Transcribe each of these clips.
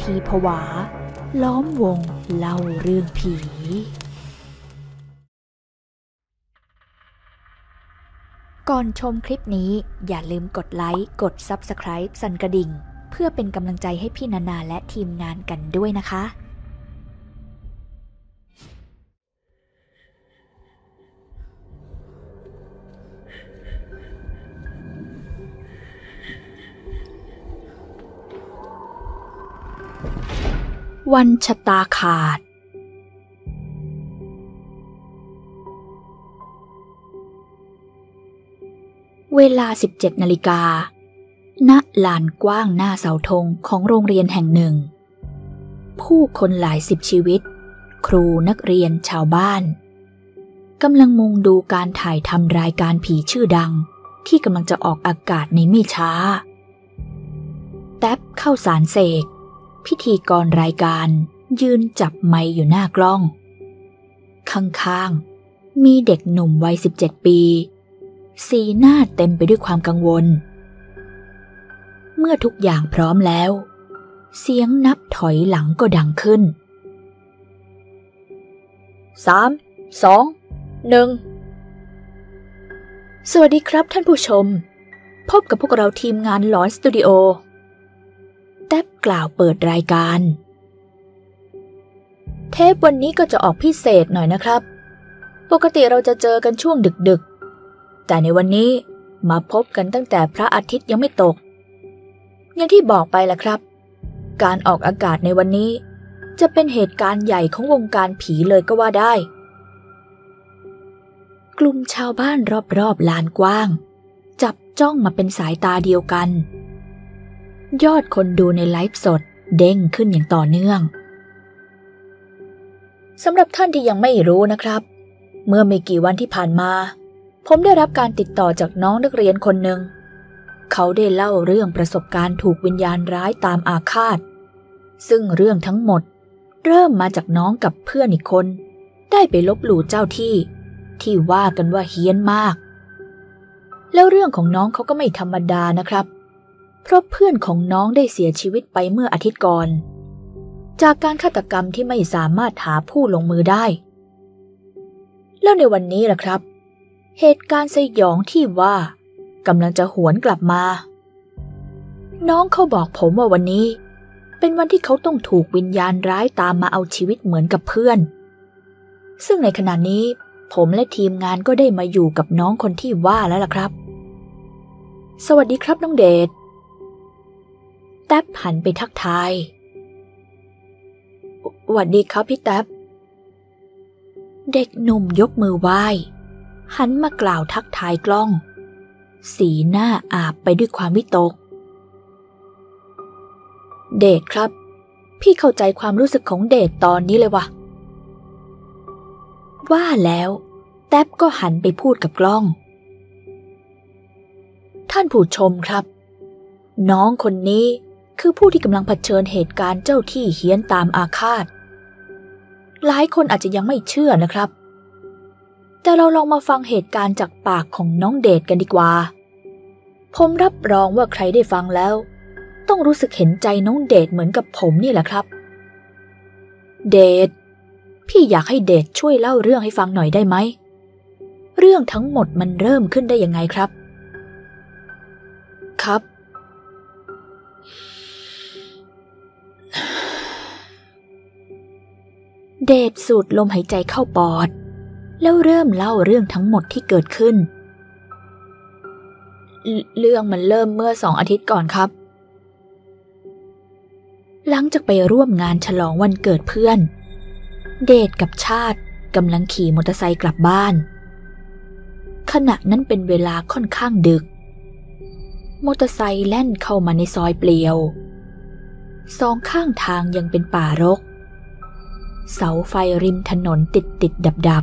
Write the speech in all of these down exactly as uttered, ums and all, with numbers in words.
ทีผวาล้อมวงเล่าเรื่องผีก่อนชมคลิปนี้อย่าลืมกดไลค์กด ซับสไครบ์ สั่นกระดิ่งเพื่อเป็นกำลังใจให้พี่นานาและทีมงานกันด้วยนะคะวันชะตาขาดเวลา สิบเจ็ด นาฬิกาณลานกว้างหน้าเสาธงของโรงเรียนแห่งหนึ่งผู้คนหลายสิบชีวิตครูนักเรียนชาวบ้านกำลังมุงดูการถ่ายทำรายการผีชื่อดังที่กำลังจะออกอากาศในไม่ช้าแท็บเข้าสารเสกพิธีกรรายการยืนจับไมค์อยู่หน้ากล้องข้างๆมีเด็กหนุ่มวัยสิบเจ็ดปีสีหน้าเต็มไปด้วยความกังวลเมื่อทุกอย่างพร้อมแล้วเสียงนับถอยหลังก็ดังขึ้นสาม สอง หนึ่งสวัสดีครับท่านผู้ชมพบกับพวกเราทีมงานหลอนสตูดิโอแท็บกล่าวเปิดรายการเทปวันนี้ก็จะออกพิเศษหน่อยนะครับปกติเราจะเจอกันช่วงดึกๆแต่ในวันนี้มาพบกันตั้งแต่พระอาทิตย์ยังไม่ตกอย่างที่บอกไปล่ะครับการออกอากาศในวันนี้จะเป็นเหตุการณ์ใหญ่ของวงการผีเลยก็ว่าได้กลุ่มชาวบ้านรอบๆลานกว้างจับจ้องมาเป็นสายตาเดียวกันยอดคนดูในไลฟ์สดเด้งขึ้นอย่างต่อเนื่องสำหรับท่านที่ยังไม่รู้นะครับเมื่อไม่กี่วันที่ผ่านมาผมได้รับการติดต่อจากน้องนักเรียนคนหนึ่งเขาได้เล่าเรื่องประสบการณ์ถูกวิญญาณร้ายตามอาฆาตซึ่งเรื่องทั้งหมดเริ่มมาจากน้องกับเพื่อนอีกคนได้ไปลบหลู่เจ้าที่ที่ว่ากันว่าเฮี้ยนมากแล้วเรื่องของน้องเขาก็ไม่ธรรมดานะครับเพราะเพื่อนของน้องได้เสียชีวิตไปเมื่ออาทิตย์ก่อนจากการฆาตกรรมที่ไม่สามารถหาผู้ลงมือได้แล้วในวันนี้ล่ะครับเหตุการณ์สยองที่ว่ากำลังจะหวนกลับมาน้องเขาบอกผมว่าวันนี้เป็นวันที่เขาต้องถูกวิญญาณร้ายตามมาเอาชีวิตเหมือนกับเพื่อนซึ่งในขณะนี้ผมและทีมงานก็ได้มาอยู่กับน้องคนที่ว่าแล้วล่ะครับสวัสดีครับน้องเดชแท็บหันไปทักทายสวัสดีครับพี่แท็บเด็กหนุ่มยกมือไหว้หันมากล่าวทักทายกล้องสีหน้าอาบไปด้วยความวิตกเดชครับพี่เข้าใจความรู้สึกของเดชตอนนี้เลยวะว่าแล้วแท็บก็หันไปพูดกับกล้องท่านผู้ชมครับน้องคนนี้คือผู้ที่กำลังเผชิญเหตุการณ์เจ้าที่เฮี้ยนตามอาฆาตหลายคนอาจจะยังไม่เชื่อนะครับแต่เราลองมาฟังเหตุการณ์จากปากของน้องเดชกันดีกว่าผมรับรองว่าใครได้ฟังแล้วต้องรู้สึกเห็นใจน้องเดชเหมือนกับผมนี่แหละครับเดชพี่อยากให้เดชช่วยเล่าเรื่องให้ฟังหน่อยได้ไหมเรื่องทั้งหมดมันเริ่มขึ้นได้ยังไงครับครับเดชสูดลมหายใจเข้าปอดแล้วเริ่มเล่าเรื่องทั้งหมดที่เกิดขึ้นเรื่องมันเริ่มเมื่อสองอาทิตย์ก่อนครับหลังจากไปร่วมงานฉลองวันเกิดเพื่อนเดชกับชาติกำลังขี่มอเตอร์ไซค์กลับบ้านขณะนั้นเป็นเวลาค่อนข้างดึกมอเตอร์ไซค์แล่นเข้ามาในซอยเปลี่ยวสองข้างทางยังเป็นป่ารกเสาไฟริมถนนติดติดดับดับ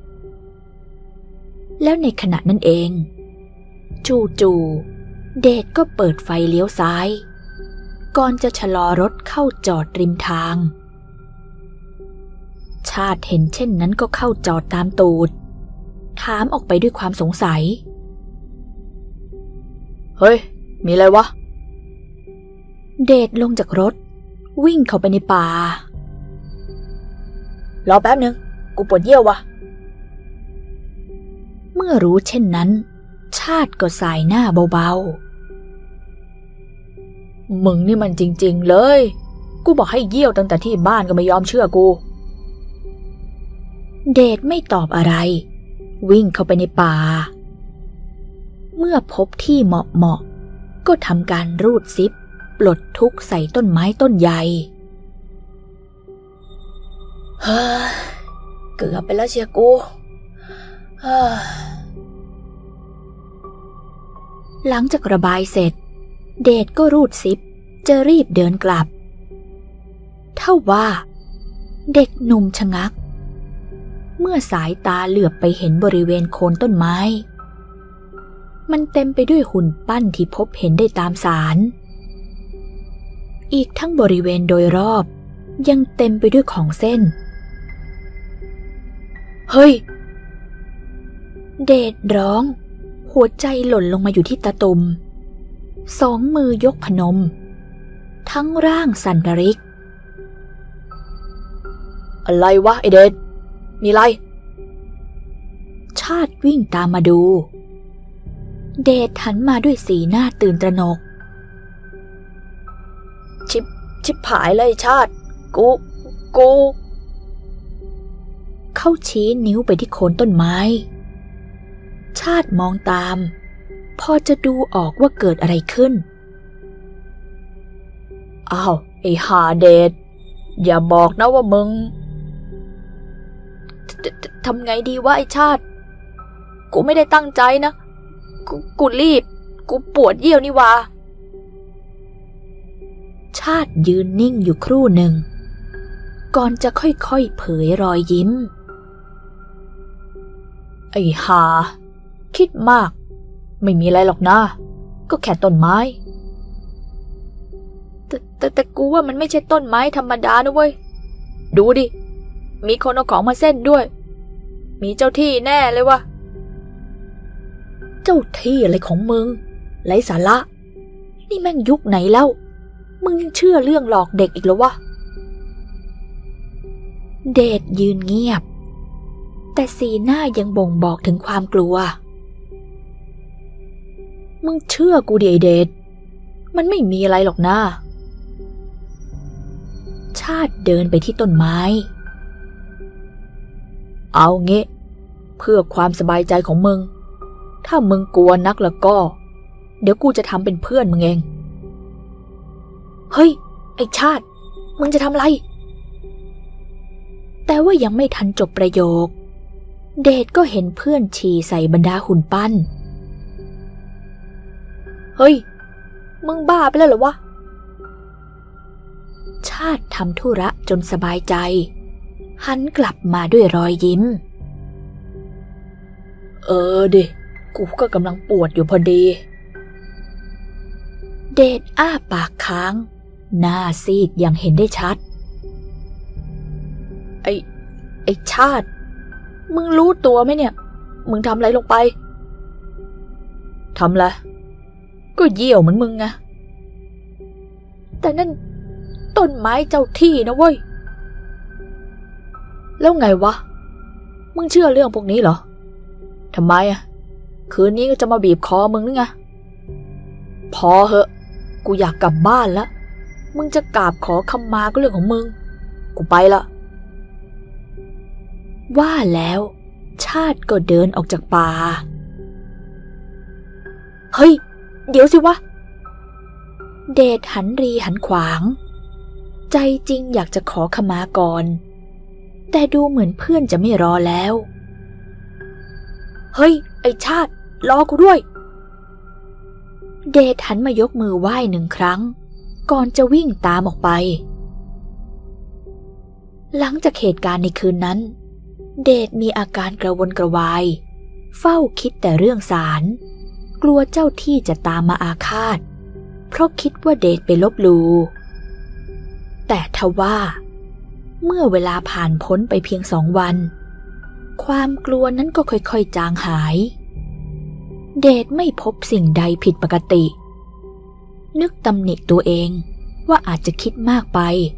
แล้วในขณะนั้นเองจู่ๆเดชก็เปิดไฟเลี้ยวซ้ายก่อนจะชะลอรถเข้าจอดริมทางชาติเห็นเช่นนั้นก็เข้าจอดตามตูดถามออกไปด้วยความสงสัยเฮ้ยมีอะไรวะเดชลงจากรถวิ่งเข้าไปในป่ารอแป๊บนึงกูปวดเยี่ยววะเมื่อรู้เช่นนั้นชาติก็สายหน้าเบาๆมึงนี่มันจริงๆเลยกูบอกให้เยี่ยวตั้งแต่ที่บ้านก็ไม่ยอมเชื่อกูเดชไม่ตอบอะไรวิ่งเข้าไปในป่าเมื่อพบที่เหมาะเหมาะก็ทำการรูดซิปปลดทุกข์ใส่ต้นไม้ต้นใหญ่เฮ้อเกือบไปแล้วเชียกูเฮ้อหลังจากระบายเสร็จเดชก็รูดซิปจะรีบเดินกลับเท่าว่าเด็กหนุ่มชะงักเมื่อสายตาเหลือบไปเห็นบริเวณโคนต้นไม้มันเต็มไปด้วยหุ่นปั้นที่พบเห็นได้ตามศาลอีกทั้งบริเวณโดยรอบยังเต็มไปด้วยของเส้นเฮ้ยเดชร้องหัวใจหล่นลงมาอยู่ที่ตาตุ่มสองมือยกพนมทั้งร่างสั่นระริกอะไรวะไอเดชมีไรชาติวิ่งตามมาดูเดชหันมาด้วยสีหน้าตื่นตระหนกชิบชิบหายเลยชาติกูกูเขาชี้นิ้วไปที่โคนต้นไม้ชาติมองตามพอจะดูออกว่าเกิดอะไรขึ้นอ้าวไอ้หาเดชอย่าบอกนะว่ามึงทำไงดีวะไอ้ชาติกูไม่ได้ตั้งใจนะกูกูรีบกูปวดเยี่ยวนี่วะชาติยืนนิ่งอยู่ครู่หนึ่งก่อนจะค่อยๆเผยรอยยิ้มไอ้หาคิดมากไม่มีอะไรหรอกนะก็แค่ต้นไม้แต่แต่แต่กูว่ามันไม่ใช่ต้นไม้ธรรมดานะเว้ยดูดิมีคนเอาของมาเส้นด้วยมีเจ้าที่แน่เลยวะเจ้าที่อะไรของมึงไร้สาระนี่แม่งยุคไหนแล้วมึงยังเชื่อเรื่องหลอกเด็กอีกเหรอวะเดชยืนเงียบแต่สีหน้ายังบ่งบอกถึงความกลัวมึงเชื่อกูดิไอเดชมันไม่มีอะไรหรอกนะชาติเดินไปที่ต้นไม้เอาเงี้เพื่อความสบายใจของมึงถ้ามึงกลัวนักแล้วก็เดี๋ยวกูจะทำเป็นเพื่อนมึงเองเฮ้ยไอ้ชาติมึงจะทำอะไรแต่ว่ายังไม่ทันจบประโยคเดชก็เห็นเพื่อนฉี่ใส่บรรดาหุ่นปั้นเฮ้ยมึงบ้าไปแล้วเหรอวะชาติทำธุระจนสบายใจหันกลับมาด้วยรอยยิ้มเออดิกูก็กำลังปวดอยู่พอดีเดชอ้าปากค้างหน้าซีดอย่างเห็นได้ชัดไอ้ไอ้ชาติมึงรู้ตัวไหมเนี่ยมึงทำอะไรลงไปทำอะไรก็เยี่ยวเหมือนมึงไงแต่นั่นต้นไม้เจ้าที่นะเว้ยแล้วไงวะมึงเชื่อเรื่องพวกนี้เหรอทำไมอ่ะคืนนี้ก็จะมาบีบคอมึงนึงไงพอเหอะกูอยากกลับบ้านแล้วมึงจะกราบขอคำมาก็เรื่องของมึงกูไปละว่าแล้วชาติก็เดินออกจากป่าเฮ้ยเดี๋ยวสิวะเดชหันรีหันขวางใจจริงอยากจะขอขมาก่อนแต่ดูเหมือนเพื่อนจะไม่รอแล้วเฮ้ยไอ้ชาติรอกูด้วยเดชหันมายกมือไหว้หนึ่งครั้งก่อนจะวิ่งตามออกไปหลังจากเหตุการณ์ในคืนนั้นเดชมีอาการกระวนกระวายเฝ้าคิดแต่เรื่องศาลกลัวเจ้าที่จะตามมาอาฆาตเพราะคิดว่าเดชไปลบหลู่แต่ทว่าเมื่อเวลาผ่านพ้นไปเพียงสองวันความกลัวนั้นก็ค่อยๆจางหายเดชไม่พบสิ่งใดผิดปกตินึกตำหนิตัวเองว่าอาจจะคิดมากไป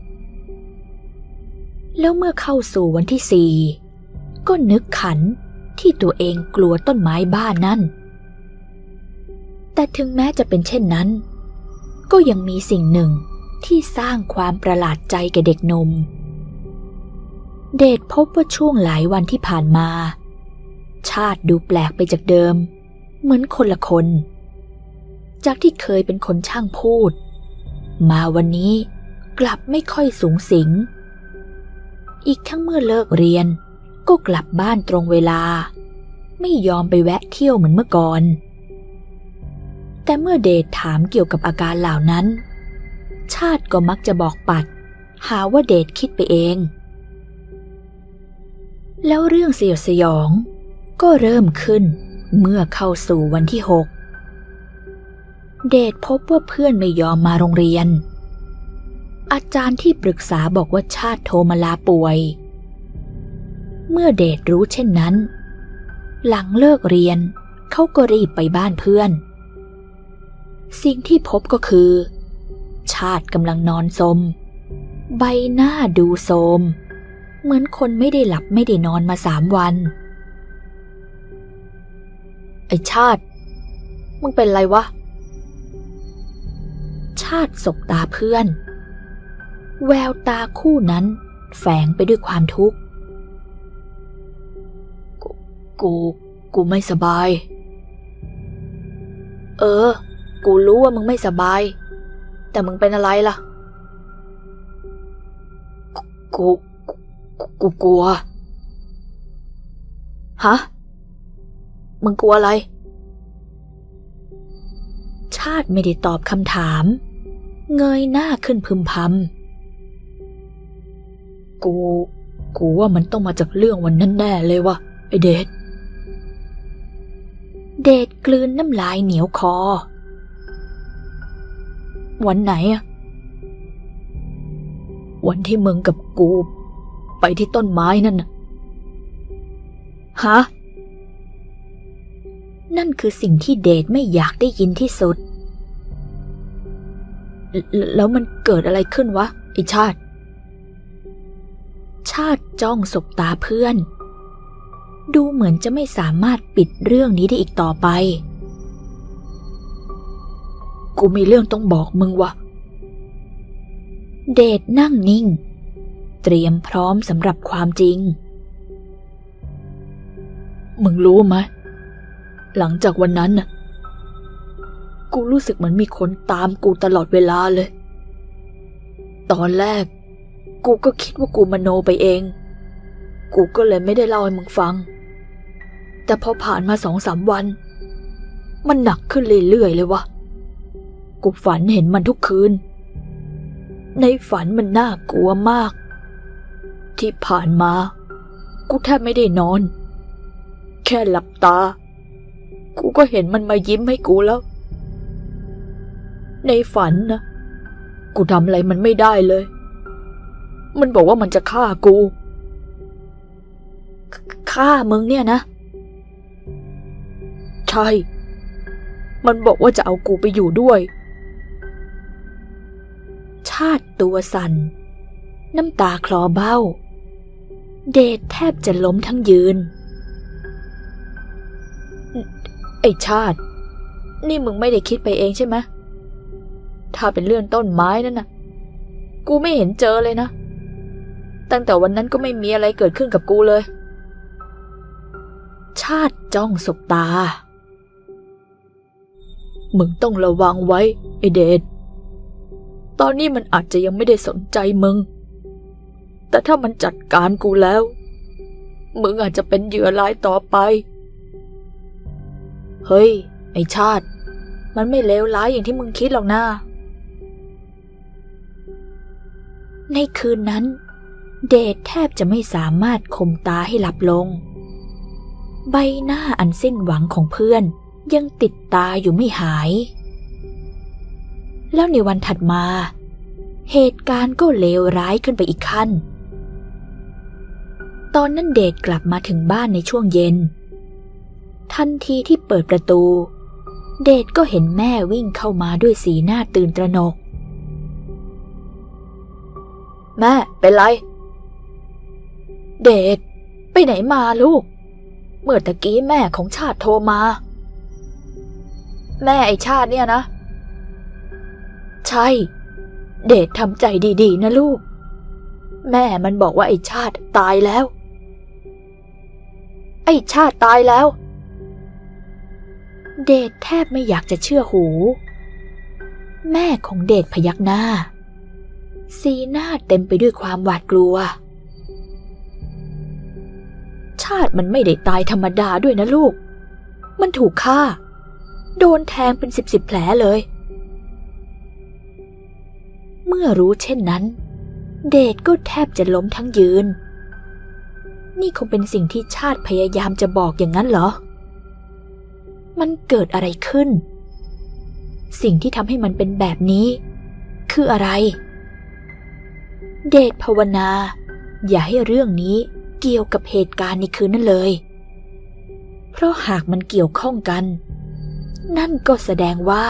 แล้วเมื่อเข้าสู่วันที่สี่ก็นึกขันที่ตัวเองกลัวต้นไม้บ้านนั่นแต่ถึงแม้จะเป็นเช่นนั้นก็ยังมีสิ่งหนึ่งที่สร้างความประหลาดใจแก่เด็กหนุ่มเดชพบว่าช่วงหลายวันที่ผ่านมาชาติดูแปลกไปจากเดิมเหมือนคนละคนจากที่เคยเป็นคนช่างพูดมาวันนี้กลับไม่ค่อยสูงสิงอีกทั้งเมื่อเลิกเรียนก็กลับบ้านตรงเวลาไม่ยอมไปแวะเที่ยวเหมือนเมื่อก่อนแต่เมื่อเดชถามเกี่ยวกับอาการเหล่านั้นชาติก็มักจะบอกปัดหาว่าเดชคิดไปเองแล้วเรื่องสยดสยองก็เริ่มขึ้นเมื่อเข้าสู่วันที่หกเดชพบว่าเพื่อนไม่ยอมมาโรงเรียนอาจารย์ที่ปรึกษาบอกว่าชาติโทรมาลาป่วยเมื่อเดชรู้เช่นนั้นหลังเลิกเรียนเขาก็รีบไปบ้านเพื่อนสิ่งที่พบก็คือชาติกำลังนอนสมใบหน้าดูโทรมเหมือนคนไม่ได้หลับไม่ได้นอนมาสามวันไอ้ชาติมึงเป็นไรวะชาติสบตาเพื่อนแววตาคู่นั้นแฝงไปด้วยความทุกข์กูกูกูไม่สบายเออกูรู้ว่ามึงไม่สบายแต่มึงเป็นอะไรล่ะกูกูกูกลัวฮะมึงกลัวอะไรชาติไม่ได้ตอบคำถามเงยหน้าขึ้นพึมพำกูกูว่ามันต้องมาจากเรื่องวันนั้นแน่เลยวะไอเดชเดชกลืนน้ำลายเหนียวคอวันไหนอะวันที่มึงกับกูไปที่ต้นไม้นั่นน่ะฮะนั่นคือสิ่งที่เดชไม่อยากได้ยินที่สุดแล้วมันเกิดอะไรขึ้นวะไอ้ชาติชาติจ้องสบตาเพื่อนดูเหมือนจะไม่สามารถปิดเรื่องนี้ได้อีกต่อไปกูมีเรื่องต้องบอกมึงวะเดชนั่งนิ่งเตรียมพร้อมสำหรับความจริงมึงรู้ไหมหลังจากวันนั้นน่ะกูรู้สึกเหมือนมีคนตามกูตลอดเวลาเลยตอนแรกกูก็คิดว่ากูมโนไปเองกูก็เลยไม่ได้เล่าให้มึงฟังแต่พอผ่านมาสองสามวันมันหนักขึ้นเรื่อยๆเลยวะกูฝันเห็นมันทุกคืนในฝันมันน่ากลัวมากที่ผ่านมากูแทบไม่ได้นอนแค่หลับตากูก็เห็นมันมายิ้มให้กูแล้วในฝันนะกูทำอะไรมันไม่ได้เลยมันบอกว่ามันจะฆ่ากูฆ่ามึงเนี่ยนะใช่มันบอกว่าจะเอากูไปอยู่ด้วยชาติตัวสั่นน้ำตาคลอเบ้าเดชแทบจะล้มทั้งยืนไอ้ชาตินี่มึงไม่ได้คิดไปเองใช่ไหมถ้าเป็นเรื่องต้นไม้นั่นน่ะกูไม่เห็นเจอเลยนะตั้งแต่วันนั้นก็ไม่มีอะไรเกิดขึ้นกับกูเลยชาติจ้องสบตามึงต้องระวังไว้ไอเดชตอนนี้มันอาจจะยังไม่ได้สนใจมึงแต่ถ้ามันจัดการกูแล้วมึงอาจจะเป็นเหยื่อรายต่อไปเฮ้ยไอชาติมันไม่เลวร้ายอย่างที่มึงคิดหรอกนะในคืนนั้นเดชแทบจะไม่สามารถข่มตาให้หลับลงใบหน้าอันสิ้นหวังของเพื่อนยังติดตาอยู่ไม่หายแล้วในวันถัดมาเหตุการณ์ก็เลวร้ายขึ้นไปอีกขั้นตอนนั้นเดชกลับมาถึงบ้านในช่วงเย็นทันทีที่เปิดประตูเดชก็เห็นแม่วิ่งเข้ามาด้วยสีหน้าตื่นตระหนกแม่เป็นไรเดชไปไหนมาลูกเมื่อตะกี้แม่ของชาติโทรมาแม่ไอชาติเนี่ยนะใช่เดชทำใจดีๆนะลูกแม่มันบอกว่าไอชาติตายแล้วไอชาติตายแล้วเดชแทบไม่อยากจะเชื่อหูแม่ของเดชพยักหน้าสีหน้าเต็มไปด้วยความหวาดกลัวชาติมันไม่ได้ตายธรรมดาด้วยนะลูกมันถูกฆ่าโดนแทงเป็นสิบสิบแผลเลยเมื่อรู้เช่นนั้นเดชก็แทบจะล้มทั้งยืนนี่คงเป็นสิ่งที่ชาติพยายามจะบอกอย่างนั้นเหรอมันเกิดอะไรขึ้นสิ่งที่ทำให้มันเป็นแบบนี้คืออะไรเดชภาวนาอย่าให้เรื่องนี้เกี่ยวกับเหตุการณ์ในคืนนั้นเลยเพราะหากมันเกี่ยวข้องกันนั่นก็แสดงว่า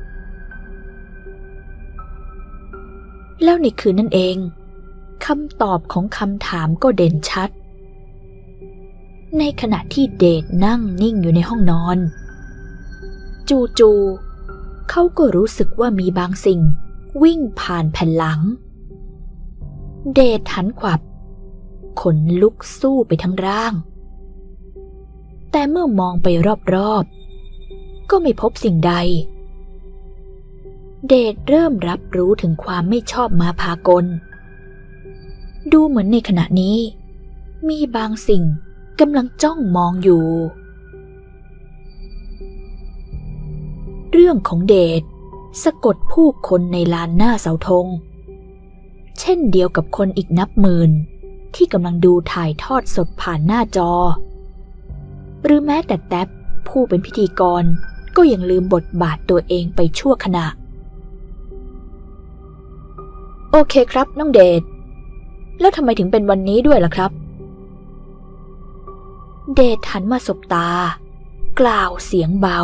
แล้วในคืนนั้นเองคำตอบของคำถามก็เด่นชัดในขณะที่เดชนั่งนิ่งอยู่ในห้องนอนจู่ๆเขาก็รู้สึกว่ามีบางสิ่งวิ่งผ่านแผ่นหลังเดชหันขวับขนลุกสู้ไปทั้งร่างแต่เมื่อมองไปรอบๆก็ไม่พบสิ่งใดเดชเริ่มรับรู้ถึงความไม่ชอบมาพากลดูเหมือนในขณะนี้มีบางสิ่งกำลังจ้องมองอยู่เรื่องของเดชสะกดผู้คนในลานหน้าเสาธงเช่นเดียวกับคนอีกนับหมื่นที่กำลังดูถ่ายทอดสดผ่านหน้าจอหรือแม้แต่แท็บผู้เป็นพิธีกรก็ยังลืมบทบาทตัวเองไปชั่วขณะโอเคครับน้องเดชแล้วทำไมถึงเป็นวันนี้ด้วยล่ะครับเดชหันมาสบตากล่าวเสียงเบา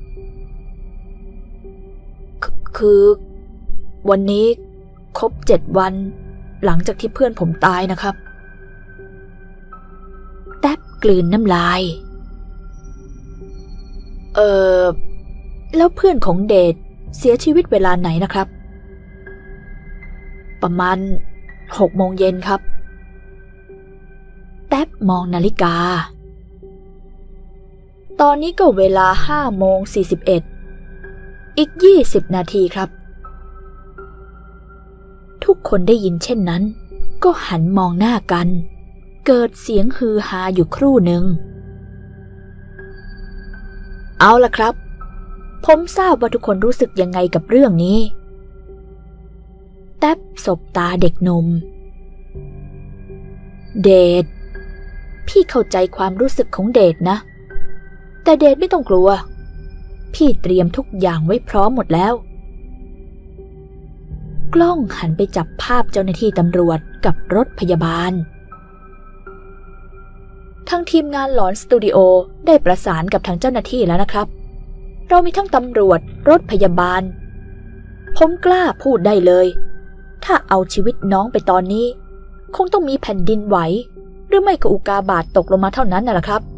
คือวันนี้ครบเจ็ดวันหลังจากที่เพื่อนผมตายนะครับแท็บกลืนน้ำลายเออแล้วเพื่อนของเดชเสียชีวิตเวลาไหนนะครับประมาณหกโมงเย็นครับแท็บมองนาฬิกาตอนนี้ก็เวลาห้าโมงสี่สิบเอ็ดอีกยี่สิบนาทีครับทุกคนได้ยินเช่นนั้นก็หันมองหน้ากันเกิดเสียงฮือฮาอยู่ครู่หนึ่งเอาล่ะครับผมทราบว่าทุกคนรู้สึกยังไงกับเรื่องนี้แท็บสบตาเด็กหนุ่มเดชพี่เข้าใจความรู้สึกของเดชนะแต่เดชไม่ต้องกลัวพี่เตรียมทุกอย่างไว้พร้อมหมดแล้วกล้องหันไปจับภาพเจ้าหน้าที่ตำรวจกับรถพยาบาลทางทีมงานหลอนสตูดิโอได้ประสานกับทางเจ้าหน้าที่แล้วนะครับเรามีทั้งตำรวจรถพยาบาลผมกล้าพูดได้เลยถ้าเอาชีวิตน้องไปตอนนี้คงต้องมีแผ่นดินไหวหรือไม่ก็อุกาบาตตกลงมาเท่านั้นน่ะล่ะครับ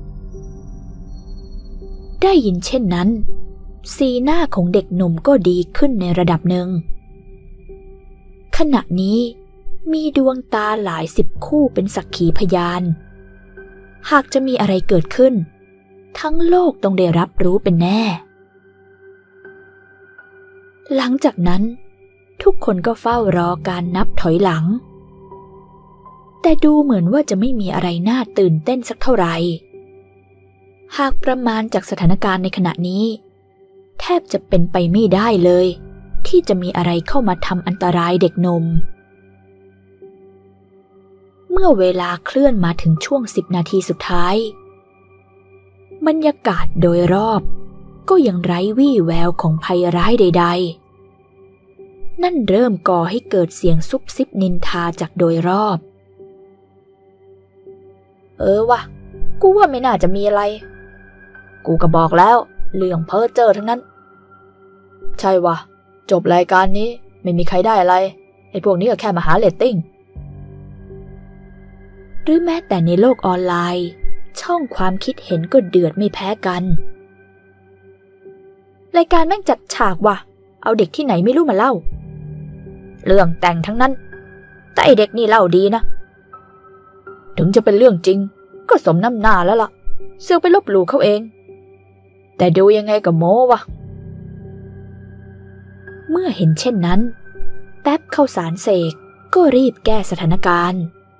ได้ยินเช่นนั้นสีหน้าของเด็กหนุ่มก็ดีขึ้นในระดับหนึ่งขณะนี้มีดวงตาหลายสิบคู่เป็นสักขีพยานหากจะมีอะไรเกิดขึ้นทั้งโลกต้องได้รับรู้เป็นแน่หลังจากนั้นทุกคนก็เฝ้ารอการนับถอยหลังแต่ดูเหมือนว่าจะไม่มีอะไรน่าตื่นเต้นสักเท่าไหร่หากประมาณจากสถานการณ์ในขณะนี้แทบจะเป็นไปไม่ได้เลยที่จะมีอะไรเข้ามาทำอันตรายเด็กหนุ่มเมื่อเวลาเคลื่อนมาถึงช่วงสิบนาทีสุดท้ายบรรยากาศโดยรอบก็ยังไร้วี่แววของภัยร้ายใดๆนั่นเริ่มก่อให้เกิดเสียงซุบซิบนินทาจากโดยรอบเออวะกูว่าไม่น่าจะมีอะไรกูก็บอกแล้วเรื่องเพ้อเจ้อทั้งนั้นใช่วะจบรายการนี้ไม่มีใครได้อะไรไอ้พวกนี้ก็แค่มาหาเรตติ้งหรือแม้แต่ในโลกออนไลน์ช่องความคิดเห็นก็เดือดไม่แพ้กันรายการแม่งจัดฉากว่ะเอาเด็กที่ไหนไม่รู้มาเล่าเรื่องแต่งทั้งนั้นแต่ไอเด็กนี่เล่าดีนะถึงจะเป็นเรื่องจริงก็สมน้ำหน้าแล้วล่ะเสือกไปลบหลู่เขาเองแต่ดูยังไงกับโม้วะเมื่อเห็นเช่นนั้นแท็บเข้าสารเสกก็รีบแก้สถานการณ์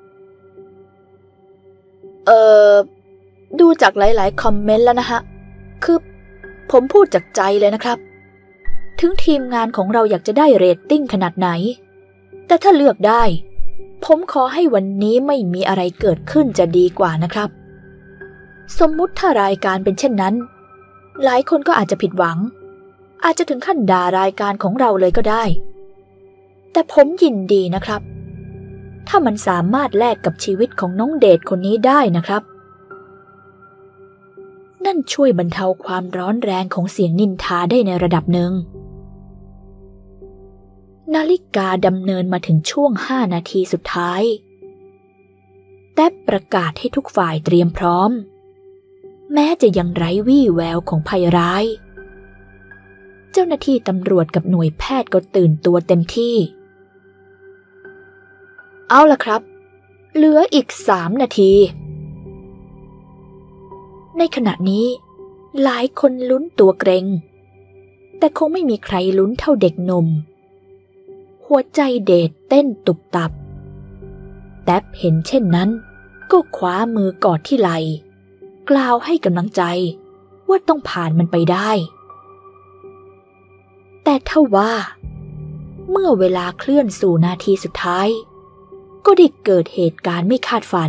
เอ่อดูจากหลายๆคอมเมนต์แล้วนะฮะคือผมพูดจากใจเลยนะครับถึงทีมงานของเราอยากจะได้เรตติ้งขนาดไหนแต่ถ้าเลือกได้ผมขอให้วันนี้ไม่มีอะไรเกิดขึ้นจะดีกว่านะครับสมมุติถ้ารายการเป็นเช่นนั้นหลายคนก็อาจจะผิดหวังอาจจะถึงขั้นด่ารายการของเราเลยก็ได้แต่ผมยินดีนะครับถ้ามันสามารถแลกกับชีวิตของน้องเดชคนนี้ได้นะครับนั่นช่วยบรรเทาความร้อนแรงของเสียงนินทาได้ในระดับหนึ่งนาฬิกาดำเนินมาถึงช่วงห้านาทีสุดท้ายแท็บประกาศให้ทุกฝ่ายเตรียมพร้อมแม้จะยังไร้วี่แววของภัยร้ายเจ้าหน้าที่ตำรวจกับหน่วยแพทย์ก็ตื่นตัวเต็มที่เอาล่ะครับเหลืออีกสามนาทีในขณะนี้หลายคนลุ้นตัวเกรงแต่คงไม่มีใครลุ้นเท่าเด็กหนุ่มหัวใจเดชเต้นตุบตับแท็บเห็นเช่นนั้นก็คว้ามือกอดที่ไหล่กล่าวให้กำลังใจว่าต้องผ่านมันไปได้แต่ทว่าเมื่อเวลาเคลื่อนสู่นาทีสุดท้ายก็ได้เกิดเหตุการณ์ไม่คาดฝัน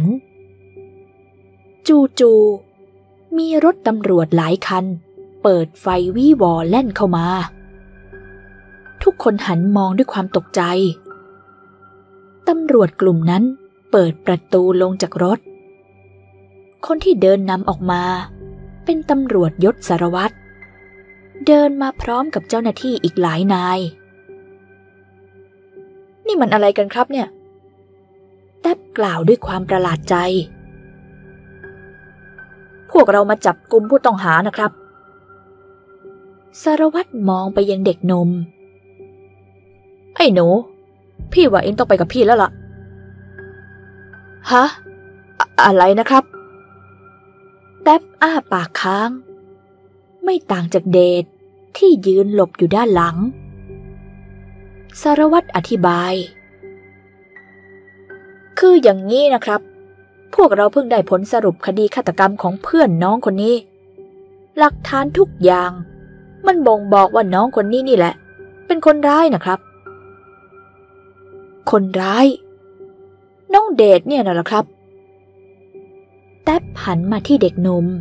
จู่ๆมีรถตำรวจหลายคันเปิดไฟวี่วอแล่นเข้ามาทุกคนหันมองด้วยความตกใจตำรวจกลุ่มนั้นเปิดประตูลงจากรถคนที่เดินนำออกมาเป็นตำรวจยศสารวัตรเดินมาพร้อมกับเจ้าหน้าที่อีกหลายนายนี่มันอะไรกันครับเนี่ยแท็บกล่าวด้วยความประหลาดใจพวกเรามาจับกุมผู้ต้องหานะครับสารวัตรมองไปยังเด็กหนุ่มไอ้หนูพี่ว่าเองต้องไปกับพี่แล้วล่ะฮะอะอะไรนะครับแท็บอ้าปากค้างไม่ต่างจากเดชที่ยืนหลบอยู่ด้านหลังสารวัตรอธิบายคืออย่างนี้นะครับพวกเราเพิ่งได้ผลสรุปคดีฆาตกรรมของเพื่อนน้องคนนี้หลักฐานทุกอย่างมันบ่งบอกว่าน้องคนนี้นี่แหละเป็นคนร้ายนะครับคนร้ายน้องเดชเนี่ยน่ะเหรอครับแท็บหันมาที่เด็กหนุ่ม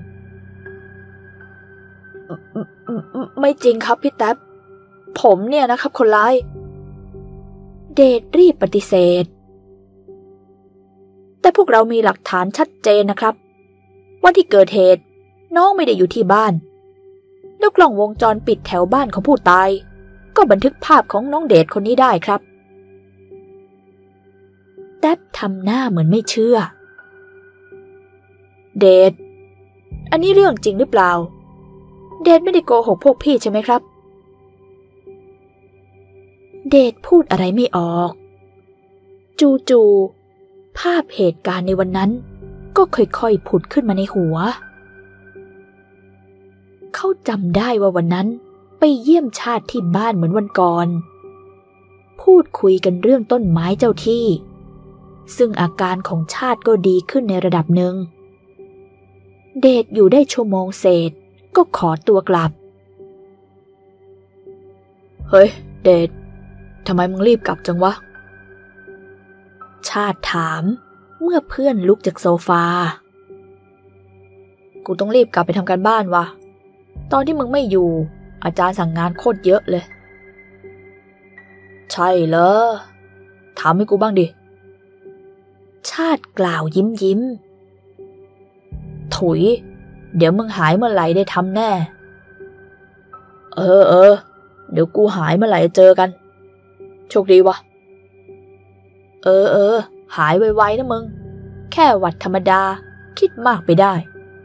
ไม่จริงครับพี่แท็บผมเนี่ยนะครับคนร้ายเดชรีบปฏิเสธแต่พวกเรามีหลักฐานชัดเจนนะครับวันที่เกิดเหตุน้องไม่ได้อยู่ที่บ้านแล้วกล้องวงจรปิดแถวบ้านของผู้ตายก็บันทึกภาพของน้องเดชคนนี้ได้ครับแท็บทำหน้าเหมือนไม่เชื่อเดชอันนี้เรื่องจริงหรือเปล่าเดชไม่ได้โกหกพวกพี่ใช่ไหมครับเดชพูดอะไรไม่ออกจู่ๆภาพเหตุการณ์ในวันนั้นก็ค่อยๆผุดขึ้นมาในหัวเขาจำได้ว่าวันนั้นไปเยี่ยมชาติที่บ้านเหมือนวันก่อนพูดคุยกันเรื่องต้นไม้เจ้าที่ซึ่งอาการของชาติก็ดีขึ้นในระดับหนึ่งเดชอยู่ได้ชั่วโมงเศษก็ขอตัวกลับเฮ้ยเดชทำไมมึงรีบกลับจังวะชาติถามเมื่อเพื่อนลุกจากโซฟากูต้องรีบกลับไปทำการบ้านวะตอนที่มึงไม่อยู่อาจารย์สั่งงานโคตรเยอะเลยใช่เหรอถามให้กูบ้างดิชาติกล่าวยิ้มยิ้มถุยเดี๋ยวมึงหายเมื่อไหร่ได้ทำแน่เออเออเดี๋ยวกูหายเมื่อไหร่เจอกันโชคดีวะเออเออหายไวๆนะมึงแค่หวัดธรรมดาคิดมากไปได้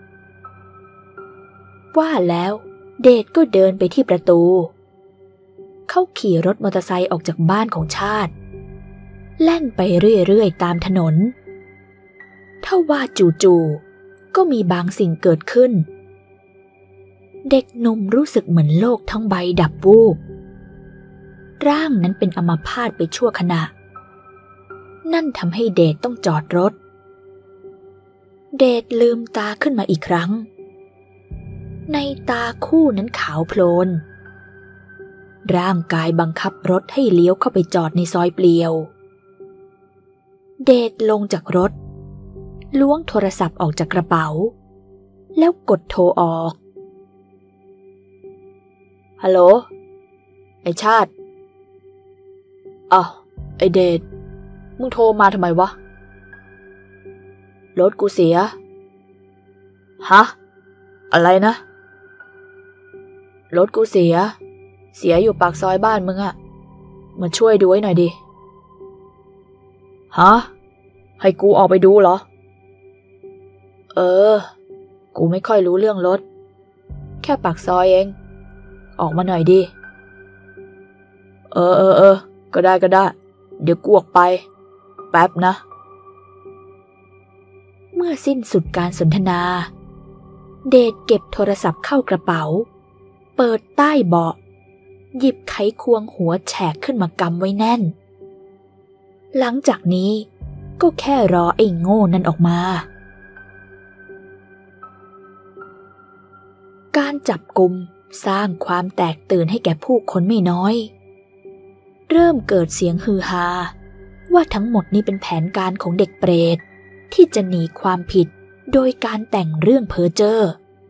ว่าแล้วเดชก็เดินไปที่ประตูเขาขี่รถมอเตอร์ไซค์ออกจากบ้านของชาติแล่นไปเรื่อยๆตามถนนถ้าว่าจู่ๆก็มีบางสิ่งเกิดขึ้นเด็กหนุ่มรู้สึกเหมือนโลกทั้งใบดับวูบร่างนั้นเป็นอัมพาตไปชั่วขณะนั่นทำให้เดชต้องจอดรถเดชลืมตาขึ้นมาอีกครั้งในตาคู่นั้นขาวโพลนร่างกายบังคับรถให้เลี้ยวเข้าไปจอดในซอยเปลี่ยวเดชลงจากรถล้วงโทรศัพท์ออกจากกระเป๋าแล้วกดโทรออกฮัลโหลไอชาติอ้าวไอเดชมึงโทรมาทำไมวะรถกูเสียฮะอะไรนะรถกูเสียเสียอยู่ปากซอยบ้านมึงอะมาช่วยดูให้หน่อยดิฮะให้กูออกไปดูเหรอเออกูไม่ค่อยรู้เรื่องรถแค่ปากซอยเองออกมาหน่อยดิเออเออเออก็ได้ก็ได้เดี๋ยวกูออกไปแป๊บนะเมื่อสิ้นสุดการสนทนาเดชเก็บโทรศัพท์เข้ากระเป๋าเปิดใต้เบาะหยิบไขควงหัวแฉกขึ้นมากำไว้แน่นหลังจากนี้ก็แค่รอไอ้โง่นั่นออกมาการจับกุมสร้างความแตกตื่นให้แก่ผู้คนไม่น้อยเริ่มเกิดเสียงฮือฮาว่าทั้งหมดนี้เป็นแผนการของเด็กเปรตที่จะหนีความผิดโดยการแต่งเรื่องเพ้อเจ้อ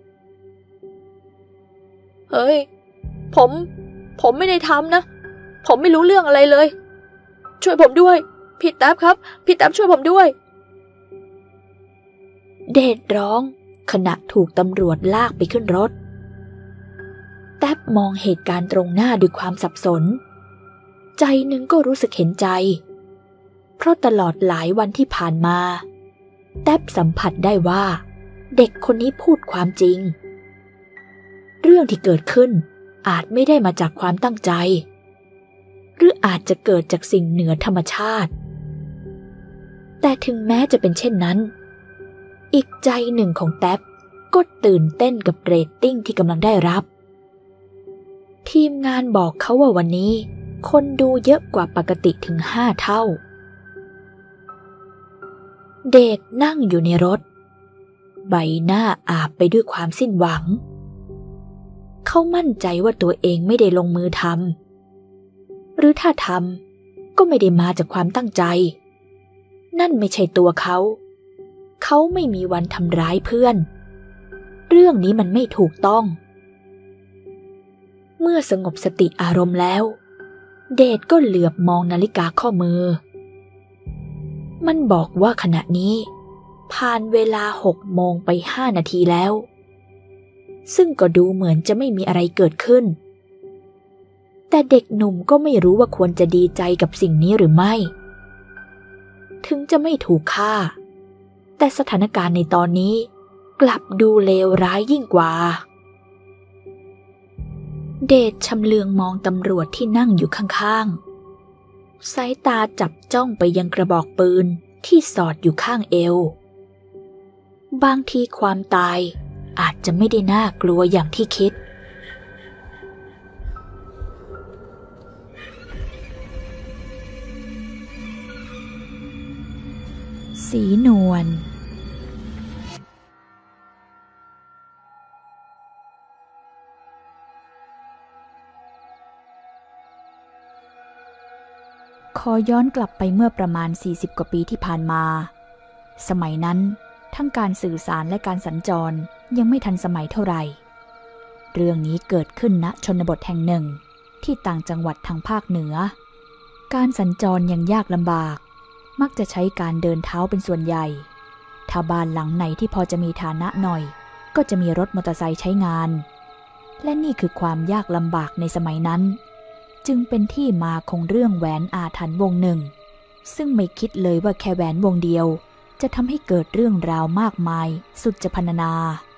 เฮ้ยผมผมไม่ได้ทำนะผมไม่รู้เรื่องอะไรเลยช่วยผมด้วยพี่แท็บครับพี่แท็บช่วยผมด้วยเดชร้องขณะถูกตำรวจลากไปขึ้นรถแท็บมองเหตุการณ์ตรงหน้าด้วยความสับสนใจหนึ่งก็รู้สึกเห็นใจเพราะตลอดหลายวันที่ผ่านมาแท็บสัมผัสได้ว่าเด็กคนนี้พูดความจริงเรื่องที่เกิดขึ้นอาจไม่ได้มาจากความตั้งใจหรืออาจจะเกิดจากสิ่งเหนือธรรมชาติแต่ถึงแม้จะเป็นเช่นนั้นอีกใจหนึ่งของแท็บก็ตื่นเต้นกับเรตติ้งที่กำลังได้รับทีมงานบอกเขาว่าวันนี้คนดูเยอะกว่าปกติถึงห้าเท่าเดชนั่งอยู่ในรถใบหน้าอาบไปด้วยความสิ้นหวังเขามั่นใจว่าตัวเองไม่ได้ลงมือทำหรือถ้าทำก็ไม่ได้มาจากความตั้งใจนั่นไม่ใช่ตัวเขาเขาไม่มีวันทำร้ายเพื่อนเรื่องนี้มันไม่ถูกต้องเมื่อสงบสติอารมณ์แล้วเดชก็เหลือบมองนาฬิกาข้อมือมันบอกว่าขณะนี้ผ่านเวลาหกโมงไปห้านาทีแล้วซึ่งก็ดูเหมือนจะไม่มีอะไรเกิดขึ้นแต่เด็กหนุ่มก็ไม่รู้ว่าควรจะดีใจกับสิ่งนี้หรือไม่ถึงจะไม่ถูกฆ่าแต่สถานการณ์ในตอนนี้กลับดูเลวร้ายยิ่งกว่าเดชชำเลืองมองตำรวจที่นั่งอยู่ข้างๆสายตาจับจ้องไปยังกระบอกปืนที่สอดอยู่ข้างเอวบางทีความตายอาจจะไม่ได้น่ากลัวอย่างที่คิดสีนวลขอย้อนกลับไปเมื่อประมาณสี่สิบกว่าปีที่ผ่านมาสมัยนั้นทั้งการสื่อสารและการสัญจรยังไม่ทันสมัยเท่าไหร่เรื่องนี้เกิดขึ้นณชนบทแห่งหนึ่งที่ต่างจังหวัดทางภาคเหนือการสัญจรยังยากลำบากมักจะใช้การเดินเท้าเป็นส่วนใหญ่ถ้าบ้านหลังไหนที่พอจะมีฐานะหน่อยก็จะมีรถมอเตอร์ไซค์ใช้งานและนี่คือความยากลำบากในสมัยนั้นจึงเป็นที่มาของเรื่องแหวนอาถรรพ์วงหนึ่งซึ่งไม่คิดเลยว่าแค่แหวนวงเดียวจะทำให้เกิดเรื่องราวมากมายสุดจะพรรณนา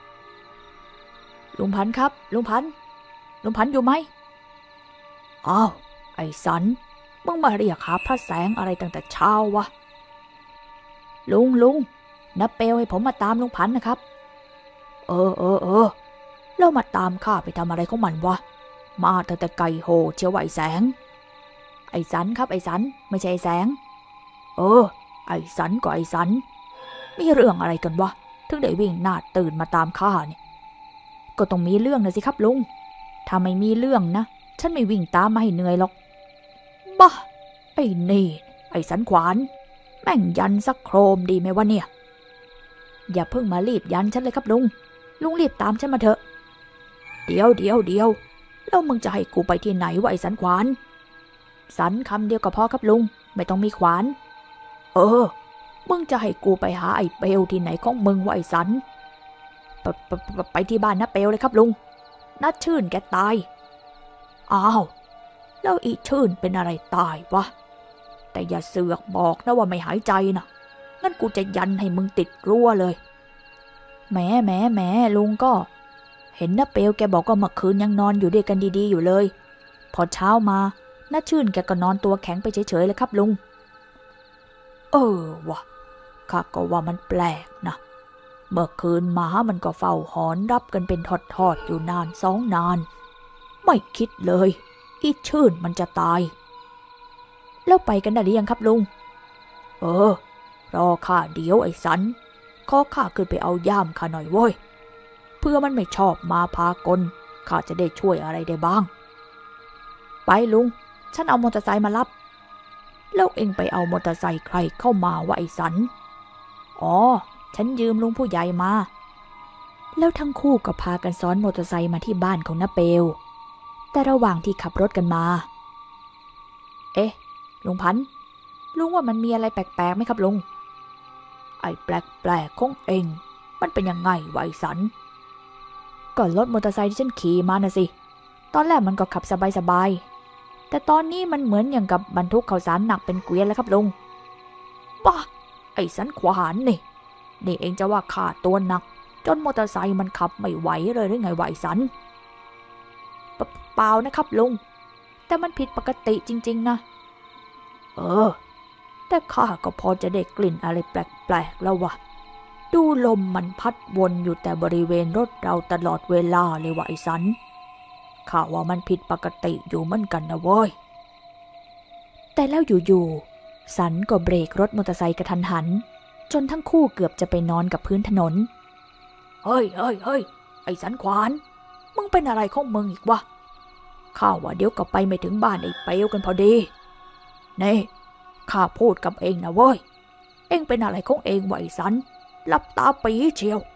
ลุงพันธุ์ครับลุงพันธุ์ลุงพันธุ์อยู่ไหมอ้าวไอ้สันมึงมาเรียกหาพระแสงอะไรตั้งแต่เช้าวะลุงลุงนับเปลวให้ผมมาตามลุงพันธุ์นะครับเออเออเออแล้วมาตามข้าไปทำอะไรของมันวะมาตั้งแต่ไก่โหเชียวไอ้แสงไอ้สันครับไอ้สันไม่ใช่ไอ้แสงเออไอ้สันก็ไอ้สันมีเรื่องอะไรกันวะถึงได้วิ่งหน้าตื่นมาตามข้าเนี่ยก็ต้องมีเรื่องนะสิครับลุงถ้าไม่มีเรื่องนะฉันไม่วิ่งตามมาให้เหนื่อยหรอกบ้าไอ้นี่ไอ้สันขวานแม่งยันสักโครมดีไหมวะเนี่ยอย่าเพิ่งมารีบยันฉันเลยครับลุงลุงรีบตามฉันมาเถอะเดี๋ยวเดี๋ยวเดี๋ยวแล้วมึงจะให้กูไปที่ไหนวะไอ้สันขวานสันคำเดียวก็พอครับลุงไม่ต้องมีขวานเออมึงจะให้กูไปหาไอ้เปลวที่ไหนของมึงวะไอ้สันไปไปไปที่บ้านน้าเปลวเลยครับลุงน้าชื่นแกตายอ้าวแล้วอีชื่นเป็นอะไรตายวะแต่อย่าเสือกบอกนะว่าไม่หายใจนะงั้นกูจะยันให้มึงติดรั้วเลยแหมแหมแหมลุงก็เห็นน้าเปลวแกบอกว่าเมื่อคืนยังนอนอยู่ด้วยกันดีๆอยู่เลยพอเช้ามาน้าชื่นแกก็นอนตัวแข็งไปเฉยๆเลยครับลุงเออวะข้าก็ว่ามันแปลกนะเมื่อคืนหมามันก็เฝ้าหอนรับกันเป็นทอดๆอยู่นานสองนานไม่คิดเลยอีชื่นมันจะตายแล้วไปกันได้หรือยังครับลุงเออรอข้าเดี๋ยวไอ้สันขอข้าขึ้นไปเอาย่ามข้าหน่อยเว้ยเพื่อมันไม่ชอบมาพากลข้าจะได้ช่วยอะไรได้บ้างไปลุงฉันเอามอเตอร์ไซค์มารับแล้วเอ็งไปเอามอเตอร์ไซค์ใครเข้ามาวะไอ้สันอ๋อฉันยืมลุงผู้ใหญ่มาแล้วทั้งคู่ก็พากันซ้อนมอเตอร์ไซค์มาที่บ้านของน้าเปลแต่ระหว่างที่ขับรถกันมาเอ๊ะลุงพันธุ์ลุงว่ามันมีอะไรแปลกๆไหมครับลุงไอ้แปลกๆของเอ็งมันเป็นยังไงวะไอ้สันก็รถมอเตอร์ไซค์ที่ฉันขี่มาน่ะสิตอนแรกมันก็ขับสบายๆแต่ตอนนี้มันเหมือนอย่างกับบรรทุกข้าวสารหนักเป็นเกวียนแล้วครับลุงป้าไอ้สันขวานนี่นี่เองจะว่าข้าตัวหนักจนมอเตอร์ไซค์มันขับไม่ไหวเลยหรือไงวะไอ้สันเปล่านะครับลุงแต่มันผิดปกติจริงๆนะเออแต่ข้าก็พอจะได้กลิ่นอะไรแปลกๆแล้ววะดูลมมันพัดวนอยู่แต่บริเวณรถเราตลอดเวลาเลยวะไอ้สันข้าว่ามันผิดปกติอยู่เหมือนกันนะเว้ยแต่แล้วอยู่ๆสันก็เบรกรถมอเตอร์ไซค์กระทันหันจนทั้งคู่เกือบจะไปนอนกับพื้นถนนเฮ้ยเฮ้ยเฮ้ยไอ้สันขวานมึงเป็นอะไรของมึงอีกวะข้าว่าเดี๋ยวก็ไปไม่ถึงบ้านไอ้เปลวกันพอดีนี่ข้าพูดกับเองนะเว้ยเองเป็นอะไรของเองวะไอ้สันหลับตาปีเชียว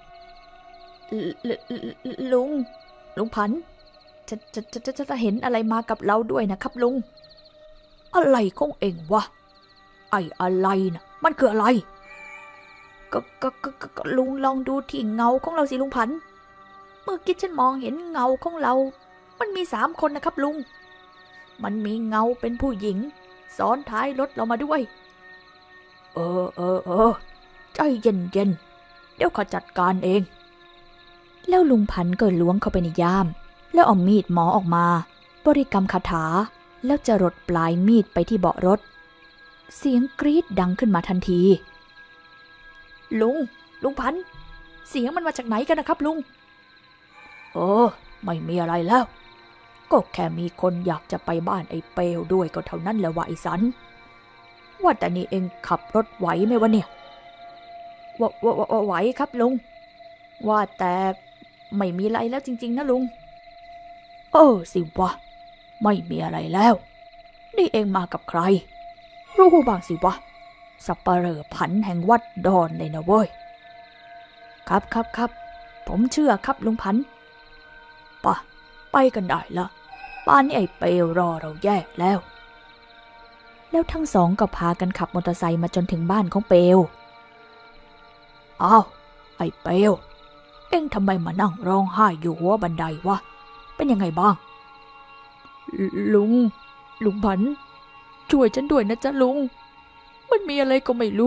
ลุงลุงพันธุ์จะจะจะจะจะเห็นอะไรมากับเราด้วยนะครับลุงอะไรของเองวะไอ้อะไรนะมันคืออะไรก็ก็ก็ก็ลุงลองดูที่เงาของเราสิลุงพันธุ์เมื่อกี้ฉันมองเห็นเงาของเรามันมีสามคนนะครับลุงมันมีเงาเป็นผู้หญิงซ้อนท้ายรถเรามาด้วยเออเออเออใจเย็นเย็นเดี๋ยวข้าจัดการเองแล้วลุงพันธุ์ก็ล้วงเข้าไปในย่ามแล้วเอามีดหมอออกมาบริกรรมคาถาแล้วจะรดปลายมีดไปที่เบาะรถเสียงกรี๊ดดังขึ้นมาทันทีลุงลุงพันธุ์เสียงมันมาจากไหนกันนะครับลุงเออไม่มีอะไรแล้วก็แค่มีคนอยากจะไปบ้านไอ้เปลวด้วยก็เท่านั้นแหละวะไอ้สันว่าแต่นี่เองขับรถไหวไหมวะเนี่ยว่าว่าว่าไหวครับลุงว่าแต่ไม่มีอะไรแล้วจริงๆนะลุงเออสิวะไม่มีอะไรแล้วนี่เองมากับใครรู้บ้างสิวะสัปเหร่อผันแห่งวัดดอนเลยนะเว้ยครับครับครับผมเชื่อครับลุงพันธุ์ป่ะไปกันได้ละป่านนี้ไอ้เปลวรอเราแย่แล้วแล้วทั้งสองก็พากันขับมอเตอร์ไซค์มาจนถึงบ้านของเปลวอ้าวไอ้เปลวเอ็งทำไมมานั่งร้องไห้อยู่หัวบันไดวะเป็นยังไงบ้างลุงลุงพันธุ์ช่วยฉันด้วยนะจ๊ะลุงมันมีอะไรก็ไม่รู้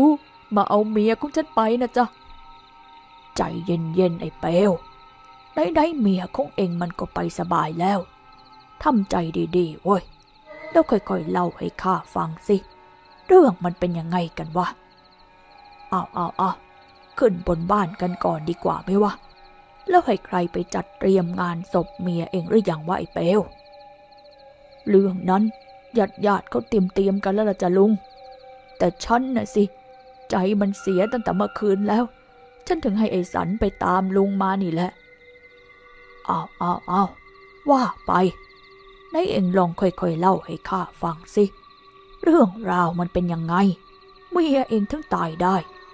มาเอาเมียของฉันไปนะจ๊ะใจเย็นๆไอ้เปลวไหนๆเมียของเองมันก็ไปสบายแล้วทำใจดีๆเว้ยแล้วค่อยๆเล่าให้ข้าฟังสิเรื่องมันเป็นยังไงกันวะอ้าวอ้าวอ้าวขึ้นบนบ้านกันก่อนดีกว่าไหมวะแล้วให้ใครไปจัดเตรียมงานศพเมียเองหรือยังวะไอ้เปลวเรื่องนั้นญาติญาติเขาเตรียมเตรียมกันแล้วล่ะจ้ะลุงแต่ฉันน่ะสิใจมันเสียตั้งแต่เมื่อคืนแล้วฉันถึงให้ไอ้สันไปตามลุงมานี่แหละอ้าวอ้าวอ้าวว่าไปไหนเองลองค่อยๆเล่าให้ข้าฟังสิเรื่องราวมันเป็นยังไงเมียเองถึงตายได้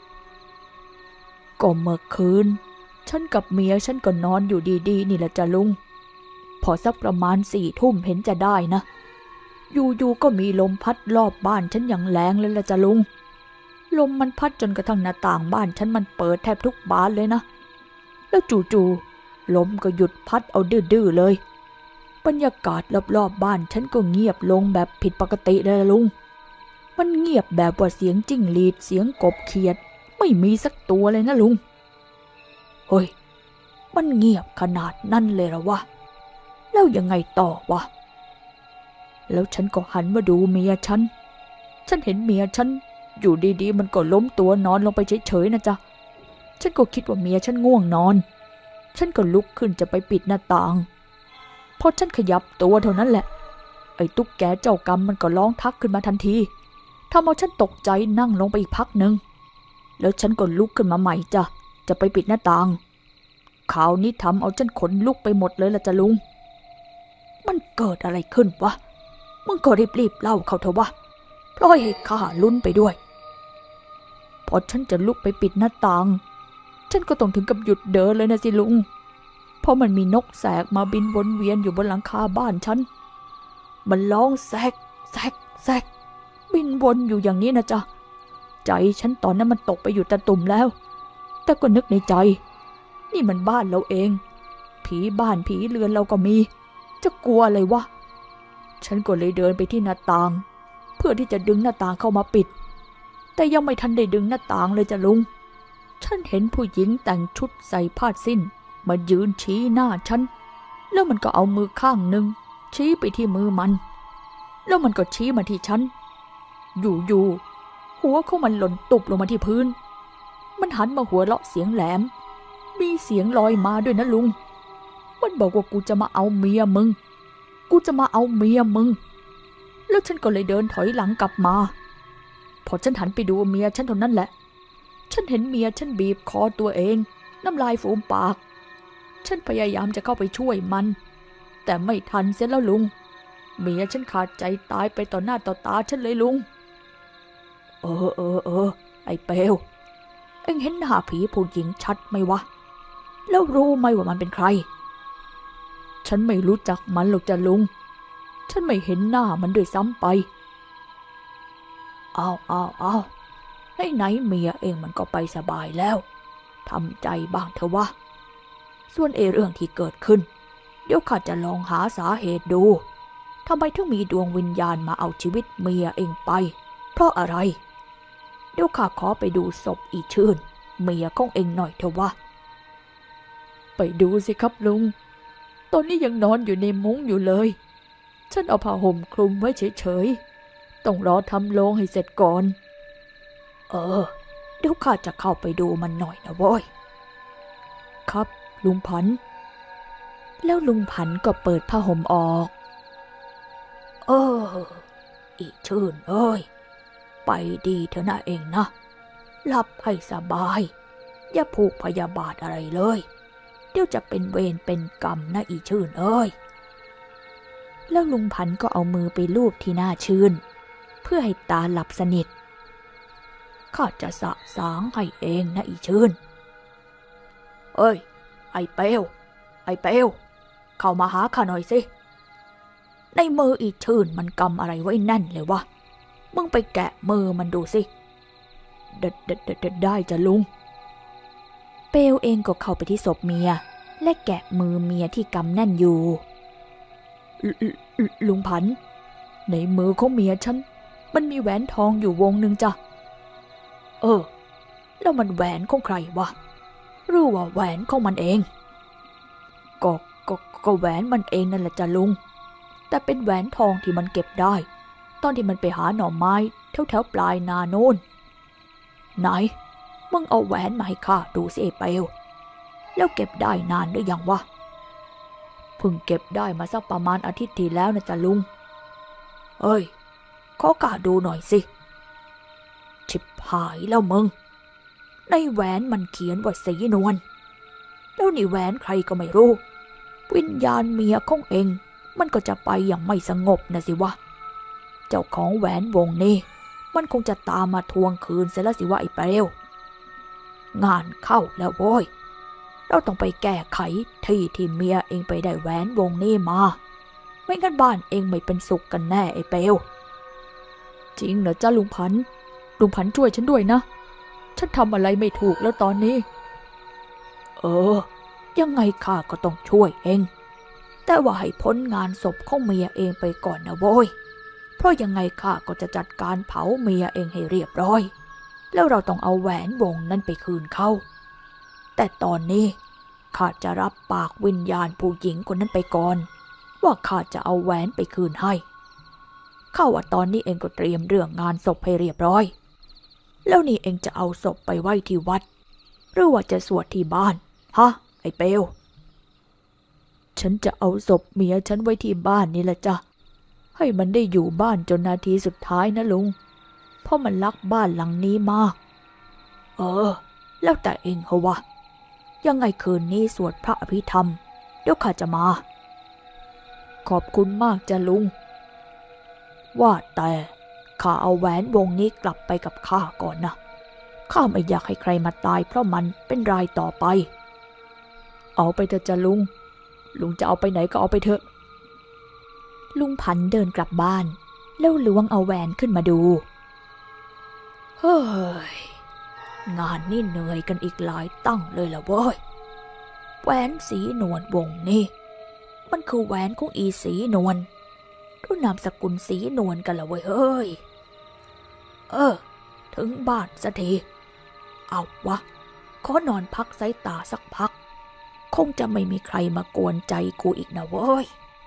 ก็เมื่อคืนฉันกับเมียฉันก็นอนอยู่ดีๆนี่แหละจ้ะลุงพอสักประมาณสี่ทุ่มเห็นจะได้นะอยู่ๆก็มีลมพัดรอบบ้านฉันอย่างแรงเลยละจ้ะลุงลมมันพัดจนกระทั่งหน้าต่างบ้านฉันมันเปิดแทบทุกบานเลยนะแล้วจู่ๆลมก็หยุดพัดเอาดื้อๆเลยบรรยากาศรอบๆบ้านฉันก็เงียบลงแบบผิดปกติเลยละลุงมันเงียบแบบว่าเสียงจิ้งหรีดเสียงกบเขียดไม่มีสักตัวเลยนะลุงเฮ้ยมันเงียบขนาดนั้นเลยเหรอวะแล้วยังไงต่อวะแล้วฉันก็หันมาดูเมียฉันฉันเห็นเมียฉันอยู่ดีๆมันก็ล้มตัวนอนลงไปเฉยๆนะจ๊ะฉันก็คิดว่าเมียฉันง่วงนอนฉันก็ลุกขึ้นจะไปปิดหน้าต่างพอฉันขยับตัวเท่านั้นแหละไอ้ตุ๊กแกเจ้ากรรมมันก็ร้องทักขึ้นมาทันทีทำเอาฉันตกใจนั่งลงไปอีกพักหนึ่งแล้วฉันก็ลุกขึ้นมาใหม่จ้ะจะไปปิดหน้าต่างข่าวนี้ทำเอาฉันขนลุกไปหมดเลยล่ะจ้ะลุงมันเกิดอะไรขึ้นวะมึงก็รีบๆเล่าเขาเถอะวะพลอยให้ข้าลุ้นไปด้วยพอฉันจะลุกไปปิดหน้าต่างฉันก็ต้องถึงกับหยุดเดินเลยนะสิลุงเพราะมันมีนกแสกมาบินวนเวียนอยู่บนหลังคาบ้านฉันมันร้องแสกแสกแสกบินวนอยู่อย่างนี้นะจ๊ะใจฉันตอนนั้นมันตกไปอยู่ตะตุ่มแล้วแต่ก็นึกในใจนี่มันบ้านเราเองผีบ้านผีเรือนเราก็มีจะกลัวอะไรวะฉันก็เลยเดินไปที่หน้าต่างเพื่อที่จะดึงหน้าต่างเข้ามาปิดแต่ยังไม่ทันได้ดึงหน้าต่างเลยจ้ะลุงฉันเห็นผู้หญิงแต่งชุดใส่ผ้าสิ้นมายืนชี้หน้าฉันแล้วมันก็เอามือข้างหนึ่งชี้ไปที่มือมันแล้วมันก็ชี้มาที่ฉันอยู่ๆหัวของมันหล่นตุบลงมาที่พื้นมันหันมาหัวเราะเสียงแหลมมีเสียงลอยมาด้วยนะลุงมันบอกว่ากูจะมาเอาเมียมึงกูจะมาเอาเมียมึงแล้วฉันก็เลยเดินถอยหลังกลับมาพอฉันหันไปดูเมียฉันเท่านั้นแหละฉันเห็นเมียฉันบีบคอตัวเองน้ำลายฟูมปากฉันพยายามจะเข้าไปช่วยมันแต่ไม่ทันเสียแล้วลุงเมียฉันขาดใจตายไปต่อหน้าต่อตาฉันเลยลุงเออเออเออไอ้เปลวเอ็งเห็นหน้าผีผู้หญิงชัดไหมวะแล้วรู้ไหมว่ามันเป็นใครฉันไม่รู้จักมันหรอกจ้ะลุงฉันไม่เห็นหน้ามันด้วยซ้ำไปอ้าวอ้าวอ้าวไหนๆเมียเองมันก็ไปสบายแล้วทำใจบ้างเถอะวะส่วนเอเรื่องที่เกิดขึ้นเดี๋ยวข้าจะลองหาสาเหตุดูทำไมถึงมีดวงวิญญาณมาเอาชีวิตเมียเองไปเพราะอะไรเดี๋ยวข้าขอไปดูศพอีชื่นเมียของเองหน่อยเถอะวะไปดูสิครับลุงตอนนี้ยังนอนอยู่ในมุ้งอยู่เลยฉันเอาผ้าห่มคลุมไว้เฉยๆต้องรอทำโลงให้เสร็จก่อนเออเดี๋ยวข้าจะเข้าไปดูมันหน่อยนะโว้ยครับลุงพันธุ์แล้วลุงพันธุ์ก็เปิดผ้าห่มออกเอออีชื่นเอ้ยไปดีเถอะนะเองนะหลับให้สบายอย่าผูกพยาบาทอะไรเลยเดี๋ยวจะเป็นเวรเป็นกรรมนะอีชื่นเอ้ยแล้วลุงพันธุ์ก็เอามือไปลูบที่หน้าชื่นเพื่อให้ตาหลับสนิทข้าจะสะสางให้เองนะอีชื่นเอ้ยไอ้เปลวไอ้เปลวเข้ามาหาข้าหน่อยสิในมืออีชื่นมันกำอะไรไว้แน่นเลยวะมึงไปแกะมือมันดูสิเด็ดเด็ดเด็ดได้จ้ะลุงเปลวเองก็เข้าไปที่ศพเมียและแกะมือเมียที่กำแน่นอยู่ลุงพันธุ์ในมือของเมียฉันมันมีแหวนทองอยู่วงหนึ่งจ้ะเออแล้วมันแหวนของใครวะหรือว่าแหวนของมันเองก็ก็ก็แหวนมันเองนั่นแหละจ้ะลุงแต่เป็นแหวนทองที่มันเก็บได้ตอนที่มันไปหาหน่อไม้แถวแถวปลายนาโน่นไหนมึงเอาแหวนมาให้ข้าดูสิไอ้เปลวแล้วเก็บได้นานหรือยังวะเพิ่งเก็บได้มาสักประมาณอาทิตย์ที่แล้วนะจ๊ะลุงเอ้ยขอข้าดูหน่อยสิชิบหายแล้วมึงในแหวนมันเขียนว่าสีนวลแล้วนี่แหวนใครก็ไม่รู้วิญญาณเมียของเองมันก็จะไปอย่างไม่สงบนะสิวะเจ้าของแหวนวงนี้มันคงจะตามมาทวงคืนเสียแล้วสิวะไอ้เปลวงานเข้าแล้วโว้ยเราต้องไปแก้ไขที่ที่เมียเองไปได้แหวนวงนี้มาไม่งั้นบ้านเองไม่เป็นสุขกันแน่ไอ้เปลวจริงเหรอจ้าลุงพันธุ์ลุงพันธุ์ช่วยฉันด้วยนะฉันทำอะไรไม่ถูกแล้วตอนนี้เออยังไงข้าก็ต้องช่วยเองแต่ว่าให้พ้นงานศพของเมียเองไปก่อนนะโว้ยเพราะยังไงข้าก็จะจัดการเผาเมียเองให้เรียบร้อยแล้วเราต้องเอาแหวนวงนั้นไปคืนเขาแต่ตอนนี้ข้าจะรับปากวิญญาณผู้หญิงคนนั้นไปก่อนว่าข้าจะเอาแหวนไปคืนให้ข้าว่าตอนนี้เองก็เตรียมเรื่องงานศพให้เรียบร้อยแล้วนี่เองจะเอาศพไปไว้ที่วัดหรือว่าจะสวดที่บ้านฮะไอ้เปลวฉันจะเอาศพเมียฉันไว้ที่บ้านนี่แหละจ้ะให้มันได้อยู่บ้านจนนาทีสุดท้ายนะลุงเพราะมันรักบ้านหลังนี้มากเออแล้วแต่เองเหรอวะยังไงคืนนี้สวดพระอภิธรรมเดี๋ยวข้าจะมาขอบคุณมากจ้ะลุงว่าแต่ข้าเอาแหวนวงนี้กลับไปกับข้าก่อนนะข้าไม่อยากให้ใครมาตายเพราะมันเป็นรายต่อไปเอาไปเถอะจ้ะลุงลุงจะเอาไปไหนก็เอาไปเถอะลุงพันธุ์เดินกลับบ้านแล้วล้วงเอาแหวนขึ้นมาดูเฮ้ยงานนี่เหนื่อยกันอีกหลายตั้งเลยล่ะเว้ยแหวนสีนวลวงนี้มันคือแหวนของอีสีนวลรู้นามสกุลสีนวลกันละเว้ยเฮ้ยเออถึงบ้านสักทีเอาวะขอนอนพักสายตาสักพักคงจะไม่มีใครมากวนใจกูอีกนะเว้ย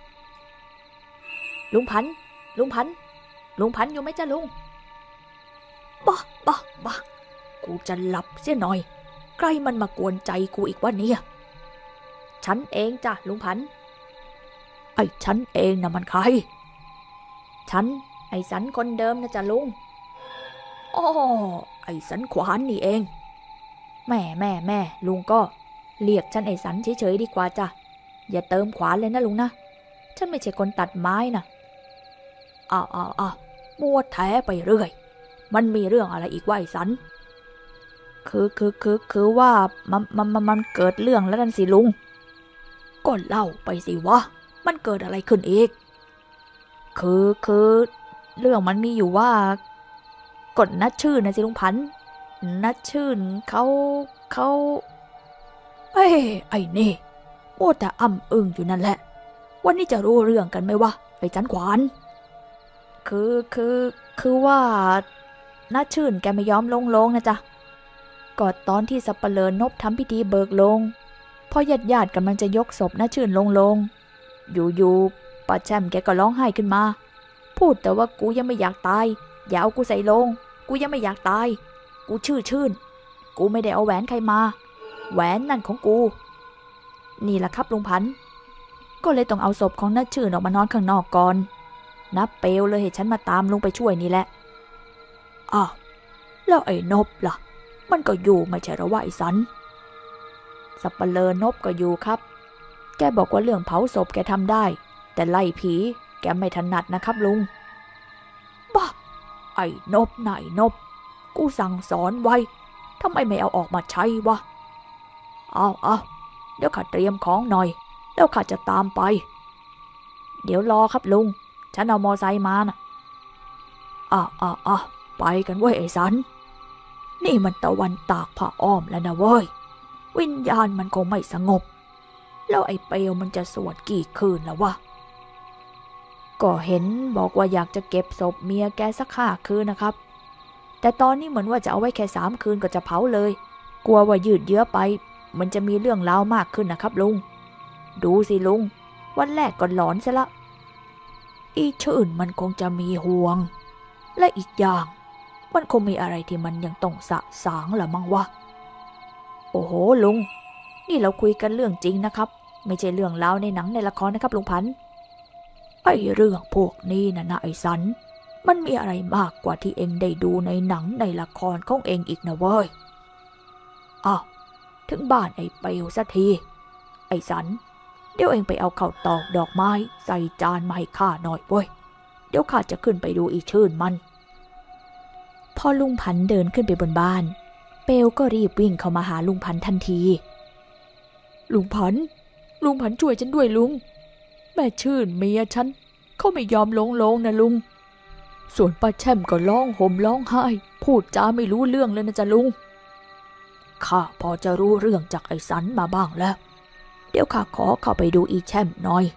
ลุงพันธุ์ลุงพันธุ์ลุงพันธุ์อยู่ไหมจ๊ะลุงบ้าบ้าบ้ากูจะหลับเสียหน่อยใครมันมากวนใจกูอีกวะเนี่ยฉันเองจ้ะลุงพันธุ์ไอ้ฉันเองนะมันใครฉันไอ้สันคนเดิมนะจ๊ะลุงอ๋อไอ้สันขวานนี่เองแม่แม่แม่ลุงก็เรียกฉันไอ้สันเฉยๆดีกว่าจ้ะอย่าเติมขวานเลยนะลุงนะฉันไม่ใช่คนตัดไม้นะอ้าวอ้าวอ้าวมัวแท้ไปเรื่อยมันมีเรื่องอะไรอีกวะไอ้สันคือคือคือคือว่ามันมันมันมันเกิดเรื่องแล้วนั่นสิลุงก็เล่าไปสิวะมันเกิดอะไรขึ้นอีกคือคือเรื่องมันมีอยู่ว่ากดนัดชื่นนะสิลุงพันธุ์นัดชื่นเขาเขาเอ้ไอ้นี่โอ้แต่อ้ำอึ้งอยู่นั่นแหละวันนี้จะรู้เรื่องกันไหมวะไอ้จันขวานคือคือคือว่านัดชื่นแกไม่ยอมลงโลงนะจ๊ะก็ตอนที่สัปเหร่อนบทำพิธีเบิกโลงพอญาติญาติกำลังจะยกศพนัดชื่นลงโลงอยู่ๆป้าแช่มแกก็ร้องไห้ขึ้นมาพูดแต่ว่ากูยังไม่อยากตายอย่าเอากูใส่โลงกูยังไม่อยากตายกูชื่อชื่นกูไม่ได้เอาแหวนใครมาแหวนนั่นของกูนี่แหละครับลุงพันธุ์ก็เลยต้องเอาศพของนัดชื่นออกมานอนข้างนอกก่อนนับเปลวเลยให้ฉันมาตามลุงไปช่วยนี่แหละอ้าวแล้วไอ้นบล่ะมันก็อยู่ไม่ใช่หรอวะไอ้สันสัปเหร่อนบก็อยู่ครับแกบอกว่าเรื่องเผาศพแกทำได้แต่ไล่ผีแกไม่ถนัดนะครับลุงบ้าไอ้นบนายนบกูสั่งสอนไว้ทำไมไม่เอาออกมาใช้วะเอาเอาเดี๋ยวข้าเตรียมของหน่อยแล้วข้าจะตามไปเดี๋ยวรอครับลุงฉันเอามอไซค์มานะอ่ะอ่ะอ่ะไปกันเว้ยไอ้สันนี่มันตะวันตากผ้าอ้อมแล้วนะเว้ยวิญญาณมันคงไม่สงบแล้วไอ้เปลวมันจะสวดกี่คืนแล้ววะก็เห็นบอกว่าอยากจะเก็บศพเมียแกสักห้าคืนนะครับแต่แต่ตอนนี้เหมือนว่าจะเอาไว้แค่สามคืนก็จะเผาเลยกลัวว่ายืดเยื้อไปมันจะมีเรื่องราวมากขึ้นนะครับลุงดูสิลุงวันแรกก็หลอนซะละอีชื่นมันคงจะมีห่วงและอีกอย่างมันคงมีอะไรที่มันยังต้องสะสางละมั้งวะโอ้โหลุงนี่เราคุยกันเรื่องจริงนะครับไม่ใช่เรื่องราวในหนังในละครนะครับลุงพันธุ์ไอ้เรื่องพวกนี้นะนะไอ้สันมันมีอะไรมากกว่าที่เองได้ดูในหนังในละครของเองอีกนะเว้ยอ้าวถึงบ้านไอ้เปลวสักทีไอ้สันเดี๋ยวเองไปเอาข้าวตอกดอกไม้ใส่จานมาให้ข้าหน่อยเว้ยเดี๋ยวข้าจะขึ้นไปดูอีชื่นมันพอลุงพันธุ์เดินขึ้นไปบนบ้านเปลวก็รีบวิ่งเข้ามาหาลุงพันธุ์ทันทีลุงพันธุ์ลุงพันธุ์ช่วยฉันด้วยลุงแม่ชื่นเมียฉันเขาไม่ยอมลงลงนะลุงส่วนป้าแช่มก็ร้องห่มร้องไห้พูดจาไม่รู้เรื่องเลยนะจ๊ะลุงข้าพอจะรู้เรื่องจากไอ้สันมาบ้างแล้วเดี๋ยวข้าขอเข้าไปดูอีแช่มหน่อย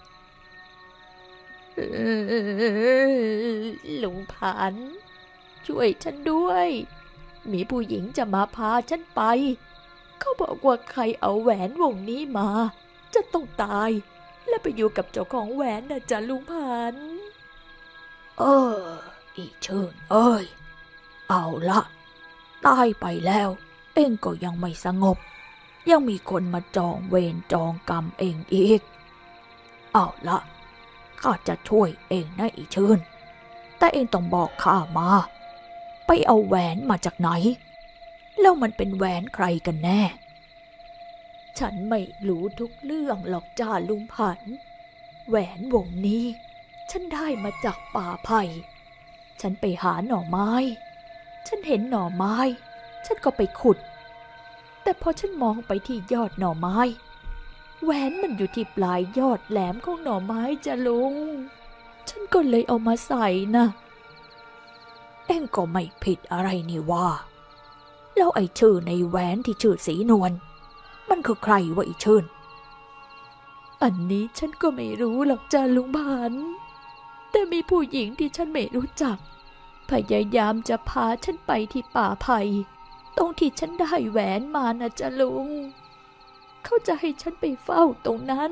ลุงพันธุ์ช่วยฉันด้วยมีผู้หญิงจะมาพาฉันไปเขาบอกว่าใครเอาแหวนวงนี้มาจะต้องตายและไปอยู่กับเจ้าของแหวนนะจ๊ะลุงพันธุ์เอออีเชิญเอ้ยเอาละตายไปแล้วเองก็ยังไม่สงบยังมีคนมาจองเวรจองกรรมเองอีกเอาละข้าจะช่วยเองนะอีเชิญแต่เองต้องบอกข้ามาไปเอาแหวนมาจากไหนแล้วมันเป็นแหวนใครกันแน่ฉันไม่รู้ทุกเรื่องหรอกจ้าลุงพันธุ์แหวนวงนี้ฉันได้มาจากป่าไผ่ฉันไปหาหน่อไม้ฉันเห็นหน่อไม้ฉันก็ไปขุดแต่พอฉันมองไปที่ยอดหน่อไม้แหวนมันอยู่ที่ปลายยอดแหลมของหน่อไม้จ้ะลุงฉันก็เลยเอามาใส่นะเอ็งก็ไม่ผิดอะไรนี่ว่าแล้วไอ้ชื่อในแหวนที่ชื่อสีนวลมันคือใครวะไอ้ชื่นอันนี้ฉันก็ไม่รู้หรอกจ้ะลุงพันธุ์แต่มีผู้หญิงที่ฉันไม่รู้จักพยายามจะพาฉันไปที่ป่าไผ่ตรงที่ฉันได้แหวนมานะจ๊ะลุงเขาจะให้ฉันไปเฝ้าตรงนั้น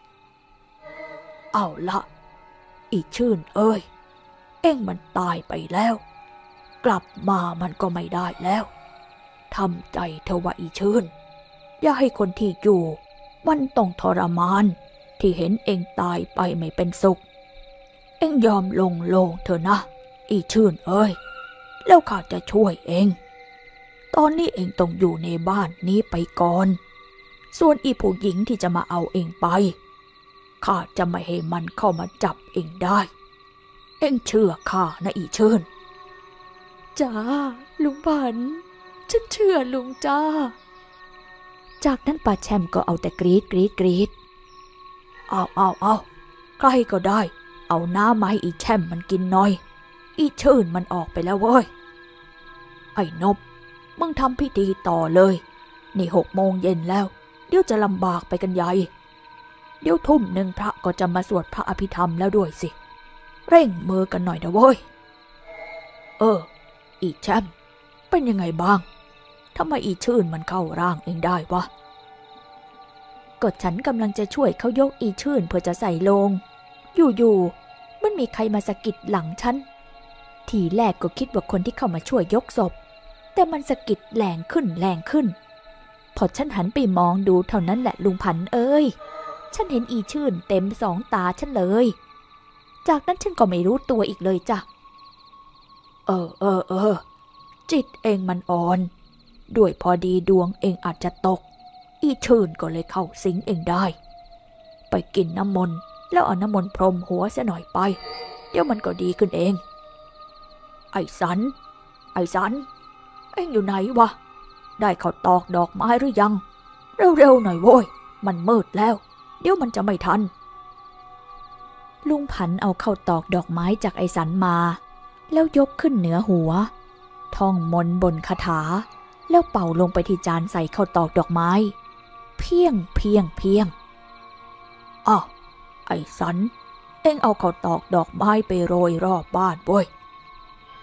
เอาละอีชื่นเอ้ยเอ็งมันตายไปแล้วกลับมามันก็ไม่ได้แล้วทำใจเถอะว่าอีชื่นอย่าให้คนที่อยู่มันต้องทรมานที่เห็นเอ็งตายไปไม่เป็นสุขเอ็งยอมลงโลงเถอะนะอีชื่นเอ้ยแล้วข้าจะช่วยเอ็งตอนนี้เอ็งต้องอยู่ในบ้านนี้ไปก่อนส่วนอีผู้หญิงที่จะมาเอาเอ็งไปข้าจะไม่ให้มันเข้ามาจับเอ็งได้เอ็งเชื่อข้านะอีชื่นจ้าลุงพันธุ์ฉันเชื่อลุงจ้าจากนั้นป้าแช่มก็เอาแต่กรีดกรีดกรีดเอาเอาเอาใครก็ได้เอาน้ำมาให้อีแช่มมันกินหน่อยอีชื่นมันออกไปแล้วเว้ยไอ้นบมึงทำพิธีต่อเลยนี่หกโมงเย็นแล้วเดี๋ยวจะลำบากไปกันใหญ่เดี๋ยวทุ่มหนึ่งพระก็จะมาสวดพระอภิธรรมแล้วด้วยสิเร่งมือกันหน่อยนะเว้ยเอออีแช่มเป็นยังไงบ้างทำไมอีชื่นมันเข้าร่างเองได้วะก็ฉันกำลังจะช่วยเขายกอีชื่นเพื่อจะใส่โลงอยู่ๆมันมีใครมาสะกิดหลังฉันทีแรกก็คิดว่าคนที่เข้ามาช่วยยกศพแต่มันสะกิดแรงขึ้นแรงขึ้นพอฉันหันไปมองดูเท่านั้นแหละลุงพันธุ์เอ้ยฉันเห็นอีชื่นเต็มสองตาฉันเลยจากนั้นฉันก็ไม่รู้ตัวอีกเลยจ้ะเออเออเออจิตเองมันอ่อนด้วยพอดีดวงเองอาจจะตกอีชื่นก็เลยเข้าสิงเองได้ไปกินน้ำมนต์แล้วเอาน้ำมนต์พรมหัวเสียหน่อยไปเดี๋ยวมันก็ดีขึ้นเองไอ้สันไอ้สันเอ็งอยู่ไหนวะได้ข้าวตอกดอกไม้หรือยังเร็วๆหน่อยโว้ยมันมืดแล้วเดี๋ยวมันจะไม่ทันลุงพันธุ์เอาข้าวตอกดอกไม้จากไอ้สันมาแล้วยกขึ้นเหนือหัวท่องมนต์บนคาถาแล้วเป่าลงไปที่จานใส่ข้าวตอกดอกไม้เพียงเพียงเพียงอ้าวไอ้สันเอ็งเอาข้าวตอกดอกไม้ไปโรยรอบบ้านโว้ย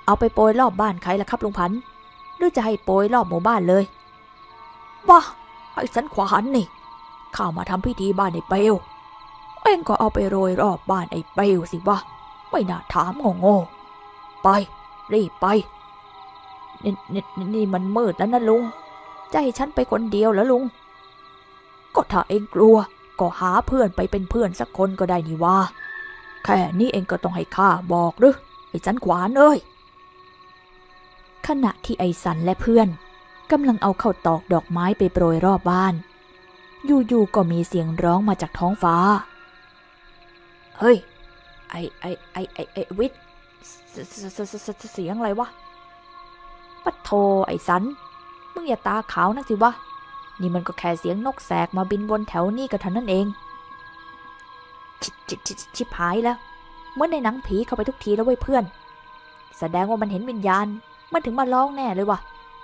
เอาไปโปรยรอบบ้านใครล่ะครับลุงพันธุ์หรือจะให้โปรยรอบหมู่บ้านเลยบ้าไอ้สันขวานนี่ข้ามาทำพิธีบ้านไอ้เปลวเอ็งก็เอาไปโรยรอบบ้านไอ้เปลวสิวะไม่น่าถามโง่ๆไปรีบไปนี่นี่นี่มันมืดแล้วนะลุงจะให้ฉันไปคนเดียวเหรอลุงก็ถ้าเอ็งกลัวก็หาเพื่อนไปเป็นเพื่อนสักคนก็ได้นี่ว่าแค่นี้เอ็งก็ต้องให้ข้าบอกหรือไอ้สันขวานเอ้ยขณะที่ไอ้สันและเพื่อนกำลังเอาเข้าตอกดอกไม้ไปโปรยรอบบ้านอยู่ๆก็มีเสียงร้องมาจากท้องฟ้าเฮ้ยไอไอไอไอไอวิทย์เสียงอะไรวะปะโทไอ้สันมึงอย่าตาขาวนักสิวะนี่มันก็แค่เสียงนกแสกมาบินวนแถวนี้ก็เท่านั้นเองชิชิชิชิบหายแล้วเหมื่อนในหนังผีเข้าไปทุกทีแล้วเว้ยเพื่อนแสดงว่ามันเห็นวิญญาณมันถึงมาร้องแน่เลยวะ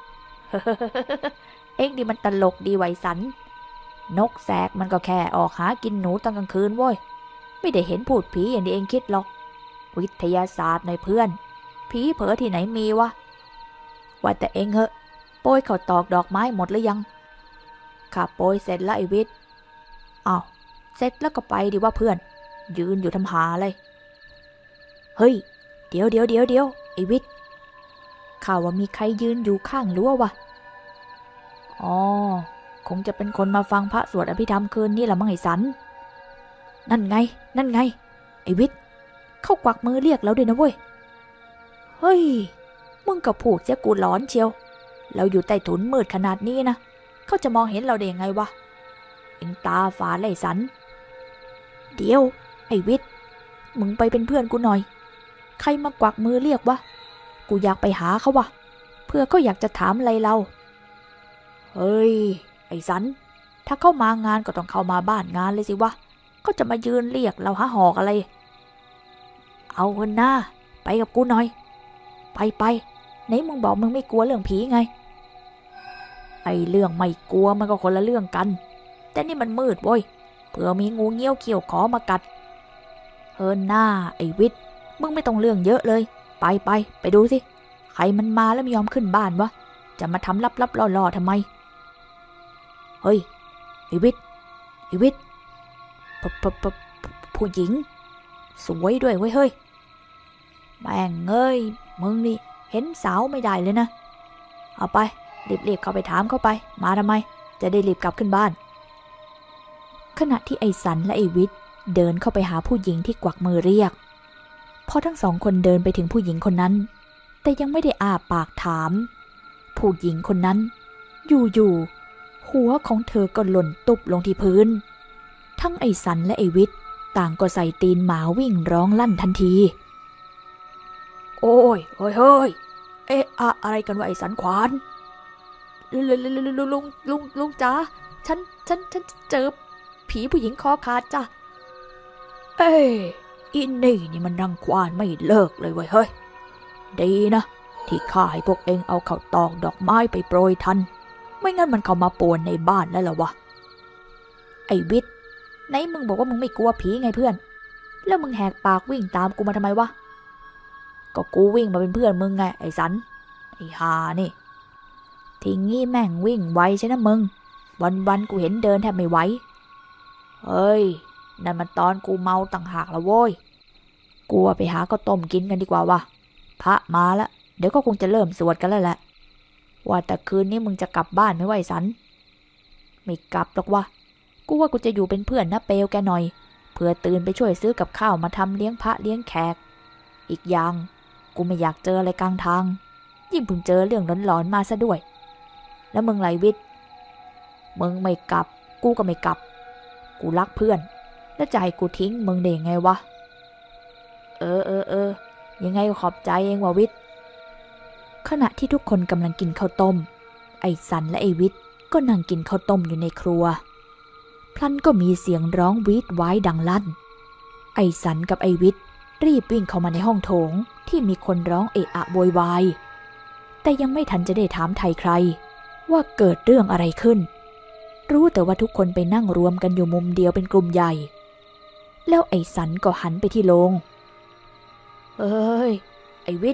เอ็งดิมันตลกดีไวสันนกแสกมันก็แค่ออกหากินหนูตอนกลางคืนเว้ยไม่ได้เห็นพูดผีอย่างที่เอ็งคิดหรอกวิทยาศาสตร์ในเพื่อนผีเผลอที่ไหนมีวะว่าแต่เอ็งเหอะโปรยเขาตอกดอกไม้หมดหรือยังข้าโปรยเสร็จแล้วไอ้วิทย์อ้าวเสร็จแล้วก็ไปดิว่าเพื่อนยืนอยู่ทำหาเลยเฮ้ยเดี๋ยวเดี๋ยวเดี๋ยวเดี๋ยวไอ้วิทย์ข่าวว่ามีใครยืนอยู่ข้างรั้ววะอ๋อคงจะเป็นคนมาฟังพระสวดอภิธรรมคืนนี้ละมั้งไอ้สันนั่นไงนั่นไงไอ้วิทย์เขากวักมือเรียกแล้วด้วยนะเว้ยเฮ้ยมึงก็พูดเสียกูหลอนเชียวเราอยู่ใต้ถุนมืดขนาดนี้นะเขาจะมองเห็นเราได้ยังไงวะเอ็งตาฝาดเลยสันเดี๋ยวไอ้วิทย์มึงไปเป็นเพื่อนกูหน่อยใครมากวักมือเรียกวะกูอยากไปหาเขาวะเพื่อเขาอยากจะถามอะไรเราเฮ้ยไอ้สันถ้าเข้ามางานก็ต้องเข้ามาบ้านงานเลยสิวะก็จะมายืนเรียกเราหาหอกอะไรเอาเถอะนะไปกับกูหน่อยไปไปไหนมึงบอกมึงไม่กลัวเรื่องผีไงไอ้เรื่องไม่กลัวมันก็คนละเรื่องกันแต่นี่มันมืดเว้ยเผื่อมีงูเงี้ยวเขี้ยวขอมากัดเออหน้าไอ้วิทย์มึงไม่ต้องเรื่องเยอะเลยไปไปไปดูสิใครมันมาแล้วไม่ยอมขึ้นบ้านวะจะมาทำลับๆล่อๆทำไมเฮ้ยไอ้วิทย์ไอ้วิทย์ปะปะปะผู้หญิงสวยด้วยเว้ยเฮ้ยแม่งเอ้ยมึงนี่เห็นสาวไม่ได้เลยนะเอาไปรีบๆเข้าไปถามเข้าไปมาทำไมจะได้รีบกลับขึ้นบ้านขณะที่ไอ้สันและไอ้วิทย์เดินเข้าไปหาผู้หญิงที่กวักมือเรียกพอทั้งสองคนเดินไปถึงผู้หญิงคนนั้นแต่ยังไม่ได้อ้าปากถามผู้หญิงคนนั้นอยู่ๆหัวของเธอก็หล่นตุบลงที่พื้นทั้งไอ้สันและไอ้วิทย์ต่างก็ใส่ตีนหมาวิ่งร้องลั่นทันทีโอ้ยเฮ้ยเฮ้ยเอ๊ะอะอะไรกันวะไอ้สันขวานลุงลุงลุงลุงลุงจ๋าฉันฉันฉันเจอผีผู้หญิงคอขาดจ้ะเอ้ยอินนี่นี่มันรังควานไม่เลิกเลยเว้ยเฮ้ยดีนะที่ข้าให้พวกเองเอาเข้าตอกดอกไม้ไปโปรยทันไม่งั้นมันเข้ามาป่วนในบ้านแล้วล่ะวะไอ้วิทย์ไหนมึงบอกว่ามึงไม่กลัวผีไงเพื่อนแล้วมึงแหกปากวิ่งตามกูมาทำไมวะก็กูวิ่งมาเป็นเพื่อนมึงไงไอ้สันไอ้ฮานี่ทีงี้แม่งวิ่งไวใช่นะมึงวันๆกูเห็นเดินแทบไม่ไหวเฮ้ยนั่นมันตอนกูเมาต่างหากละโว้ยกูว่าไปหาข้าวต้มกินกันดีกว่าวะพระมาแล้วเดี๋ยวก็คงจะเริ่มสวดกันแล้วแหละว่าแต่คืนนี้มึงจะกลับบ้านไหมวะไอ้สันไม่กลับหรอกวะกูว่ากูจะอยู่เป็นเพื่อนนะเปลวแกหน่อยเผื่อตื่นไปช่วยซื้อกับข้าวมาทำเลี้ยงพระเลี้ยงแขกอีกอย่างกูไม่อยากเจออะไรกลางทางยิ่งเพิ่งเจอเรื่องหลอนๆมาซะด้วยแล้วมึงไรวิทย์มึงไม่กลับกูก็ไม่กลับกูรักเพื่อนแล้วจะให้กูทิ้งมึงได้ยังไงวะเออเออเออยังไงก็ขอบใจเองว่ะวิทย์ขณะที่ทุกคนกำลังกินข้าวต้มไอ้สันและไอ้วิทย์ก็นั่งกินข้าวต้มอยู่ในครัวพลันก็มีเสียงร้องวีดว้ายดังลั่นไอ้สันกับไอ้วิทย์รีบวิ่งเข้ามาในห้องโถงที่มีคนร้องเอะอะโวยวายแต่ยังไม่ทันจะได้ถามไทยใครว่าเกิดเรื่องอะไรขึ้นรู้แต่ว่าทุกคนไปนั่งรวมกันอยู่มุมเดียวเป็นกลุ่มใหญ่แล้วไอ้สันก็หันไปที่โรงเอ้ยไอ้วิทย์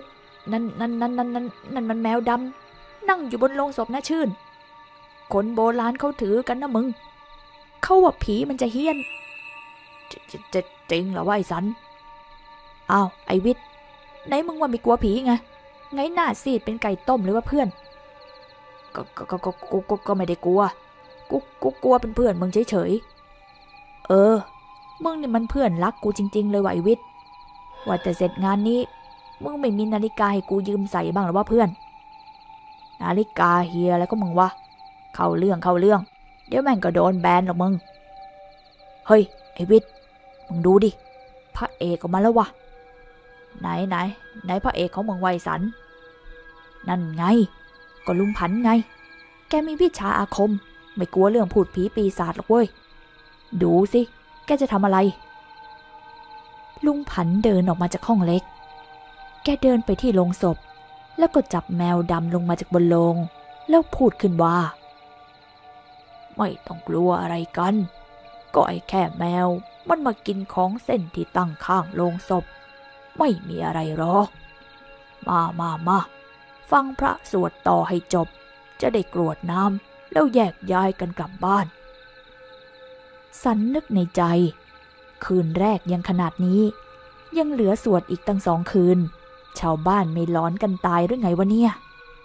นั่นนั่นนั่นนั่นนั่นนั่นมันแมวดำนั่งอยู่บนโลงศพนะชื่นคนโบราณเขาถือกันนะมึงเขาว่าผีมันจะเฮี้ยนจะจะจริงเหรอวะไอ้สันอ้าวไอ้วิทย์ไหนมึงว่าไม่กลัวผีไงไงหน้าซีดเป็นไก่ต้มหรือว่าเพื่อนก็ก็ก็ก็กูก็ก็ไม่ได้กลัวกูกูกลัวเป็นเพื่อนมึงเฉยๆเออมึงนี่มันเพื่อนรักกูจริงๆเลยว่ะไอ้วิทย์ว่าแต่เสร็จงานนี้มึงไม่มีนาฬิกาให้กูยืมใส่บ้างหรอวะเพื่อนนาฬิกาเฮียแล้วก็มึงวะเข้าเรื่องเข้าเรื่องเดี๋ยวแม่งก็โดนแบนหรอกมึงเฮ้ยไอ้วิทย์มึงดูดิพระเอกออกมาแล้ววะไหนไหนไหนพระเอกของมึงไวสันนั่นไงก็ลุงพันไงแกมีวิชาอาคมไม่กลัวเรื่องพูดผีปีศาจหรอกเว้ยดูสิแกจะทำอะไรลุงพันเดินออกมาจากห้องเล็กแกเดินไปที่โลงศพแล้วก็จับแมวดำลงมาจากบนโลงแล้วพูดขึ้นว่าไม่ต้องกลัวอะไรกันก็ไอ้แค่แมวมันมากินของเส้นที่ตั้งข้างโลงศพไม่มีอะไรหรอกมามามาฟังพระสวดต่อให้จบจะได้กรวดน้ำแล้วแยกย้ายกันกลับบ้านสันนึกในใจคืนแรกยังขนาดนี้ยังเหลือสวดอีกตั้งสองคืนชาวบ้านไม่ร้อนกันตายหรือไงวะเนี่ย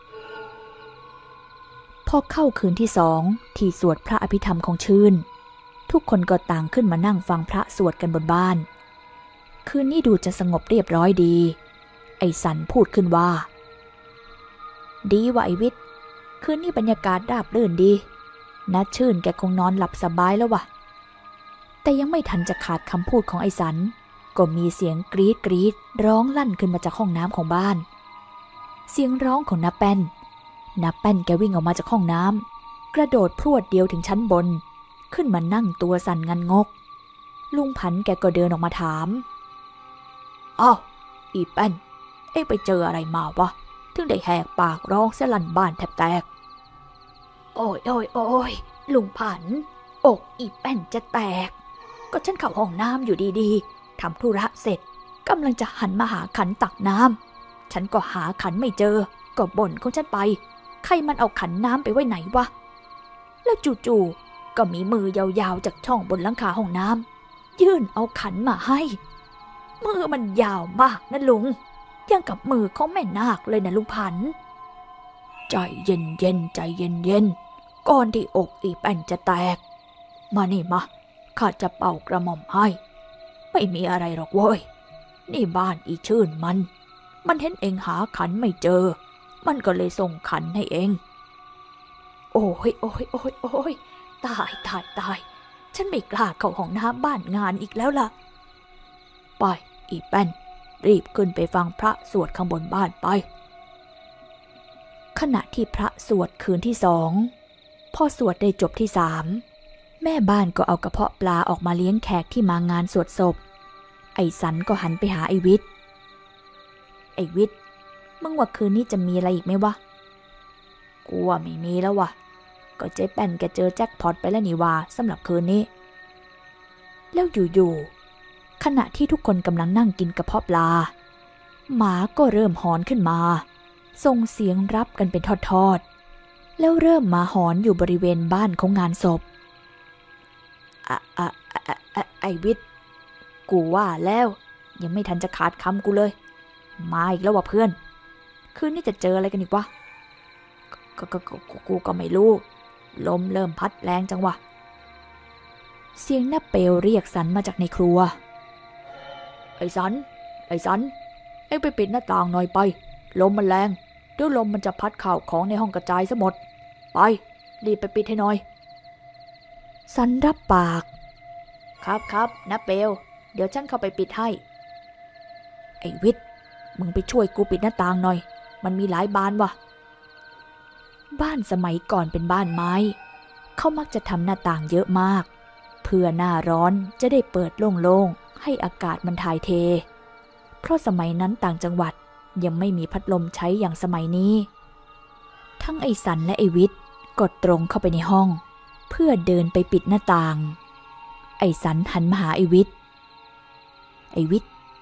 พอเข้าคืนที่สองที่สวดพระอภิธรรมของชื่นทุกคนก็ต่างขึ้นมานั่งฟังพระสวดกันบนบ้านคืนนี้ดูจะสงบเรียบร้อยดีไอ้สันพูดขึ้นว่าดีว่ะไอ้วิทย์คืนนี้บรรยากาศราบรื่นดีนัดชื่นแกคงนอนหลับสบายแล้ววะแต่ยังไม่ทันจะขาดคำพูดของไอ้สันก็มีเสียงกรี๊ดกรี๊ดร้องลั่นขึ้นมาจากห้องน้ำของบ้านเสียงร้องของน้าแป้นน้าแป้นแกวิ่งออกมาจากห้องน้ำกระโดดพรวดเดียวถึงชั้นบนขึ้นมานั่งตัวสั่นงันงกลุงพันแกก็เดินออกมาถามอ้าวอีแป้นเอ็งไปเจออะไรมาวะถึงได้แหกปากร้องเสียลั่นบ้านแทบแตกโอ้ยโอ้ยโอ้ยลุงพันอกอีแป้นจะแตกก็ฉันเข้าห้องน้ำอยู่ดีๆทำธุระเสร็จกำลังจะหันมาหาขันตักน้ำฉันก็หาขันไม่เจอก็บ่นของฉันไปใครมันเอาขันน้ำไปไว้ไหนวะแล้วจู่ๆก็มีมือยาวๆจากช่องบนหลังคาห้องน้ำยื่นเอาขันมาให้มือมันยาวมากนะลุงยังกับมือของแม่นาคเลยนะลุงพันใจเย็นเย็นใจเย็นเย็นก่อนที่อกอีแป้นจะแตกมานี่มาข้าจะเป่ากระหม่อมให้ไม่มีอะไรหรอกเว้ยนี่บ้านอีชื่นมันมันเห็นเองหาขันไม่เจอมันก็เลยส่งขันให้เองโอ้ยโอ้ยโอ้ยโอ้ยตายตายตายฉันไม่กล้าเข้าห้องน้ำบ้านงานอีกแล้วล่ะไปอีแป้นรีบขึ้นไปฟังพระสวดข้างบนบ้านไปขณะที่พระสวดคืนที่สองพอสวดได้จบที่สามแม่บ้านก็เอากระเพาะปลาออกมาเลี้ยงแขกที่มางานสวดศพไอ้สันก็หันไปหาไอ้วิทย์ไอ้วิทย์มึงว่าคืนนี้จะมีอะไรอีกไหมวะกูว่าไม่มีแล้ววะก็เจ๊แป้นแกเจอแจ็คพอตไปแล้วนี่ว่าสำหรับคืนนี้แล้วอยู่ๆขณะที่ทุกคนกำลังนั่งกินกระเพาะปลาหมาก็เริ่มหอนขึ้นมาส่งเสียงรับกันเป็นทอดๆแล้วเริ่มมาหอนอยู่บริเวณบ้านของงานศพอะอะอะอะไอวิทย์กูว่าแล้วยังไม่ทันจะขาดคำกูเลยมาอีกแล้วว่ะเพื่อนคืนนี้จะเจออะไรกันอีกวะก็ก็ก็กูก็ไม่รู้ลมเริ่มพัดแรงจังวะเสียงน้าเปลเรียกสันมาจากในครัวไอ้สันไอ้สันเอ็งไปปิดหน้าต่างหน่อยไปลมมันแรงเดี๋ยวลมมันจะพัดข่าวของในห้องกระจายซะหมดไปรีบไปปิดให้หน่อยสันรับปากครับครับน้าเปลเดี๋ยวฉันเข้าไปปิดให้ไอ้วิทย์มึงไปช่วยกูปิดหน้าต่างหน่อยมันมีหลายบานว่ะบ้านสมัยก่อนเป็นบ้านไม้เขามักจะทำหน้าต่างเยอะมากเพื่อหน้าร้อนจะได้เปิดโล่งๆให้อากาศมันถ่ายเทเพราะสมัยนั้นต่างจังหวัดยังไม่มีพัดลมใช้อย่างสมัยนี้ทั้งไอ้สันและไอ้วิทย์กดตรงเข้าไปในห้องเพื่อเดินไปปิดหน้าต่างไอ้สันหันมาหาไอ้วิทย์ไอ้วิทย์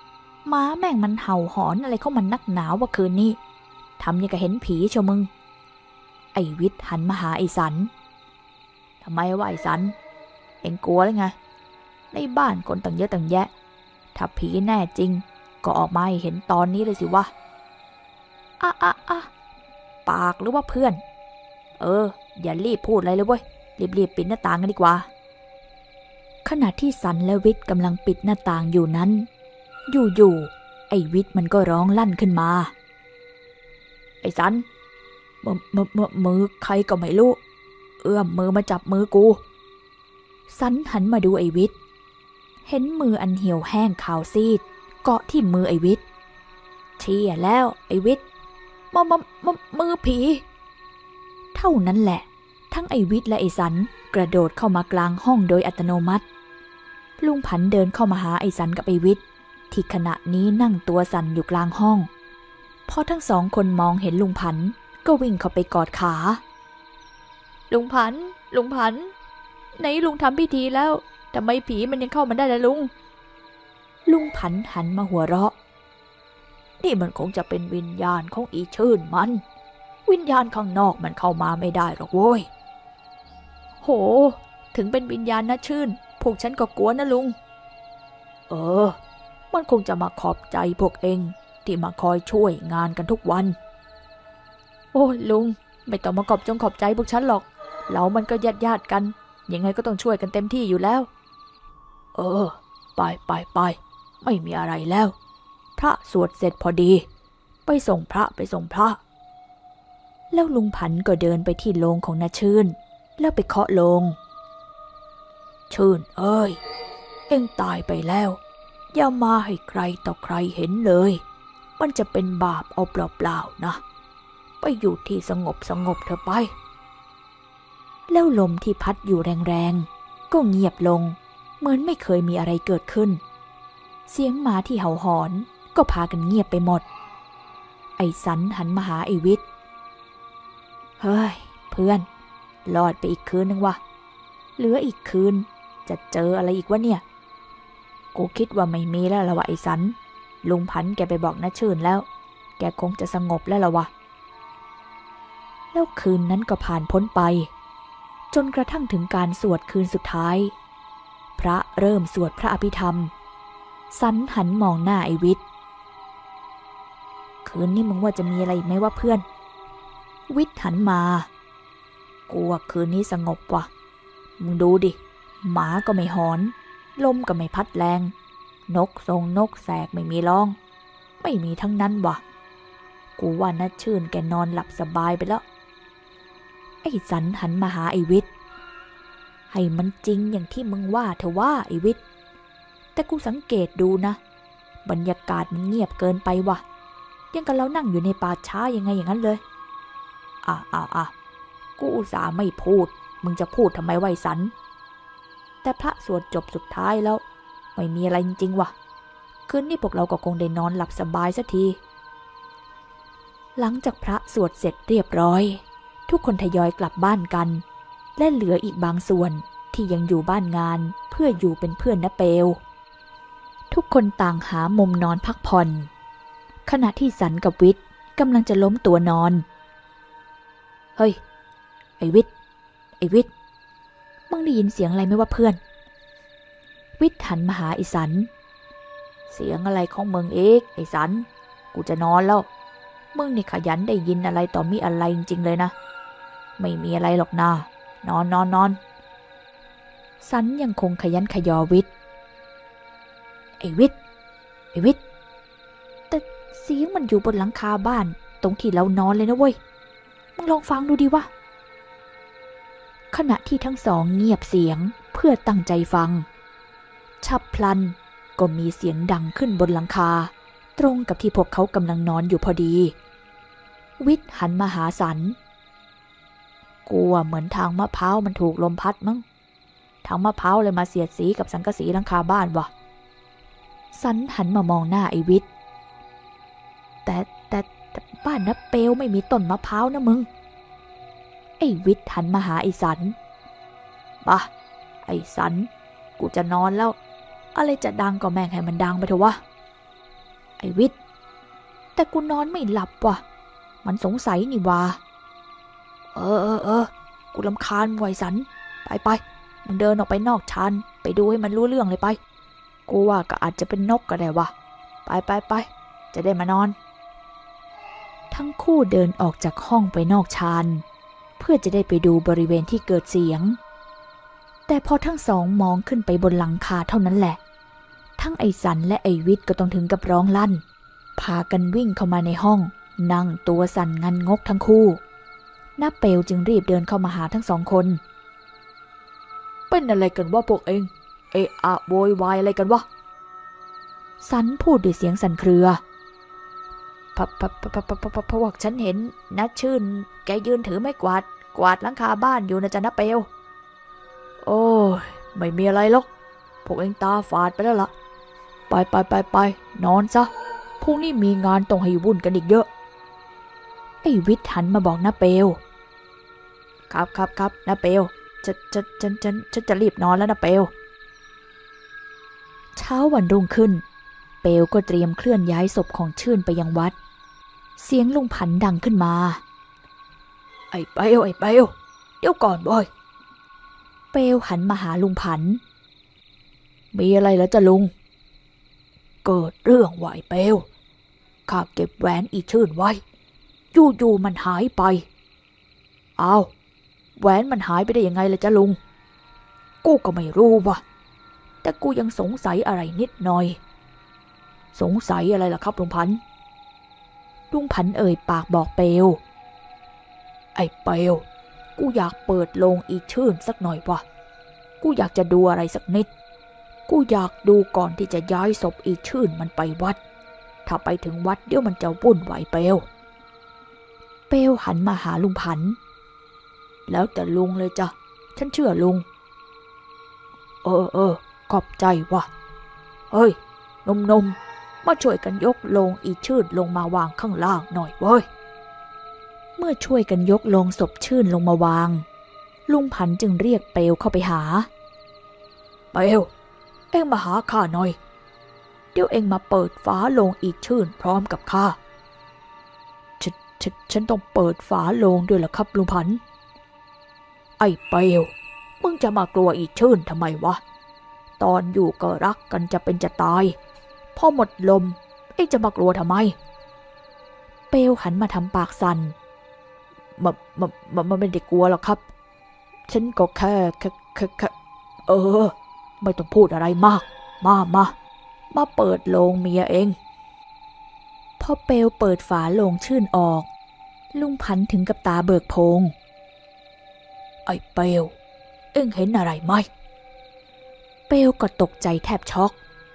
ม้าแม่งมันเห่าหอนอะไรเข้ามันนักหนาวว่าคืนนี้ทำยังกับเห็นผีเชียวมึงไอ้วิทย์หันมาหาไอ้สันทำไมวะไอ้สันเอ็งกลัวหรือไงในบ้านคนต่างเยอะต่างแยะถ้าผีแน่จริงก็ออกมาให้เห็นตอนนี้เลยสิวะอ่ะอ่ะอ่ะปากหรือว่าเพื่อนเอออย่ารีบพูดอะไรเลยเว้ยรีบๆปิดหน้าต่างกันดีกว่าขณะที่สันและวิทย์กำลังปิดหน้าต่างอยู่นั้นอยู่ๆไอ้วิทย์มันก็ร้องลั่นขึ้นมาไอ้สันมือมือมือมือใครก็ไม่รู้เอื้อมมือมาจับมือกูสันหันมาดูไอ้วิทย์เห็นมืออันเหี่ยวแห้งขาวซีดเกาะที่มือไอ้วิทย์เชี่ยแล้วไอ้วิทย์มามามามือผีเท่านั้นแหละทั้งไอ้วิทย์และไอ้สันกระโดดเข้ามากลางห้องโดยอัตโนมัติลุงผันเดินเข้ามาหาไอ้สันกับไอ้วิทย์ที่ขณะนี้นั่งตัวสั่นอยู่กลางห้องพอทั้งสองคนมองเห็นลุงผันก็วิ่งเข้าไปกอดขาลุงผันลุงผันไหนลุงทำพิธีแล้วทำไมผีมันยังเข้ามาได้ล่ะลุงลุงผันหันมาหัวเราะนี่มันคงจะเป็นวิญญาณของอีชื่นมันวิญญาณข้างนอกมันเข้ามาไม่ได้หรอกโว้ยโหถึงเป็นวิญญาณนะชื่นพวกฉันก็กลัวนะลุงเออมันคงจะมาขอบใจพวกเองที่มาคอยช่วยงานกันทุกวันโอ้ลุงไม่ต้องมาขอบจงขอบใจพวกฉันหรอกเรามันก็ญาติญาติกันยังไงก็ต้องช่วยกันเต็มที่อยู่แล้วเออไปไปไปไม่มีอะไรแล้วพระสวดเสร็จพอดีไปส่งพระไปส่งพระแล้วลุงผันก็เดินไปที่โลงของน้าชื่นแล้วไปเคาะโลงชื่นเอ้ยเอ็งตายไปแล้วอย่ามาให้ใครต่อใครเห็นเลยมันจะเป็นบาปเอาเปล่าๆนะไปอยู่ที่สงบสงบเถอะไปแล้วลมที่พัดอยู่แรงๆก็เงียบลงเหมือนไม่เคยมีอะไรเกิดขึ้นเสียงหมาที่เห่าหอนก็พากันเงียบไปหมดไอ้สันหันมาหาไอ้วิทย์เฮ้ยเพื่อนรอดไปอีกคืนนึงวะเหลืออีกคืนจะเจออะไรอีกวะเนี่ยกูคิดว่าไม่มีแล้วละวะไอ้สันลุงพันแกไปบอกน้าชื่นแล้วแกคงจะสงบแล้วละวะแล้วคืนนั้นก็ผ่านพ้นไปจนกระทั่งถึงการสวดคืนสุดท้ายพระเริ่มสวดพระอภิธรรมสันหันมองหน้าไอ้วิทย์คืนนี้มึงว่าจะมีอะไรไหมวะเพื่อนวิทย์หันมากูว่าคืนนี้สงบว่ะมึงดูดิหมาก็ไม่หอนลมก็ไม่พัดแรงนกทรงนกแสกไม่มีร้องไม่มีทั้งนั้นว่ะกูว่าน่าชื่นแกนอนหลับสบายไปแล้วไอ้สันหันมาหาไอ้วิทย์ให้มันจริงอย่างที่มึงว่าเถอะว่าไอ้วิทย์แต่กูสังเกตดูนะบรรยากาศมันเงียบเกินไปว่ะยังกับเรานั่งอยู่ในป่าช้ายังไงอย่างนั้นเลยอ่ะอ่ะอ่ะกูอุตส่าห์ไม่พูดมึงจะพูดทำไมไว้สันแต่พระสวดจบสุดท้ายแล้วไม่มีอะไรจริงๆว่ะคืนนี้พวกเราก็คงได้นอนหลับสบายสักทีหลังจากพระสวดเสร็จเรียบร้อยทุกคนทยอยกลับบ้านกันและเหลืออีกบางส่วนที่ยังอยู่บ้านงานเพื่ออยู่เป็นเพื่อนน้าเปลทุกคนต่างหามุมนอนพักผ่อนขณะที่สันกับวิทย์กำลังจะล้มตัวนอนเฮ้ยไอ้วิทย์ไอ้วิทย์มึงได้ยินเสียงอะไรไหมว่าเพื่อนวิทย์หันมาหาไอ้สันเสียงอะไรของมึงเอกไอ้สันกูจะนอนแล้วมึงนี่ขยันได้ยินอะไรต่อมีอะไรจริงๆเลยนะไม่มีอะไรหรอกนานอนนอนนอนสันยังคงขยันขยอวิทย์ไอ้วิทย์ไอ้วิทย์แต่เสียงมันอยู่บนหลังคาบ้านตรงที่เรานอนเลยนะเว้ยมึงลองฟังดูดิวะขณะที่ทั้งสองเงียบเสียงเพื่อตั้งใจฟังฉับพลันก็มีเสียงดังขึ้นบนหลังคาตรงกับที่พวกเขากำลังนอนอยู่พอดีวิทย์หันมาหาสันกลัวเหมือนทางมะพร้าวมันถูกลมพัดมั้งทางมะพร้าวเลยมาเสียดสีกับสังกะสีหลังคาบ้านวะสันหันมามองหน้าไอ้วิทย์แต่แต่แต่บ้านน้าเปลไม่มีต้นมะพร้าวนะมึงไอ้วิทย์หันมาหาไอ้สันป่ะไอ้สันกูจะนอนแล้วอะไรจะดังก็แม่งให้มันดังไปเถอะวะไอ้วิทย์แต่กูนอนไม่หลับว่ะมันสงสัยนี่ว่าเออเออเออกูรำคาญมวยสันไปไปมึงเดินออกไปนอกชานไปดูให้มันรู้เรื่องเลยไปกูว่าก็อาจจะเป็นนกก็ได้ว่ะไปไปไปจะได้มานอนทั้งคู่เดินออกจากห้องไปนอกชานเพื่อจะได้ไปดูบริเวณที่เกิดเสียงแต่พอทั้งสองมองขึ้นไปบนหลังคาเท่านั้นแหละทั้งไอ้สันและไอ้วิทย์ก็ต้องถึงกับร้องลั่นพากันวิ่งเข้ามาในห้องนั่งตัวสั่นงันงกทั้งคู่น้าเปลวจึงรีบเดินเข้ามาหาทั้งสองคนเป็นอะไรกันวะพวกเองเอะอะโวยวายอะไรกันวะสันพูดด้วยเสียงสั่นเครือพะพะพะพะพะพะพะพวกฉันเห็นนัดชื่นแกยืนถือไม้กวาดกวาดหลังคาบ้านอยู่นะจ๊ะน้าเปลวโอ้ยไม่มีอะไรหรอกพวกเองตาฝาดไปแล้วล่ะไปไปไปไปนอนซะพรุ่งนี้มีงานต้องให้วุ่นกันอีกเยอะไอ้วิทย์หันมาบอกน้าเปลวครับครับครับน้าเปลวจะจะจะจะจะจะรีบนอนแล้วน้าเปลวเช้าวันรุ่งขึ้นเปลวก็เตรียมเคลื่อนย้ายศพของชื่นไปยังวัดเสียงลุงผันดังขึ้นมาไอ้เปลวไอ้เปลวเดี๋ยวก่อนบ่อยเปลวหันมาหาลุงผันมีอะไรแล้วจ้ะลุงเกิดเรื่องไหวเปลวข้าเก็บแหวนอีชื่นไว้อยู่ๆมันหายไปอ้าวแหวนมันหายไปได้ยังไงล่ะจ้ะลุงกูก็ไม่รู้ว่ะแต่กูยังสงสัยอะไรนิดหน่อยสงสัยอะไรล่ะครับลุงพันธุ์ลุงพันธุ์เอ่ยปากบอกเปลวไอ้เปลวกูอยากเปิดโลงอีชื่นสักหน่อยว่ะกูอยากจะดูอะไรสักนิดกูอยากดูก่อนที่จะย้ายศพอีชื่นมันไปวัดถ้าไปถึงวัดเดี๋ยวมันจะวุ่นวายเปลวเปลวหันมาหาลุงพันธุ์แล้วแต่ลุงเลยจ้ะฉันเชื่อลุงเออเออขอบใจว่ะเฮ้ยนมนมมาช่วยกันยกโลงอีชื่นลงมาวางข้างล่างหน่อยเว้ยเมื่อช่วยกันยกโลงศพชื่นลงมาวางลุงพันธุ์จึงเรียกเปลวเข้าไปหาเปลวเอ็งมาหาข้าหน่อยเดี๋ยวเอ็งมาเปิดฝาโลงอีชื่นพร้อมกับข้าฉันฉันฉันต้องเปิดฝาโลงด้วยเหรอครับลุงพันธุ์ไอ้เปลวมึงจะมากลัวอีชื่นทำไมวะตอนอยู่ก็รักกันจะเป็นจะตายพอหมดลมเอ็งจะมากลัวทำไมเปลวหันมาทำปากสั่นมันมันมันไม่ได้กลัวหรอกครับฉันก็แค่แค่แค่แค่เออไม่ต้องพูดอะไรมากมามามาเปิดโลงเมียเองพอเปลวเปิดฝาโลงชื่นออกลุงพันธุ์ถึงกับตาเบิกโพงไอ้เปลวเอ็งเห็นอะไรไหมเปลวก็ตกใจแทบช็อก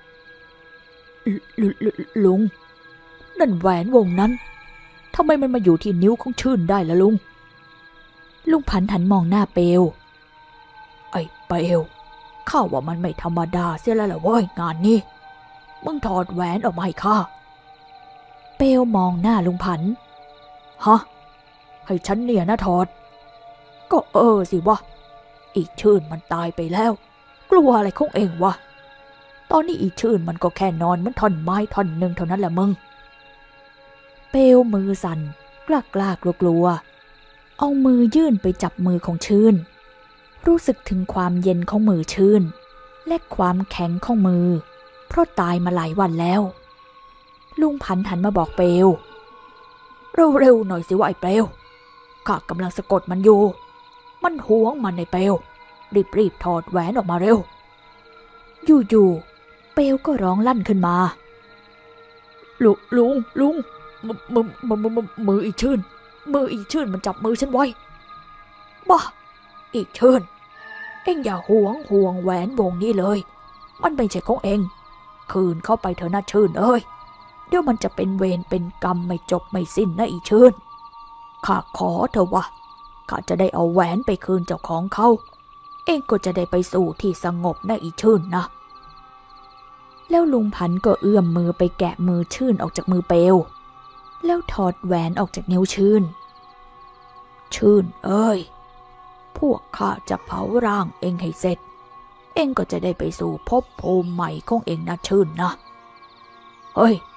ลุงนั่นแหวนวงนั้นทำไมมันมาอยู่ที่นิ้วของชื่นได้ล่ะลุงลุงพันธุ์หันมองหน้าเปลวไอ้เปลวข้าว่ามันไม่ธรรมดาเสียแล้วล่ะเว้ยงานนี้มึงถอดแหวนออกมาให้ข้าเปลวมองหน้าลุงพันธุ์ฮะให้ฉันเนี่ยนะถอดก็เออสิวะอีชื่นมันตายไปแล้วกลัวอะไรของเองวะตอนนี้อีชื่นมันก็แค่นอนเหมือนท่อนไม้ท่อนหนึ่งเท่านั้นแหละมึงเปลวมือสั่นกล้ากล้ากลัวกลัวเอามือยื่นไปจับมือของชื่นรู้สึกถึงความเย็นของมือชื่นและความแข็งของมือเพราะตายมาหลายวันแล้วลุงพันธุ์หันมาบอกเปลวเร็วๆหน่อยสิว่าไอ้เปลวข้ากำลังสะกดมันอยู่มันหวงมันในเปลวรีบๆถอดแหวนออกมาเร็วอยู่ๆเปลวก็ร้องลั่นขึ้นมาลุลุงลุงมือมือมือมือมืออีชื่นมืออีชื่นมันจับมือฉันไว้บ้าอีชื่นเอ็งอย่าหวงห่วงแหวนวงนี้เลยมันไม่ใช่ของเอ็งคืนเข้าไปเถอะนะชื่นเอ้ยเดี๋ยวมันจะเป็นเวรเป็นกรรมไม่จบไม่สิ้นนะอีชื่นข้าขอเถอะวะข้าจะได้เอาแหวนไปคืนเจ้าของเขาเอ็งก็จะได้ไปสู่ที่สงบนะอีชื่นนะแล้วลุงพันธุ์ก็เอื้อมมือไปแกะมือชื่นออกจากมือเปลวแล้วถอดแหวนออกจากนิ้วชื่นชื่นเอ้ยพวกข้าจะเผาร่างเอ็งให้เสร็จเอ็งก็จะได้ไปสู่ภพภูมิใหม่ของเอ็งนะชื่นนะเฮ้ยไอ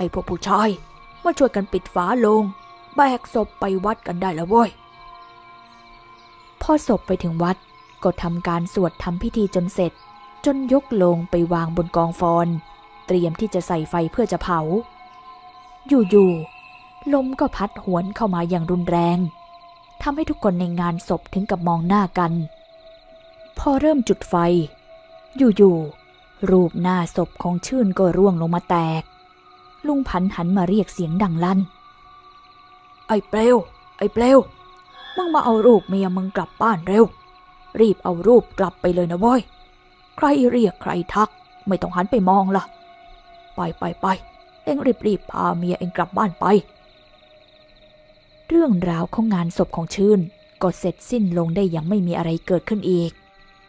อ้พวกผู้ชายมาช่วยกันปิดฝาโลงแบกศพไปวัดกันได้แล้วเว้ยพอศพไปถึงวัดก็ทำการสวดทำพิธีจนเสร็จจนยกโลงไปวางบนกองฟอนเตรียมที่จะใส่ไฟเพื่อจะเผาอยู่ๆลมก็พัดหวนเข้ามาอย่างรุนแรงทำให้ทุกคนในงานศพถึงกับมองหน้ากันพอเริ่มจุดไฟอยู่ๆรูปหน้าศพของชื่นก็ร่วงลงมาแตกลุงพันหันมาเรียกเสียงดังลั่นไอ้เปลวไอ้เปลวมึงมาเอารูปเมียมึงกลับบ้านเร็วรีบเอารูปกลับไปเลยนะเว้ยใครเรียกใครทักไม่ต้องหันไปมองล่ะไปไปไปเอ็งรีบรีบพาเมียเอ็งกลับบ้านไปเรื่องราวของงานศพของชื่นก็เสร็จสิ้นลงได้อย่างไม่มีอะไรเกิดขึ้นอีก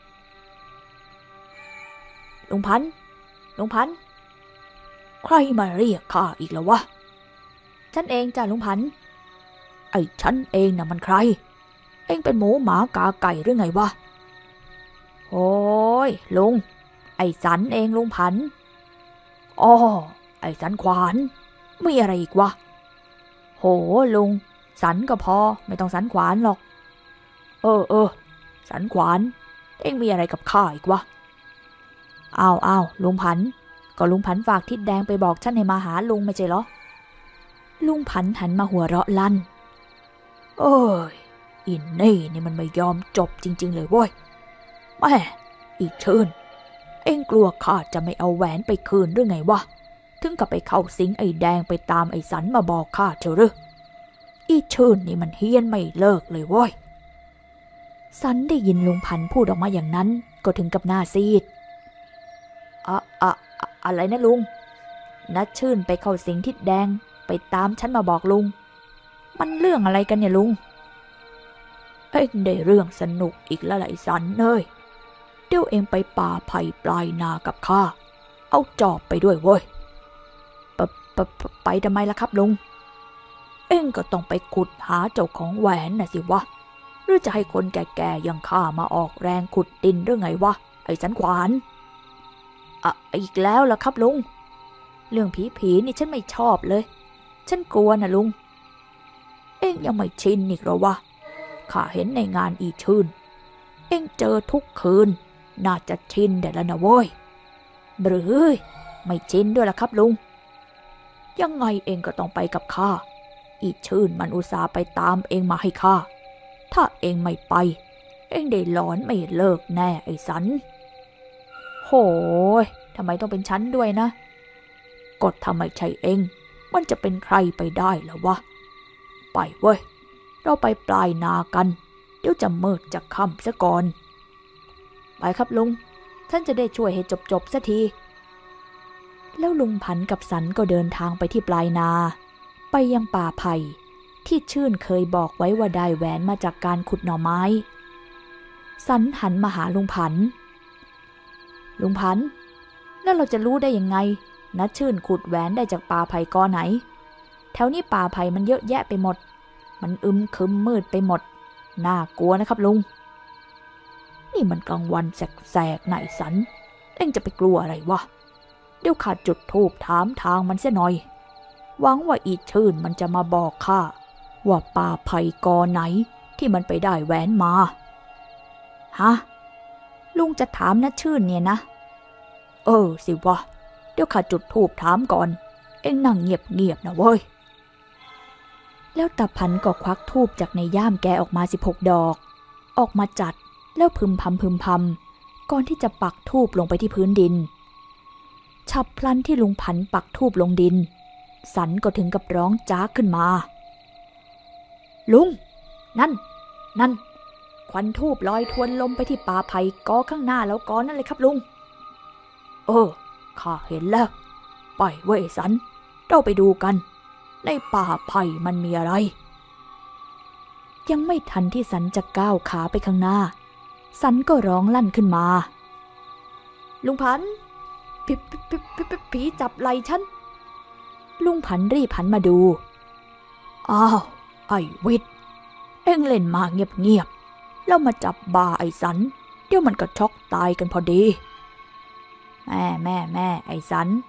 ลุงพันธุ์ลุงพันธุ์ใครมาเรียกข้าอีกแล้ววะฉันเองจ้ะลุงพันธุ์ไอ้ฉันเองน่ะมันใครเอ็งเป็นหมูหมากาไก่หรือไงวะโอ้ยลุงไอ้สันเองลุงพันธุ์อ๋อไอ้สันขวานมีอะไรอีกวะโหลุงสันก็พอไม่ต้องสันขวานหรอกเออเออสันขวานเอ็งมีอะไรกับข้าอีกวะอ้าวอ้าวลุงพันธุ์ก็ลุงพันธุ์ฝากทิดแดงไปบอกฉันให้มาหาลุงไม่ใช่เหรอลุงพันธุ์หันมาหัวเราะลั่นเอ้ยอินนี่นี่มันไม่ยอมจบจริงๆเลยเว้ยแม่อีกเชิญเอ็งกลัวข้าจะไม่เอาแหวนไปคืนหรือไงวะถึงกับไปเข้าสิงไอ้แดงไปตามไอ้สันมาบอกข้าเถอะหรืออีเชิญนี่มันเฮี้ยนไม่เลิกเลยเว้ยสันได้ยินลุงพันธุ์พูดออกมาอย่างนั้นก็ถึงกับหน้าซีดอะอะอะไรนะลุงนัดชื่นไปเข้าสิงทิดแดงไปตามฉันมาบอกลุงมันเรื่องอะไรกันเนี่ยลุงเอ็งได้เรื่องสนุกอีกแล้วไอ้สันเอ้ยเดี๋ยวเอ็งไปป่าไผ่ปลายนากับข้าเอาจอบไปด้วยเว้ยไปไปไปทำไมล่ะครับลุงเอ็งก็ต้องไปขุดหาเจ้าของแหวนน่ะสิวะหรือจะให้คนแก่ๆอย่างข้ามาออกแรงขุดดินหรือไงวะไอ้สันขวานอ่ะอีกแล้วล่ะครับลุงเรื่องผีผีนี่ฉันไม่ชอบเลยฉันกลัวนะลุงเอ็งยังไม่ชินอีกหรอวะข้าเห็นในงานอีชื่นเอ็งเจอทุกคืนน่าจะชินเดี๋ยวแล้วนะเว้ยหรือไม่ชินด้วยล่ะครับลุงยังไงเอ็งก็ต้องไปกับข้าอีชื่นมันอุตส่าห์ไปตามเอ็งมาให้ข้าถ้าเอ็งไม่ไปเอ็งได้หลอนไม่เลิกแน่ไอ้สันโหยทำไมต้องเป็นฉันด้วยนะกดทำไมใช่เอ็งมันจะเป็นใครไปได้เหรอวะไปเว้ยเราไปปลายนากันเดี๋ยวจะมืดจะค่ำซะก่อนไปครับลุงท่านจะได้ช่วยให้จบๆสักทีแล้วลุงพันกับสันก็เดินทางไปที่ปลายนาไปยังป่าไผ่ที่ชื่นเคยบอกไว้ว่าได้แหวนมาจากการขุดหน่อไม้สันหันมาหาลุงพันลุงพันแล้วเราจะรู้ได้ยังไงนัดชื่นขุดแหวนได้จากป่าไผ่กอไหนแถวนี้ป่าไผ่มันเยอะแยะไปหมดมันอึมครึมมืดไปหมดน่ากลัวนะครับลุงนี่มันกลางวันแสกๆไหนสันเอ็งจะไปกลัวอะไรวะเดี๋ยวข้าจุดธูปถามทางมันเสียหน่อยหวังว่าอีชื่นมันจะมาบอกข้าว่าป่าไผ่กอไหนที่มันไปได้แหวนมาฮะลุงจะถามนะชื่นเนี่ยนะเออสิวะเดี๋ยวข้าจุดธูปถามก่อนเอ็งนั่งเงียบๆนะเว้ยแล้วตาพันก็ควักธูปจากในย่ามแกออกมาสิบหกดอกออกมาจัดแล้วพึมพำพึมพำก่อนที่จะปักธูปลงไปที่พื้นดินฉับพลันที่ลุงพันปักธูปลงดินสันก็ถึงกับร้องจ้าขึ้นมาลุงนั่นนั่นควันธูปลอยทวนลมไปที่ป่าไผ่กอข้างหน้าแล้วกอนั่นเลยครับลุงเออข้าเห็นแล้วไปเว้ยสันเราไปดูกันในป่าไผ่มันมีอะไรยังไม่ทันที่สันจะก้าวขาไปข้างหน้าสันก็ร้องลั่นขึ้นมาลุงพันผีผีผีผีจับไหล่ฉันลุงพันรีบหันมาดูอ้าวไอ้วิทย์เอ็งเล่นมาเงียบๆแล้วมาจับบ่าไอ้สันเดี๋ยวมันก็ช็อกตายกันพอดีแม่แม่แม่ไอ้สัน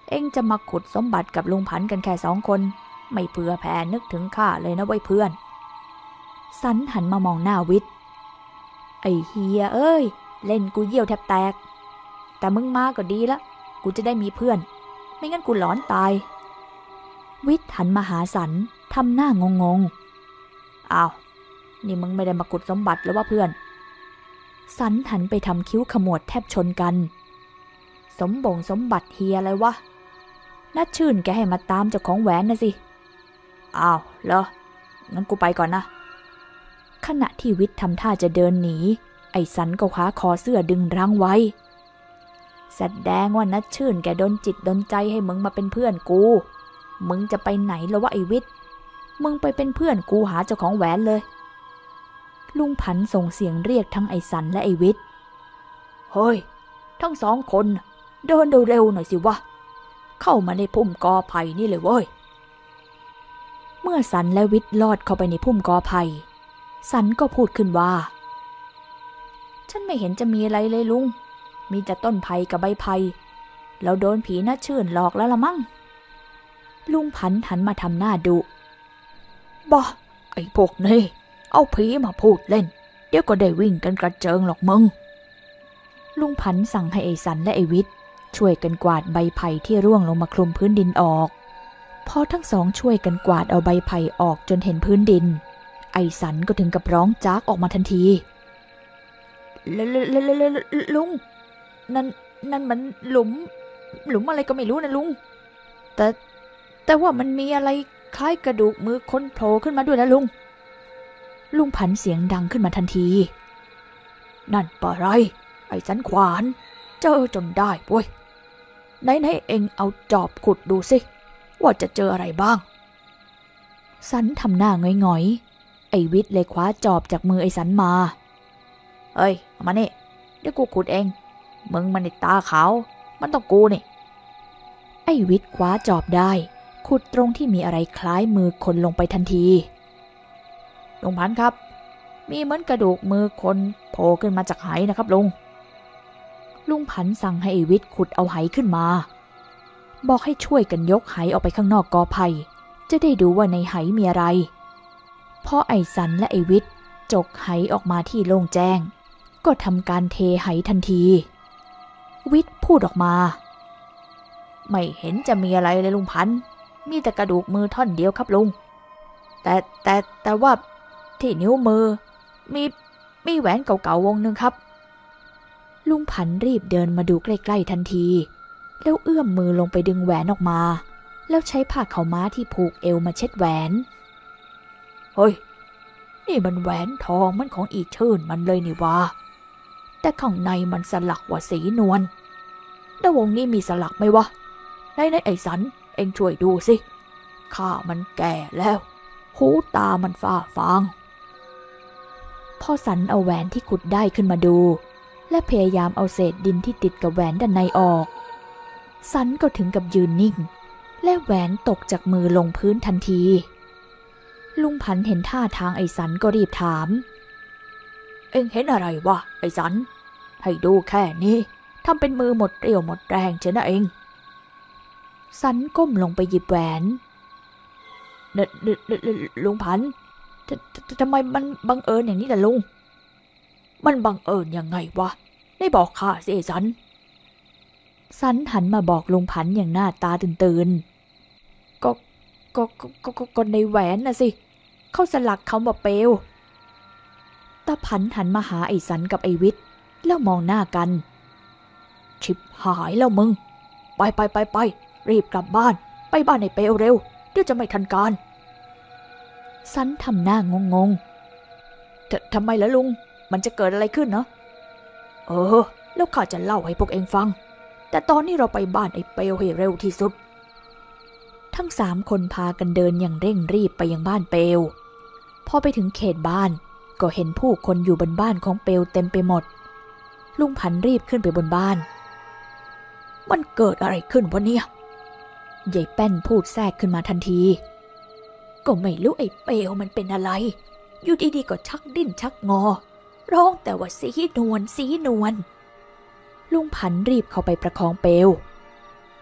เอ็งจะมาขุดสมบัติกับลุงพันกันแค่สองคนไม่เผื่อแผ่นึกถึงข้าเลยนะไว้เพื่อนสันหันมามองหน้าวิทย์ไอ้เฮียเอ้ยเล่นกูเยี่ยวแทบแตกแต่มึงมาก็ดีละกูจะได้มีเพื่อนไม่งั้นกูหลอนตายวิทย์หันมาหาสันทำหน้างงงๆอ้าวนี่มึงไม่ได้มาขุดสมบัติหรือว่าเพื่อนสันหันไปทำคิ้วขมวดแทบชนกันสมบงสมบัติเฮียอะไรวะนัดชื่นแกให้มาตามเจ้าของแหวนนะสิอ้าวเหรองั้นกูไปก่อนนะขณะที่วิทย์ทำท่าจะเดินหนีไอ้สันก็คว้าคอเสื้อดึงรั้งไว้แสดงว่านัดชื่นแกโดนจิตโดนใจให้มึงมาเป็นเพื่อนกูมึงจะไปไหนแล้ววะไอ้วิทย์มึงไปเป็นเพื่อนกูหาเจ้าของแหวนเลยลุงพันส่งเสียงเรียกทั้งไอ้สันและไอ้วิทย์เฮ้ยทั้งสองคนเดินเร็วๆหน่อยสิวะเข้ามาในพุ่มกอไผ่นี่เลยเว้ยเมื่อสันและวิทย์ลอดเข้าไปในพุ่มกอไผ่สันก็พูดขึ้นว่าฉันไม่เห็นจะมีอะไรเลยลุงมีแต่ต้นไผ่กับใบไผ่เราโดนผีน่าชื่นหลอกแล้วละมั้งลุงพันหันมาทำหน้าดุบ้าไอ้พวกนี่เอาผีมาพูดเล่นเดี๋ยวก็ได้วิ่งกันกระเจิงหรอกมึงลุงพันสั่งให้ไอ้สันและไอ้วิทย์ช่วยกันกวาดใบไผ่ที่ร่วงลงมาคลุมพื้นดินออกพอทั้งสองช่วยกันกวาดเอาใบไผ่ออกจนเห็นพื้นดินไอ้สันก็ถึงกับร้องจากออกมาทันทีลุงนั่นนั่นมันหลุมหลุมอะไรก็ไม่รู้นะลุงแต่แต่ว่ามันมีอะไรคล้ายกระดูกมือคนโผล่ขึ้นมาด้วยนะลุงลุงพันเสียงดังขึ้นมาทันทีนั่นปะไรไอ้สันขวานเจอจนได้ป่วยไหนไหนเอ็งเอาจอบขุดดูสิว่าจะเจออะไรบ้างสันทำหน้าหงอยๆไอ้วิทย์เลยคว้าจอบจากมือไอ้สันมาเอ้ยมานี่เดี๋ยวกูขุดเองมึงมันในตาขาวมันต้องกูนี่ไอ้วิทย์คว้าจอบได้ขุดตรงที่มีอะไรคล้ายมือคนลงไปทันทีลุงพันครับมีเหมือนกระดูกมือคนโผล่ขึ้นมาจากไหนะครับลุงลุงพันสั่งให้ไอ้วิทย์ขุดเอาไหขึ้นมาบอกให้ช่วยกันยกไหออกไปข้างนอกกอไผ่จะได้ดูว่าในไหมีอะไรพอไอ้สันและไอ้วิทย์จกไหออกมาที่โล่งแจ้งก็ทำการเทไหทันทีวิทย์พูดออกมาไม่เห็นจะมีอะไรเลยลุงพันมีแต่กระดูกมือท่อนเดียวครับลุงแต่แต่แต่ว่าที่นิ้วมือมีมีแหวนเก่าๆวงหนึ่งครับลุงพันรีบเดินมาดูใกล้ๆทันทีแล้วเอื้อมมือลงไปดึงแหวนออกมาแล้วใช้ผ้าขาวม้าที่ผูกเอวมาเช็ดแหวนเฮ้ยนี่มันแหวนทองมันของอีชื่นมันเลยนี่วะแต่ข้างในมันสลักว่าสีนวลแล้ววงนี้มีสลักไหมวะไหนไหนไอ้สันเอ็งช่วยดูสิข้ามันแก่แล้วหูตามันฝ้าฟางพอสันเอาแหวนที่ขุดได้ขึ้นมาดูและพยายามเอาเศษดินที่ติดกับแหวนด้านในออกสันก็ถึงกับยืนนิ่งและแหวนตกจากมือลงพื้นทันทีลุงพันเห็นท่าทางไอ้สันก็รีบถามเอ็งเห็นอะไรวะไอ้สันให้ดูแค่นี้ทำเป็นมือหมดเรี่ยวหมดแรงเชนะเองสันก้มลงไปหยิบแหวนเนเนเนลุงพันทำไมมันบังเอิญอย่างนี้ล่ะลุงมันบังเอิญยังไงวะได้บอกข้าสิไอ้สันสันหันมาบอกลุงพันอย่างหน้าตาตื่นๆก็ก็ก็ก็ก็ในแหวนน่ะสิเขาสลักคำว่าเปลวตาพันหันมาหาไอ้สันกับไอ้วิทย์แล้วมองหน้ากันชิบหายแล้วมึงไปไปไปไปรีบกลับบ้านไปบ้านไอ้เปลวเร็วเดี๋ยวจะไม่ทันการสันทำหน้างงงๆทำไมล่ะลุงมันจะเกิดอะไรขึ้นเนาะเออแล้วข้าจะเล่าให้พวกเองฟังแต่ตอนนี้เราไปบ้านไอ้เปลวให้เร็วที่สุดทั้งสามคนพากันเดินอย่างเร่งรีบไปยังบ้านเปลวพอไปถึงเขตบ้านก็เห็นผู้คนอยู่บนบ้านของเปลวเต็มไปหมดลุงพันรีบขึ้นไปบนบ้านมันเกิดอะไรขึ้นวะเนี่ยยายแป้นพูดแทรกขึ้นมาทันทีก็ไม่รู้ไอ้เปลวมันเป็นอะไรอยู่ดีๆก็ชักดิ้นชักงอร้องแต่ว่าสีนวลสีนวลลุงพันรีบเข้าไปประคองเปลว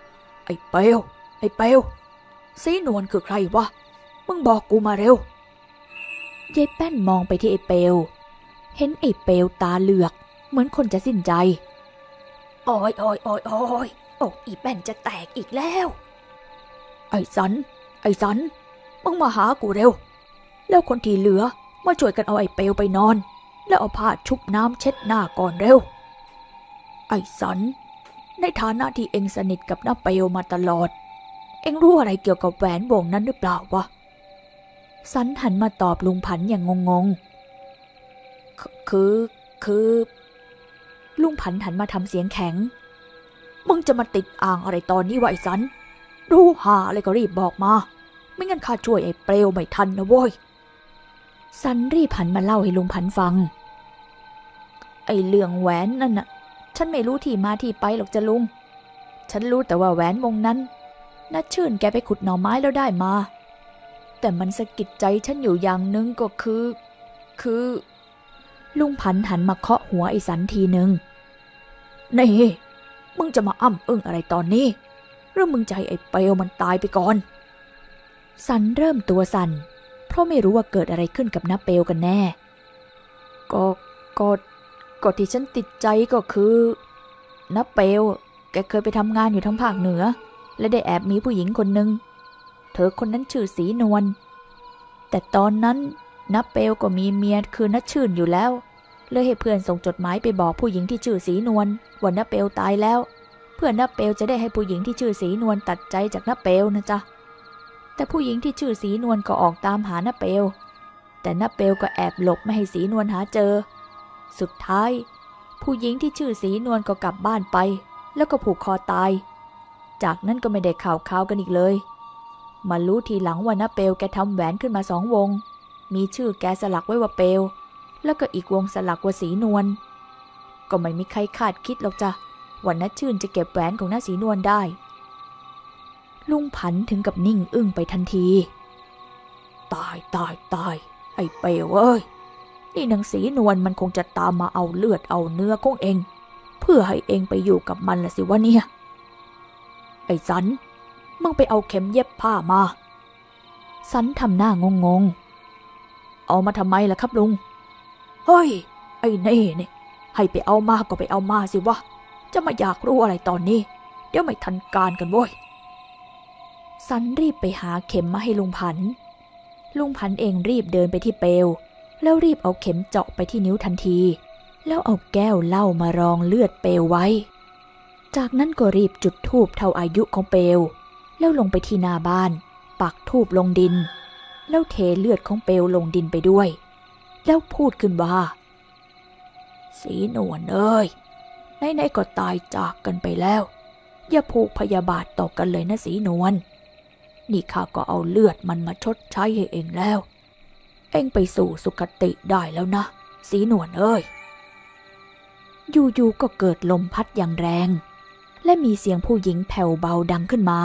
ไอ้เปลวไอ้เปลวสีนวลคือใครวะมึงบอกกูมาเร็วยายแป้นมองไปที่ไอ้เปลวเห็นไอ้เปลวตาเหลือกเหมือนคนจะสิ้นใจโอ้ยโอ้ยโอ้ยโอ้ยอกอีแป้นจะแตกอีกแล้วไอ้สันไอ้สันมึงมาหากูเร็วแล้วคนที่เหลือมาช่วยกันเอาไอ้เปลวไปนอนแล้วเอาผ้าชุบน้ำเช็ดหน้าก่อนเร็วไอ้สันในฐานะที่เอ็งสนิทกับน้าเปลวมาตลอดเอ็งรู้อะไรเกี่ยวกับแหวนวงนั้นหรือเปล่าวะสันหันมาตอบลุงพันธุ์อย่างงงๆคือคือลุงพันธุ์หันมาทำเสียงแข็งมึงจะมาติดอ่างอะไรตอนนี้วะไอ้สันรู้หาอะไรก็รีบบอกมาไม่งั้นข้าช่วยไอ้เปลวไม่ทันนะโว้ยสันรีบหันมาเล่าให้ลุงพันธุ์ฟังไอ้เรื่องแหวนนั่นน่ะฉันไม่รู้ที่มาที่ไปหรอกจ้ะลุงฉันรู้แต่ว่าแหวนวงนั้นน่าชื่นแกไปขุดหน่อไม้แล้วได้มาแต่มันสะกิดใจฉันอยู่อย่างนึงก็คือคือลุงพันธุ์หันมาเคาะหัวไอ้สันทีนึงนี่มึงจะมาอ้ำอึ้งอะไรตอนนี้หรือมึงใจไอ้เปลวมันตายไปก่อนสันเริ่มตัวสั่นเพราะไม่รู้ว่าเกิดอะไรขึ้นกับน้าเปลวกันแน่ก็ก็ก็ที่ฉันติดใจก็คือน้าเปลวแกเคยไปทำงานอยู่ทางภาคเหนือและได้แอบมีผู้หญิงคนหนึ่งเธอคนนั้นชื่อศรีนวลแต่ตอนนั้นน้าเปลวก็มีเมียคือน้าชื่นอยู่แล้วเลยให้เพื่อนส่งจดหมายไปบอกผู้หญิงที่ชื่อศรีนวลว่าน้าเปลวตายแล้วเพื่อนน้าเปลวจะได้ให้ผู้หญิงที่ชื่อศรีนวลตัดใจจากน้าเปลวนะจ๊ะแต่ผู้หญิงที่ชื่อศรีนวลก็ออกตามหาน้าเปลวแต่น้าเปลวก็แอบหลบไม่ให้ศรีนวลหาเจอสุดท้ายผู้หญิงที่ชื่อศรีนวลก็กลับบ้านไปแล้วก็ผูกคอตายจากนั้นก็ไม่ได้ข่าวข่าวกันอีกเลยมารู้ทีหลังว่าน้าเปลวแกทำแหวนขึ้นมาสองวงมีชื่อแกสลักไว้ว่าเปลวแล้วก็อีกวงสลักว่าศรีนวลก็ไม่มีใครคาดคิดหรอกจ้ะว่าน้าชื่นจะเก็บแหวนของน้าศรีนวลได้ลุงพันธุ์ถึงกับนิ่งอึ้งไปทันทีตายตายตายไอ้เปลวเอ้ยนี่นางศรีนวลมันคงจะตามมาเอาเลือดเอาเนื้อของเองเพื่อให้เองไปอยู่กับมันละสิวะเนี่ยไอ้สันมึงไปเอาเข็มเย็บผ้ามาสันทำหน้างงงเอามาทำไมล่ะครับลุงเฮ้ยไอ้เน่เนี่ยให้ไปเอามาก็ไปเอามาสิวะจะมาอยากรู้อะไรตอนนี้เดี๋ยวไม่ทันการกันโว้ยสันรีบไปหาเข็มมาให้ลุงพันธุ์ลุงพันธุ์เองรีบเดินไปที่เปลวแล้วรีบเอาเข็มเจาะไปที่นิ้วทันทีแล้วเอาแก้วเหล้ามารองเลือดเปลวไว้จากนั้นก็รีบจุดธูปเท่าอายุของเปลวแล้วลงไปที่หน้าบ้านปักธูปลงดินแล้วเทเลือดของเปลวลงดินไปด้วยแล้วพูดขึ้นว่าศรีนวลเอ้ยไหนๆก็ตายจากกันไปแล้วอย่าผูกพยาบาทต่อกันเลยนะศรีนวลนี่ข้าก็เอาเลือดมันมาชดใช้ให้เองแล้วเองไปสู่สุคติได้แล้วนะศรีนวลเอ้ยอยู่ๆก็เกิดลมพัดอย่างแรงและมีเสียงผู้หญิงแผ่วเบาดังขึ้นมา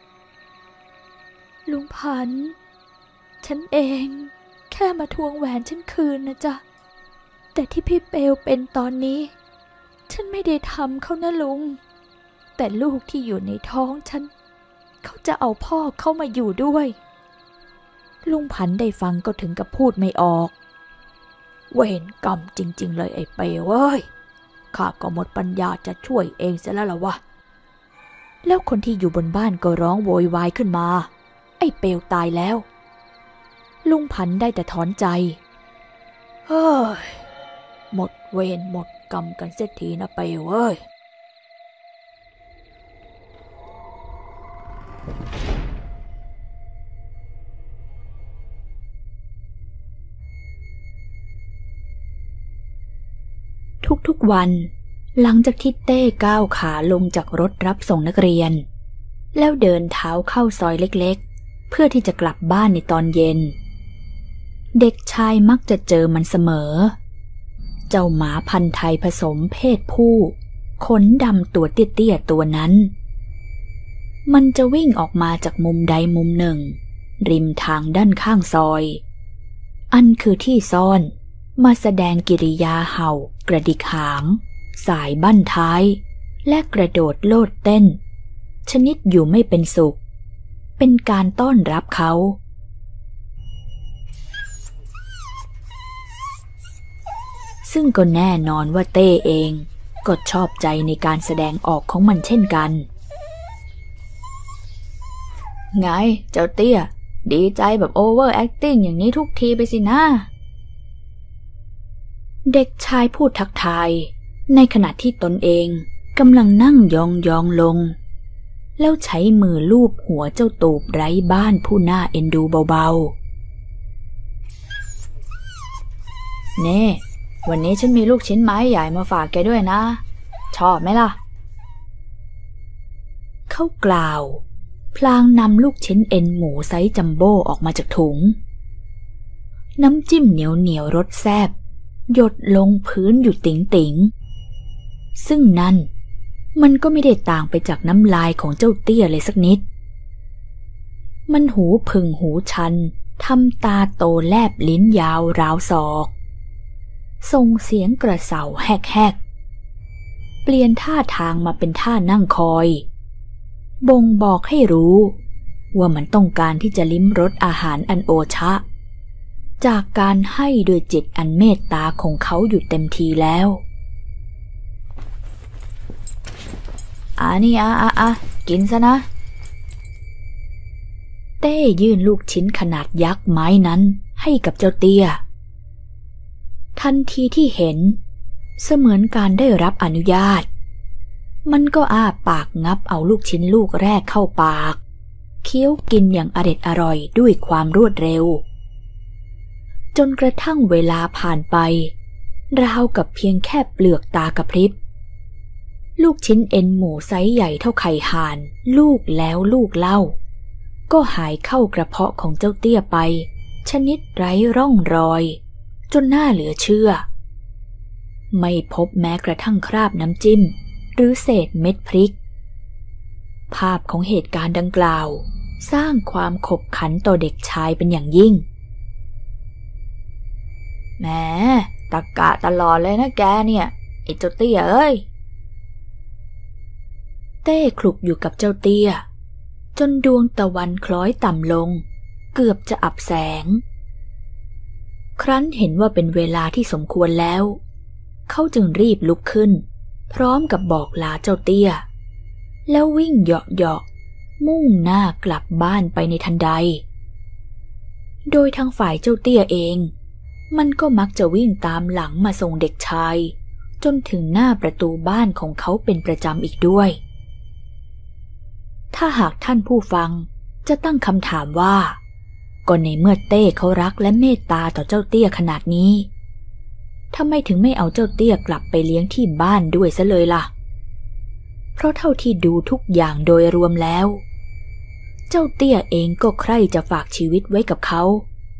ลุงพันธุ์ฉันเองแค่มาทวงแหวนฉันคืนนะจ๊ะแต่ที่พี่เปลวเป็นตอนนี้ฉันไม่ได้ทำเขานะลุงแต่ลูกที่อยู่ในท้องฉันเขาจะเอาพ่อเข้ามาอยู่ด้วยลุงพันธุ์ได้ฟังก็ถึงกับพูดไม่ออกเวรกรรมจริงๆเลยไอ้เปลวเอ้ยข้าก็หมดปัญญาจะช่วยเองซะแล้วล่ะวะแล้วคนที่อยู่บนบ้านก็ร้องโวยวายขึ้นมาไอ้เปลวตายแล้วลุงพันธุ์ได้แต่ถอนใจเฮ้ยหมดเวรหมดกรรมกันเสียทีนะเปลวเอ้ยทุกๆวันหลังจากที่เต้ก้าวขาลงจากรถรับส่งนักเรียนแล้วเดินเท้าเข้าซอยเล็กๆเพื่อที่จะกลับบ้านในตอนเย็นเด็กชายมักจะเจอมันเสมอเจ้าหมาพันธุ์ไทยผสมเพศผู้ขนดำตัวเตี้ยๆตัวนั้นมันจะวิ่งออกมาจากมุมใดมุมหนึ่งริมทางด้านข้างซอยอันคือที่ซ่อนมาแสดงกิริยาเห่ากระดิกหางสายบั้นท้ายและกระโดดโลดเต้นชนิดอยู่ไม่เป็นสุขเป็นการต้อนรับเขาซึ่งก็แน่นอนว่าเต้เองก็ชอบใจในการแสดงออกของมันเช่นกันไงเจ้าเตี้ยดีใจแบบโอเวอร์แอคติ้งอย่างนี้ทุกทีไปสินะเด็กชายพูดทักทายในขณะที่ตนเองกำลังนั่งยองยองลงแล้วใช้มือลูบหัวเจ้าตูบไร้บ้านผู้น่าเอ็นดูเบาๆเน่วันนี้ฉันมีลูกชิ้นไม้ใหญ่มาฝากแกด้วยนะชอบไหมล่ะเขากล่าวพลางนำลูกชิ้นเอ็นหมูไซส์จัมโบ้ออกมาจากถุงน้ำจิ้มเหนียวเหนียวรสแซ่บหยดลงพื้นอยู่ติ๋งติ๋งซึ่งนั่นมันก็ไม่ได้ต่างไปจากน้ำลายของเจ้าเตี้ยเลยสักนิดมันหูผึ่งหูชันทำตาโตแลบลิ้นยาวราวศอกส่งเสียงกระเสาแฮกๆเปลี่ยนท่าทางมาเป็นท่านั่งคอยบ่งบอกให้รู้ว่ามันต้องการที่จะลิ้มรสอาหารอันโอชะจากการให้โดยจิตอันเมตตาของเขาอยู่เต็มทีแล้วอ่านี่อ่ะอ่ะอ่ะกินซะนะเต้ยื่นลูกชิ้นขนาดยักษ์ไม้นั้นให้กับเจ้าเตี้ยทันทีที่เห็นเสมือนการได้รับอนุญาตมันก็อ้าปากงับเอาลูกชิ้นลูกแรกเข้าปากเคี้ยวกินอย่างอร็ดอร่อยด้วยความรวดเร็วจนกระทั่งเวลาผ่านไปราวกับเพียงแค่เปลือกตากระพริบลูกชิ้นเอ็นหมูไซส์ใหญ่เท่าไข่ห่านลูกแล้วลูกเล่าก็หายเข้ากระเพาะของเจ้าเตี้ยไปชนิดไร้ร่องรอยจนน่าเหลือเชื่อไม่พบแม้กระทั่งคราบน้ำจิ้มหรือเศษเม็ดพริกภาพของเหตุการณ์ดังกล่าวสร้างความขบขันต่อเด็กชายเป็นอย่างยิ่งแหมตะกะตลอดเลยนะแกเนี่ยไอ้เจ้าเตี้ยเอ้ยเต้คลุกอยู่กับเจ้าเตี้ยจนดวงตะวันคล้อยต่ำลงเกือบจะอับแสงครั้นเห็นว่าเป็นเวลาที่สมควรแล้วเขาจึงรีบลุกขึ้นพร้อมกับบอกลาเจ้าเตี้ยแล้ววิ่งเหาะๆมุ่งหน้ากลับบ้านไปในทันใดโดยทางฝ่ายเจ้าเตี้ยเองมันก็มักจะวิ่งตามหลังมาส่งเด็กชายจนถึงหน้าประตูบ้านของเขาเป็นประจำอีกด้วยถ้าหากท่านผู้ฟังจะตั้งคำถามว่าก็ในเมื่อเต้เขารักและเมตตาต่อเจ้าเตี้ยขนาดนี้ทำไมถึงไม่เอาเจ้าเตี้ยกลับไปเลี้ยงที่บ้านด้วยซะเลยล่ะเพราะเท่าที่ดูทุกอย่างโดยรวมแล้วเจ้าเตี้ยเองก็ใคร่จะฝากชีวิตไว้กับเขา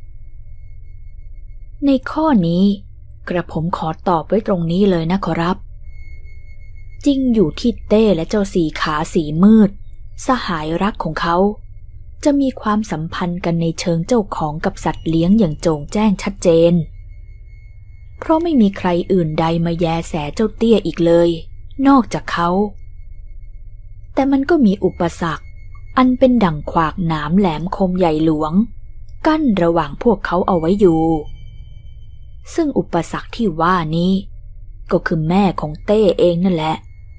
ในข้อนี้กระผมขอตอบไว้ตรงนี้เลยนะขอรับจริงอยู่ที่เต้และเจ้าสีขาสีมืดสหายรักของเขาจะมีความสัมพันธ์กันในเชิงเจ้าของกับสัตว์เลี้ยงอย่างโจ่งแจ้งชัดเจนเพราะไม่มีใครอื่นใดมาแยแสเจ้าเตี้ยอีกเลยนอกจากเขาแต่มันก็มีอุปสรรคอันเป็นดั่งขวากหนามแหลมคมใหญ่หลวงกั้นระหว่างพวกเขาเอาไว้อยู่ซึ่งอุปสรรคที่ว่านี้ก็คือแม่ของเต้เองนั่นแหละ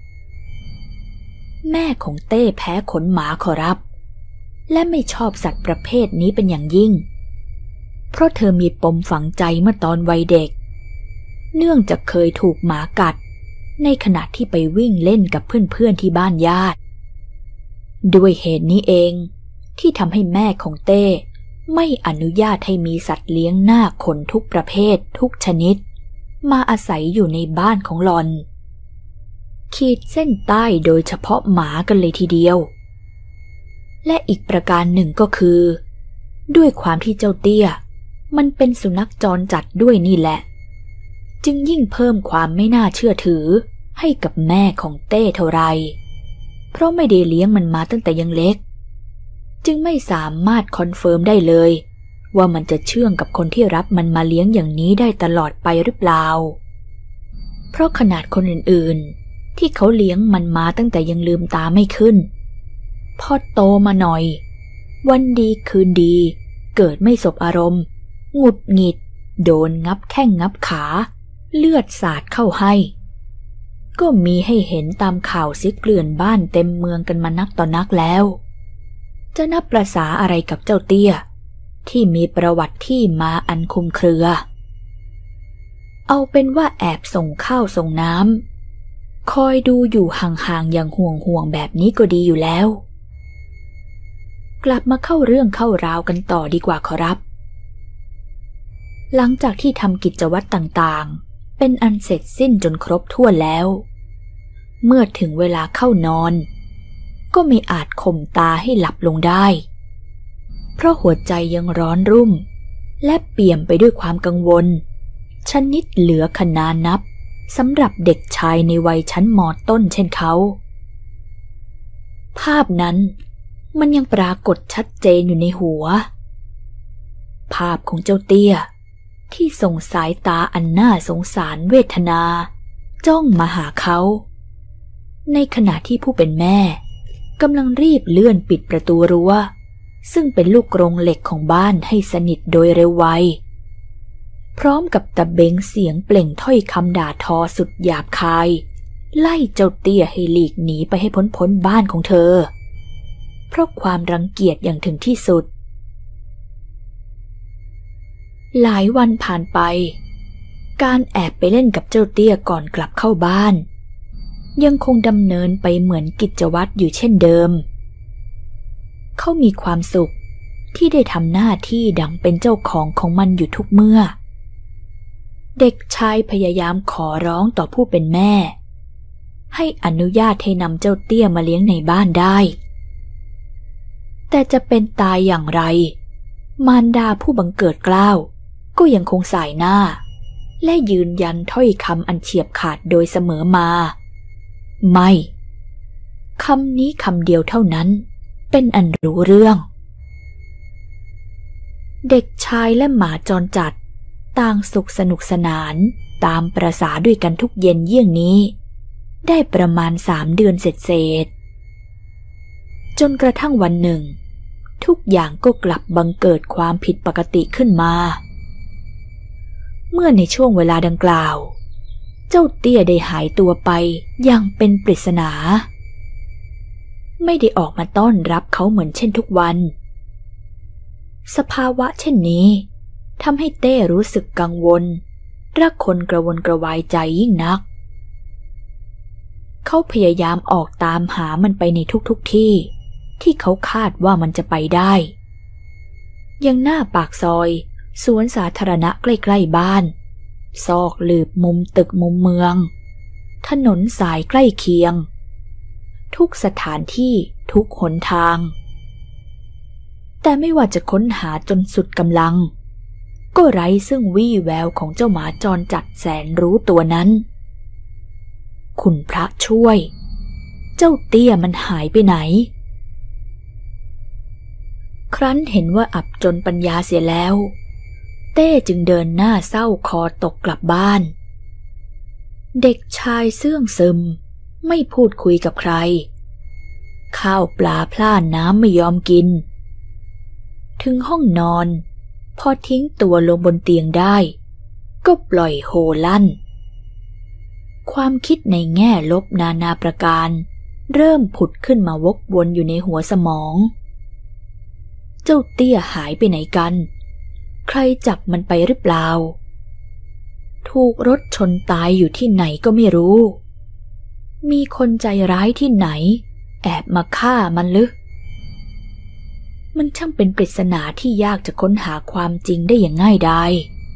แม่ของเต้แพ้ขนหมาขอรับและไม่ชอบสัตว์ประเภทนี้เป็นอย่างยิ่งเพราะเธอมีปมฝังใจเมื่อตอนวัยเด็กเนื่องจากเคยถูกหมากัดในขณะที่ไปวิ่งเล่นกับเพื่อนๆที่บ้านญาติด้วยเหตุนี้เองที่ทำให้แม่ของเต้ไม่อนุญาตให้มีสัตว์เลี้ยงหน้าขนทุกประเภททุกชนิดมาอาศัยอยู่ในบ้านของหล่อนขีดเส้นใต้โดยเฉพาะหมากันเลยทีเดียวและอีกประการหนึ่งก็คือด้วยความที่เจ้าเตี้ยมันเป็นสุนัขจรจัดด้วยนี่แหละจึงยิ่งเพิ่มความไม่น่าเชื่อถือให้กับแม่ของเต้เท่าไรเพราะไม่ได้เลี้ยงมันมาตั้งแต่ยังเล็กจึงไม่สามารถคอนเฟิร์มได้เลยว่ามันจะเชื่องกับคนที่รับมันมาเลี้ยงอย่างนี้ได้ตลอดไปหรือเปล่าเพราะขนาดคนอื่นๆที่เขาเลี้ยงมันมาตั้งแต่ยังลืมตาไม่ขึ้นพอโตมาหน่อยวันดีคืนดีเกิดไม่สบอารมณ์หงุดหงิดโดนงับแข้งงับขาเลือดสาดเข้าให้ก็มีให้เห็นตามข่าวซิเกลื่อนบ้านเต็มเมืองกันมานักต่อนักแล้วจะนับประสาอะไรกับเจ้าเตี้ยที่มีประวัติที่มาอันคลุมเครือเอาเป็นว่าแอบส่งข้าวส่งน้ำคอยดูอยู่ห่างๆอย่างห่วงๆแบบนี้ก็ดีอยู่แล้วกลับมาเข้าเรื่องเข้าราวกันต่อดีกว่าขอรับหลังจากที่ทำกิจวัตรต่างๆเป็นอันเสร็จสิ้นจนครบถ้วนแล้วเมื่อถึงเวลาเข้านอนก็ไม่อาจข่มตาให้หลับลงได้เพราะหัวใจยังร้อนรุ่มและเปี่ยมไปด้วยความกังวลชนิดเหลือขนานับสำหรับเด็กชายในวัยชั้นม.ต้นเช่นเขาภาพนั้นมันยังปรากฏชัดเจนอยู่ในหัวภาพของเจ้าเตี้ยที่ส่งสายตาอันน่าสงสารเวทนาจ้องมาหาเขาในขณะที่ผู้เป็นแม่กำลังรีบเลื่อนปิดประตูรั้วซึ่งเป็นลูกกรงเหล็กของบ้านให้สนิทโดยเร็วไวพร้อมกับตะเบงเสียงเปล่งถ้อยคำด่าทอสุดหยาบคายไล่เจ้าเตี้ยให้หลีกหนีไปให้พ้นพ้นบ้านของเธอเพราะความรังเกียจอย่างถึงที่สุดหลายวันผ่านไปการแอบไปเล่นกับเจ้าเตี้ยก่อนกลับเข้าบ้านยังคงดำเนินไปเหมือนกิจวัตรอยู่เช่นเดิมเขามีความสุขที่ได้ทำหน้าที่ดังเป็นเจ้าของของมันอยู่ทุกเมื่อเด็กชายพยายามขอร้องต่อผู้เป็นแม่ให้อนุญาตให้นำเจ้าเตี้ยมาเลี้ยงในบ้านได้แต่จะเป็นตายอย่างไรมารดาผู้บังเกิดเกล้าก็ยังคงสายหน้าและยืนยันถ้อยคำอันเฉียบขาดโดยเสมอมาไม่คำนี้คำเดียวเท่านั้นเป็นอันรู้เรื่องเด็กชายและหมาจรจัดต่างสุขสนุกสนานตามประสาด้วยกันทุกเย็นเยี่ยงนี้ได้ประมาณสามเดือนเศษๆจนกระทั่งวันหนึ่งทุกอย่างก็กลับบังเกิดความผิดปกติขึ้นมาเมื่อในช่วงเวลาดังกล่าวเจ้าเตี้ยได้หายตัวไปอย่างเป็นปริศนาไม่ได้ออกมาต้อนรับเขาเหมือนเช่นทุกวันสภาวะเช่นนี้ทำให้เต้รู้สึกกังวลระคนกระวนกระวายใจยิ่งนักเขาพยายามออกตามหามันไปในทุกๆที่ที่เขาคาดว่ามันจะไปได้ยังหน้าปากซอยสวนสาธารณะใกล้ๆบ้านซอกหลืบมุมตึกมุมเมืองถนนสายใกล้เคียงทุกสถานที่ทุกหนทางแต่ไม่ว่าจะค้นหาจนสุดกำลังก็ไร้ซึ่งวี่แววของเจ้าหมาจรจัดแสนรู้ตัวนั้นคุณพระช่วยเจ้าเตี้ยมันหายไปไหนครั้นเห็นว่าอับจนปัญญาเสียแล้วเต้จึงเดินหน้าเศร้าคอตกกลับบ้านเด็กชายเสื่องซึมไม่พูดคุยกับใครข้าวปลาพล่านน้ำไม่ยอมกินถึงห้องนอนพอทิ้งตัวลงบนเตียงได้ก็ปล่อยโฮลั่นความคิดในแง่ลบนานาประการเริ่มผุดขึ้นมาวกวนอยู่ในหัวสมองเจ้าเตี้ยหายไปไหนกันใครจับมันไปหรือเปล่าถูกรถชนตายอยู่ที่ไหนก็ไม่รู้มีคนใจร้ายที่ไหนแอบมาฆ่ามันหรือมันช่างเป็นปริศนาที่ยากจะค้นหาความจริงได้อย่างง่ายดาย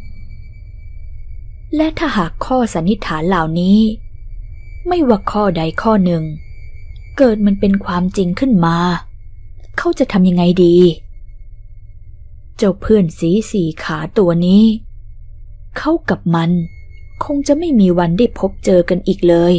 และถ้าหากข้อสันนิษฐานเหล่านี้ไม่ว่าข้อใดข้อหนึ่งเกิดมันเป็นความจริงขึ้นมาเขาจะทำยังไงดีเจ้าเพื่อนสีสี่ขาตัวนี้เขากับมันคงจะไม่มีวันได้พบเจอกันอีกเลย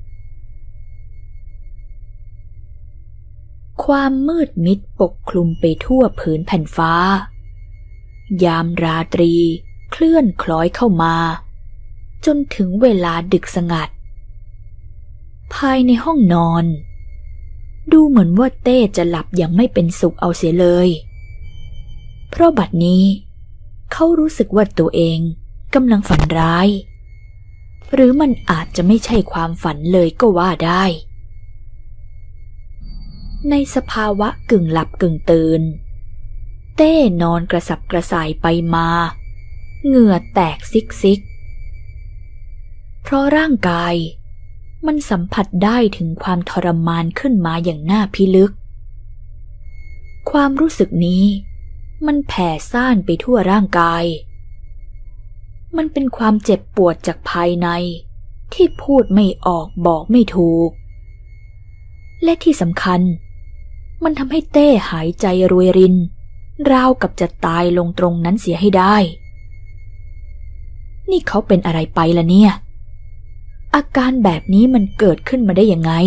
ความมืดมิดปกคลุมไปทั่วผืนแผ่นฟ้ายามราตรีเคลื่อนคล้อยเข้ามาจนถึงเวลาดึกสงัดภายในห้องนอนดูเหมือนว่าเต้จะหลับอย่างไม่เป็นสุขเอาเสียเลยเพราะบัดนี้เขารู้สึกว่าตัวเองกำลังฝันร้ายหรือมันอาจจะไม่ใช่ความฝันเลยก็ว่าได้ในสภาวะกึ่งหลับกึ่งตื่นเต้นอนกระสับกระส่ายไปมาเหงื่อแตกซิกซิกเพราะร่างกายมันสัมผัสได้ถึงความทรมานขึ้นมาอย่างน่าพิลึกความรู้สึกนี้มันแผ่ซ่านไปทั่วร่างกายมันเป็นความเจ็บปวดจากภายในที่พูดไม่ออกบอกไม่ถูกและที่สำคัญมันทำให้เต้หายใจรวยรินราวกับจะตายลงตรงนั้นเสียให้ได้นี่เขาเป็นอะไรไปล่ะเนี่ยอาการแบบนี้มันเกิดขึ้นมาได้ยังไง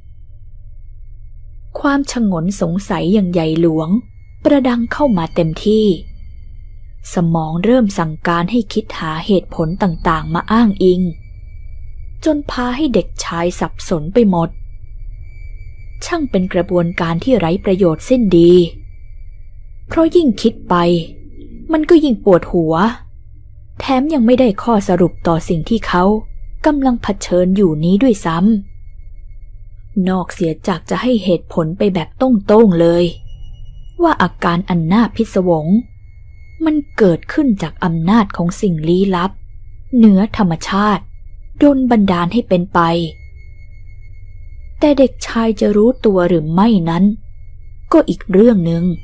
ความฉงนสงสัยอย่างใหญ่หลวงประดังเข้ามาเต็มที่สมองเริ่มสั่งการให้คิดหาเหตุผลต่างๆมาอ้างอิงจนพาให้เด็กชายสับสนไปหมดช่างเป็นกระบวนการที่ไร้ประโยชน์สิ้นดีเพราะยิ่งคิดไปมันก็ยิ่งปวดหัวแถมยังไม่ได้ข้อสรุปต่อสิ่งที่เขากำลังเผชิญอยู่นี้ด้วยซ้ำนอกเสียจากจะให้เหตุผลไปแบบโต้งๆเลยว่าอาการอันน่าพิศวงมันเกิดขึ้นจากอำนาจของสิ่งลี้ลับเหนือธรรมชาติดลบันดาลให้เป็นไปแต่เด็กชายจะรู้ตัวหรือไม่นั้นก็อีกเรื่องหนึ่ง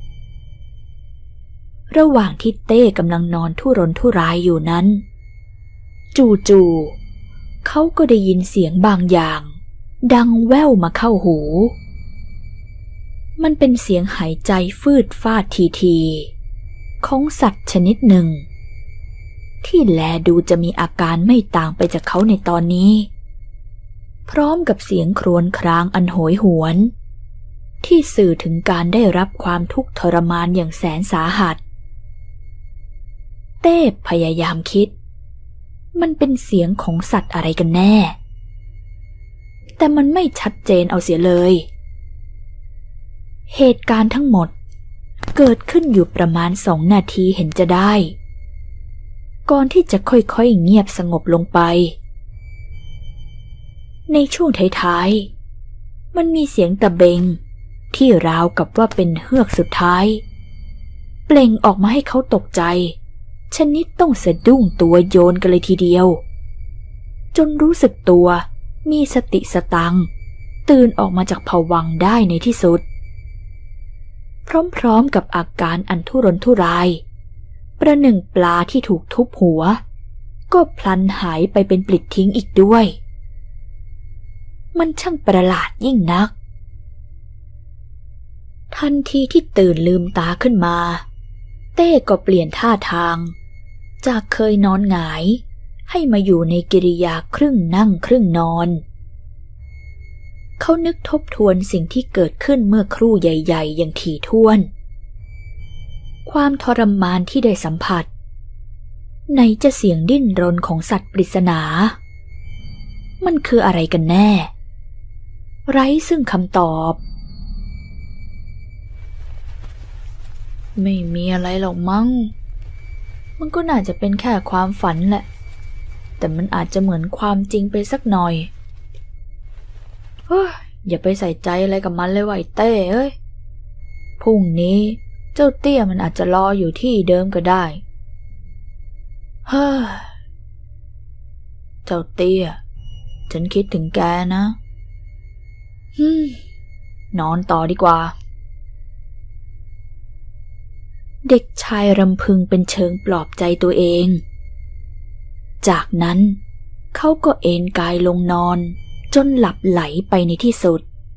ระหว่างที่เต้กำลังนอนทุรนทุรายอยู่นั้นจู่ๆเขาก็ได้ยินเสียงบางอย่างดังแว่วมาเข้าหูมันเป็นเสียงหายใจฟืดฟาดทีๆของสัตว์ชนิดหนึ่งที่แลดูจะมีอาการไม่ต่างไปจากเขาในตอนนี้พร้อมกับเสียงครวญครางอันโหยหวนที่สื่อถึงการได้รับความทุกข์ทรมานอย่างแสนสาหัสเต้พยายามคิดมันเป็นเสียงของสัตว์อะไรกันแน่แต่มันไม่ชัดเจนเอาเสียเลยเหตุการณ์ทั้งหมดเกิดขึ้นอยู่ประมาณสองนาทีเห็นจะได้ก่อนที่จะค่อยๆเงียบสงบลงไปในช่วงท้ายๆมันมีเสียงตะเบงที่ราวกับว่าเป็นเฮือกสุดท้ายเปล่งออกมาให้เขาตกใจชนิดต้องสะดุ้งตัวโยนกันเลยทีเดียวจนรู้สึกตัวมีสติสตังตื่นออกมาจากภวังค์ได้ในที่สุดพร้อมๆกับอาการอันทุรนทุรายประหนึ่งปลาที่ถูกทุบหัวก็พลันหายไปเป็นปลิดทิ้งอีกด้วยมันช่างประหลาดยิ่งนักทันทีที่ตื่นลืมตาขึ้นมาเต้ก็เปลี่ยนท่าทางจากเคยนอนหงายให้มาอยู่ในกิริยาครึ่งนั่งครึ่งนอนเขานึกทบทวนสิ่งที่เกิดขึ้นเมื่อครู่ใหญ่ๆอย่างถี่ถ้วนความทรมานที่ได้สัมผัสไหนจะเสียงดิ้นรนของสัตว์ปริศนามันคืออะไรกันแน่ไร้ซึ่งคำตอบไม่มีอะไรหรอกมั้งมันก็น่าจะเป็นแค่ความฝันแหละแต่มันอาจจะเหมือนความจริงไปสักหน่อยเฮ้ยอย่าไปใส่ใจอะไรกับมันเลยว่ะไอ้เต้เอ้ยพรุ่งนี้เจ้าเตี้ยมันอาจจะรออยู่ที่เดิมก็ได้เฮ้ยเจ้าเตี้ยฉันคิดถึงแกนะฮึมนอนต่อดีกว่าเด็กชายรำพึงเป็นเชิงปลอบใจตัวเองจากนั้นเขาก็เอนกายลงนอนจนหลับไหลไปในที่สุด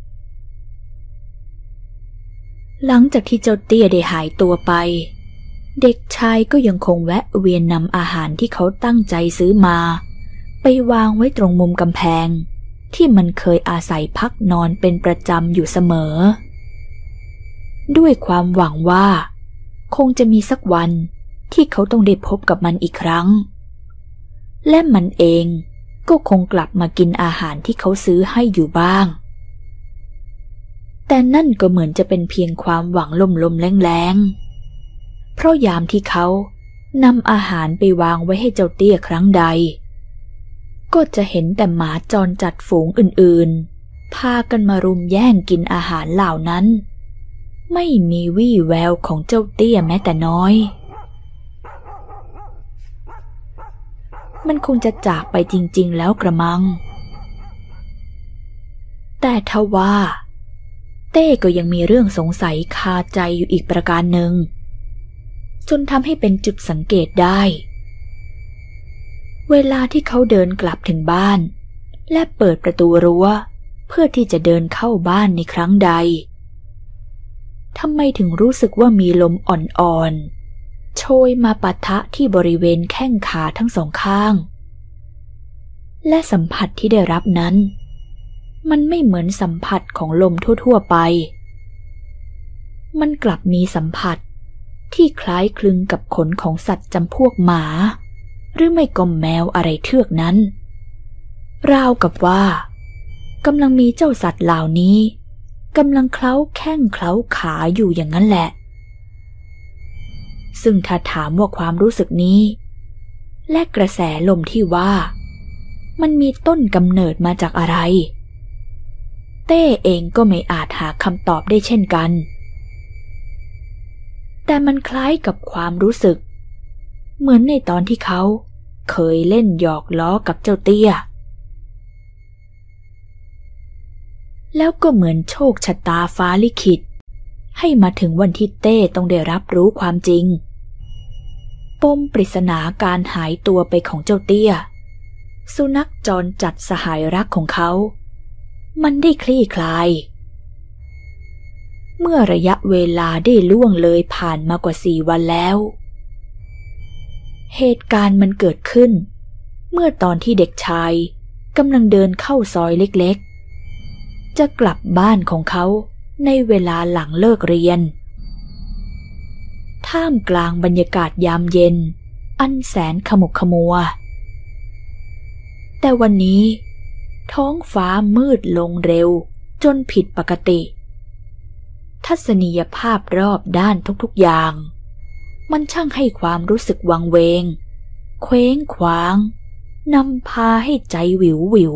หลังจากที่เจ้าเตี้ยได้หายตัวไปเด็กชายก็ยังคงแวะเวียนนำอาหารที่เขาตั้งใจซื้อมาไปวางไว้ตรงมุมกำแพงที่มันเคยอาศัยพักนอนเป็นประจำอยู่เสมอด้วยความหวังว่าคงจะมีสักวันที่เขาต้องได้พบกับมันอีกครั้งและมันเองก็คงกลับมากินอาหารที่เขาซื้อให้อยู่บ้างแต่นั่นก็เหมือนจะเป็นเพียงความหวังลมๆแรงๆเพราะยามที่เขานำอาหารไปวางไว้ให้เจ้าเตี้ยครั้งใดก็จะเห็นแต่หมาจรจัดฝูงอื่นๆพากันมารุมแย่งกินอาหารเหล่านั้นไม่มีวี่แววของเจ้าเตี้ยแม้แต่น้อยมันคงจะจากไปจริงๆแล้วกระมังแต่ทว่าเต้ก็ยังมีเรื่องสงสัยคาใจอยู่อีกประการหนึ่งจนทำให้เป็นจุดสังเกตได้เวลาที่เขาเดินกลับถึงบ้านและเปิดประตูรั้วเพื่อที่จะเดินเข้าบ้านในครั้งใดทำไมถึงรู้สึกว่ามีลมอ่อนๆโชยมาปะทะที่บริเวณแข้งขาทั้งสองข้างและสัมผัสที่ได้รับนั้นมันไม่เหมือนสัมผัสของลมทั่วๆไปมันกลับมีสัมผัสที่คล้ายคลึงกับขนของสัตว์จำพวกหมาหรือไม่ก็แมวอะไรเทือกนั้นราวกับว่ากำลังมีเจ้าสัตว์เหล่านี้กำลังเคล้าแข้งเคล้าขาอยู่อย่างนั้นแหละซึ่งถ้าถามว่าความรู้สึกนี้และกระแสลมที่ว่ามันมีต้นกำเนิดมาจากอะไรเต้เองก็ไม่อาจหาคำตอบได้เช่นกันแต่มันคล้ายกับความรู้สึกเหมือนในตอนที่เขาเคยเล่นหยอกล้อกับเจ้าเตี้ยแล้วก็เหมือนโชคชะตาฟ้าลิขิตให้มาถึงวันที่เต้ต้องได้รับรู้ความจริงปมปริศนาการหายตัวไปของเจ้าเตี้ยสุนัขจรจัดสหายรักของเขามันได้คลี่คลายเมื่อระยะเวลาได้ล่วงเลยผ่านมากว่าสี่วันแล้วเหตุการณ์มันเกิดขึ้นเมื่อตอนที่เด็กชายกำลังเดินเข้าซอยเล็กๆจะกลับบ้านของเขาในเวลาหลังเลิกเรียนท่ามกลางบรรยากาศยามเย็นอันแสนขมุกขมัวแต่วันนี้ท้องฟ้ามืดลงเร็วจนผิดปกติทัศนียภาพรอบด้านทุกๆอย่างมันช่างให้ความรู้สึกวังเวงเคว้งคว้างนำพาให้ใจวิววิว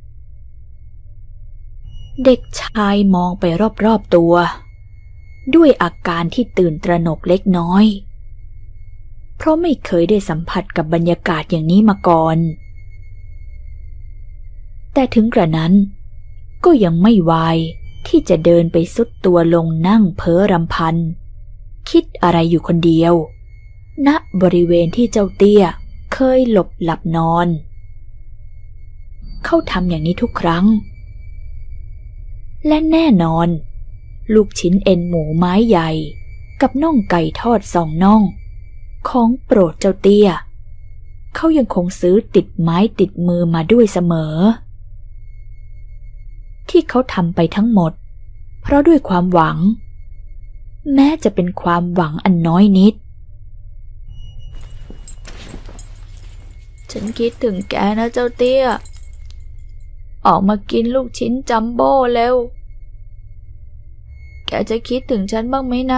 เด็กชายมองไปรอบๆตัวด้วยอาการที่ตื่นตระหนกเล็กน้อยเพราะไม่เคยได้สัมผัสกับบรรยากาศอย่างนี้มาก่อนแต่ถึงกระนั้นก็ยังไม่วายที่จะเดินไปซุดตัวลงนั่งเพ้อรำพันคิดอะไรอยู่คนเดียวณบริเวณที่เจ้าเตี้ยเคยหลบหลับนอนเขาทำอย่างนี้ทุกครั้งและแน่นอนลูกชิ้นเอ็นหมูไม้ใหญ่กับน่องไก่ทอดสองน่องของโปรดเจ้าเตี้ยเขายังคงซื้อติดไม้ติดมือมาด้วยเสมอที่เขาทำไปทั้งหมดเพราะด้วยความหวังแม้จะเป็นความหวังอันน้อยนิดฉันคิดถึงแกนะเจ้าเตี้ยออกมากินลูกชิ้นจัมโบ้เร็วแกจะคิดถึงฉันบ้างไหมนะ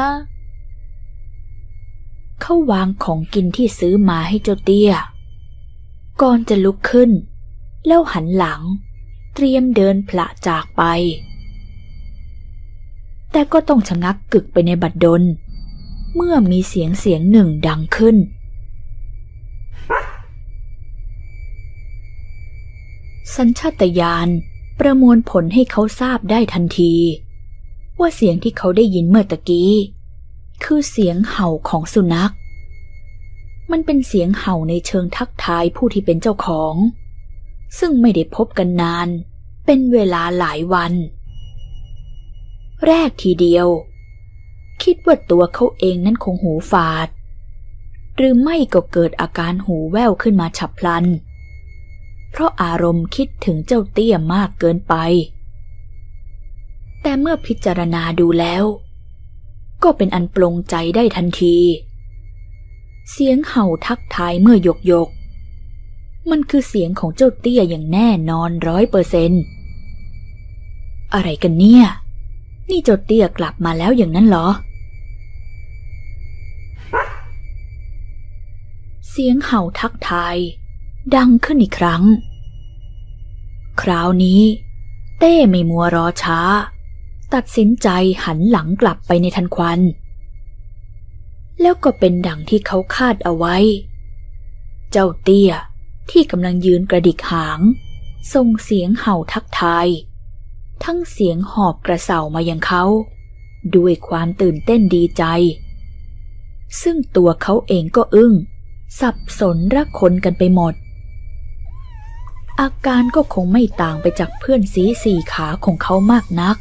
เขาวางของกินที่ซื้อมาให้เจ้าเตี้ยก่อนจะลุกขึ้นแล้วหันหลังเตรียมเดินพละจากไปแต่ก็ต้องชะงักกึกไปในบัดดลเมื่อมีเสียงเสียงหนึ่งดังขึ้นสัญชาตญาณประมวลผลให้เขาทราบได้ทันทีว่าเสียงที่เขาได้ยินเมื่อตะกี้คือเสียงเห่าของสุนัขมันเป็นเสียงเห่าในเชิงทักทายผู้ที่เป็นเจ้าของซึ่งไม่ได้พบกันนานเป็นเวลาหลายวันแรกทีเดียวคิดว่าตัวเขาเองนั้นคงหูฝาดหรือไม่ก็เกิดอาการหูแว่วขึ้นมาฉับพลันเพราะอารมณ์คิดถึงเจ้าเตี้ยมากเกินไปแต่เมื่อพิจารณาดูแล้วก็เป็นอันปลงใจได้ทันทีเสียงเห่าทักทายเมื่อหยกหยกมันคือเสียงของเจ้าเตี้ยอย่างแน่นอนร้อยเปอร์เซนต์อะไรกันเนี่ยนี่เจ้าเตี้ยกลับมาแล้วอย่างนั้นเหรอเสียงเห่าทักทายดังขึ้นอีกครั้งคราวนี้เต้ไม่มัวรอช้าตัดสินใจหันหลังกลับไปในทันควันแล้วก็เป็นดังที่เขาคาดเอาไว้เจ้าเตี้ยที่กำลังยืนกระดิกหางส่งเสียงเห่าทักทายทั้งเสียงหอบกระเส่ามายังเขาด้วยความตื่นเต้นดีใจซึ่งตัวเขาเองก็อึ้งสับสนระคนกันไปหมดอาการก็คงไม่ต่างไปจากเพื่อนสีสี่ขาของเขามากนัก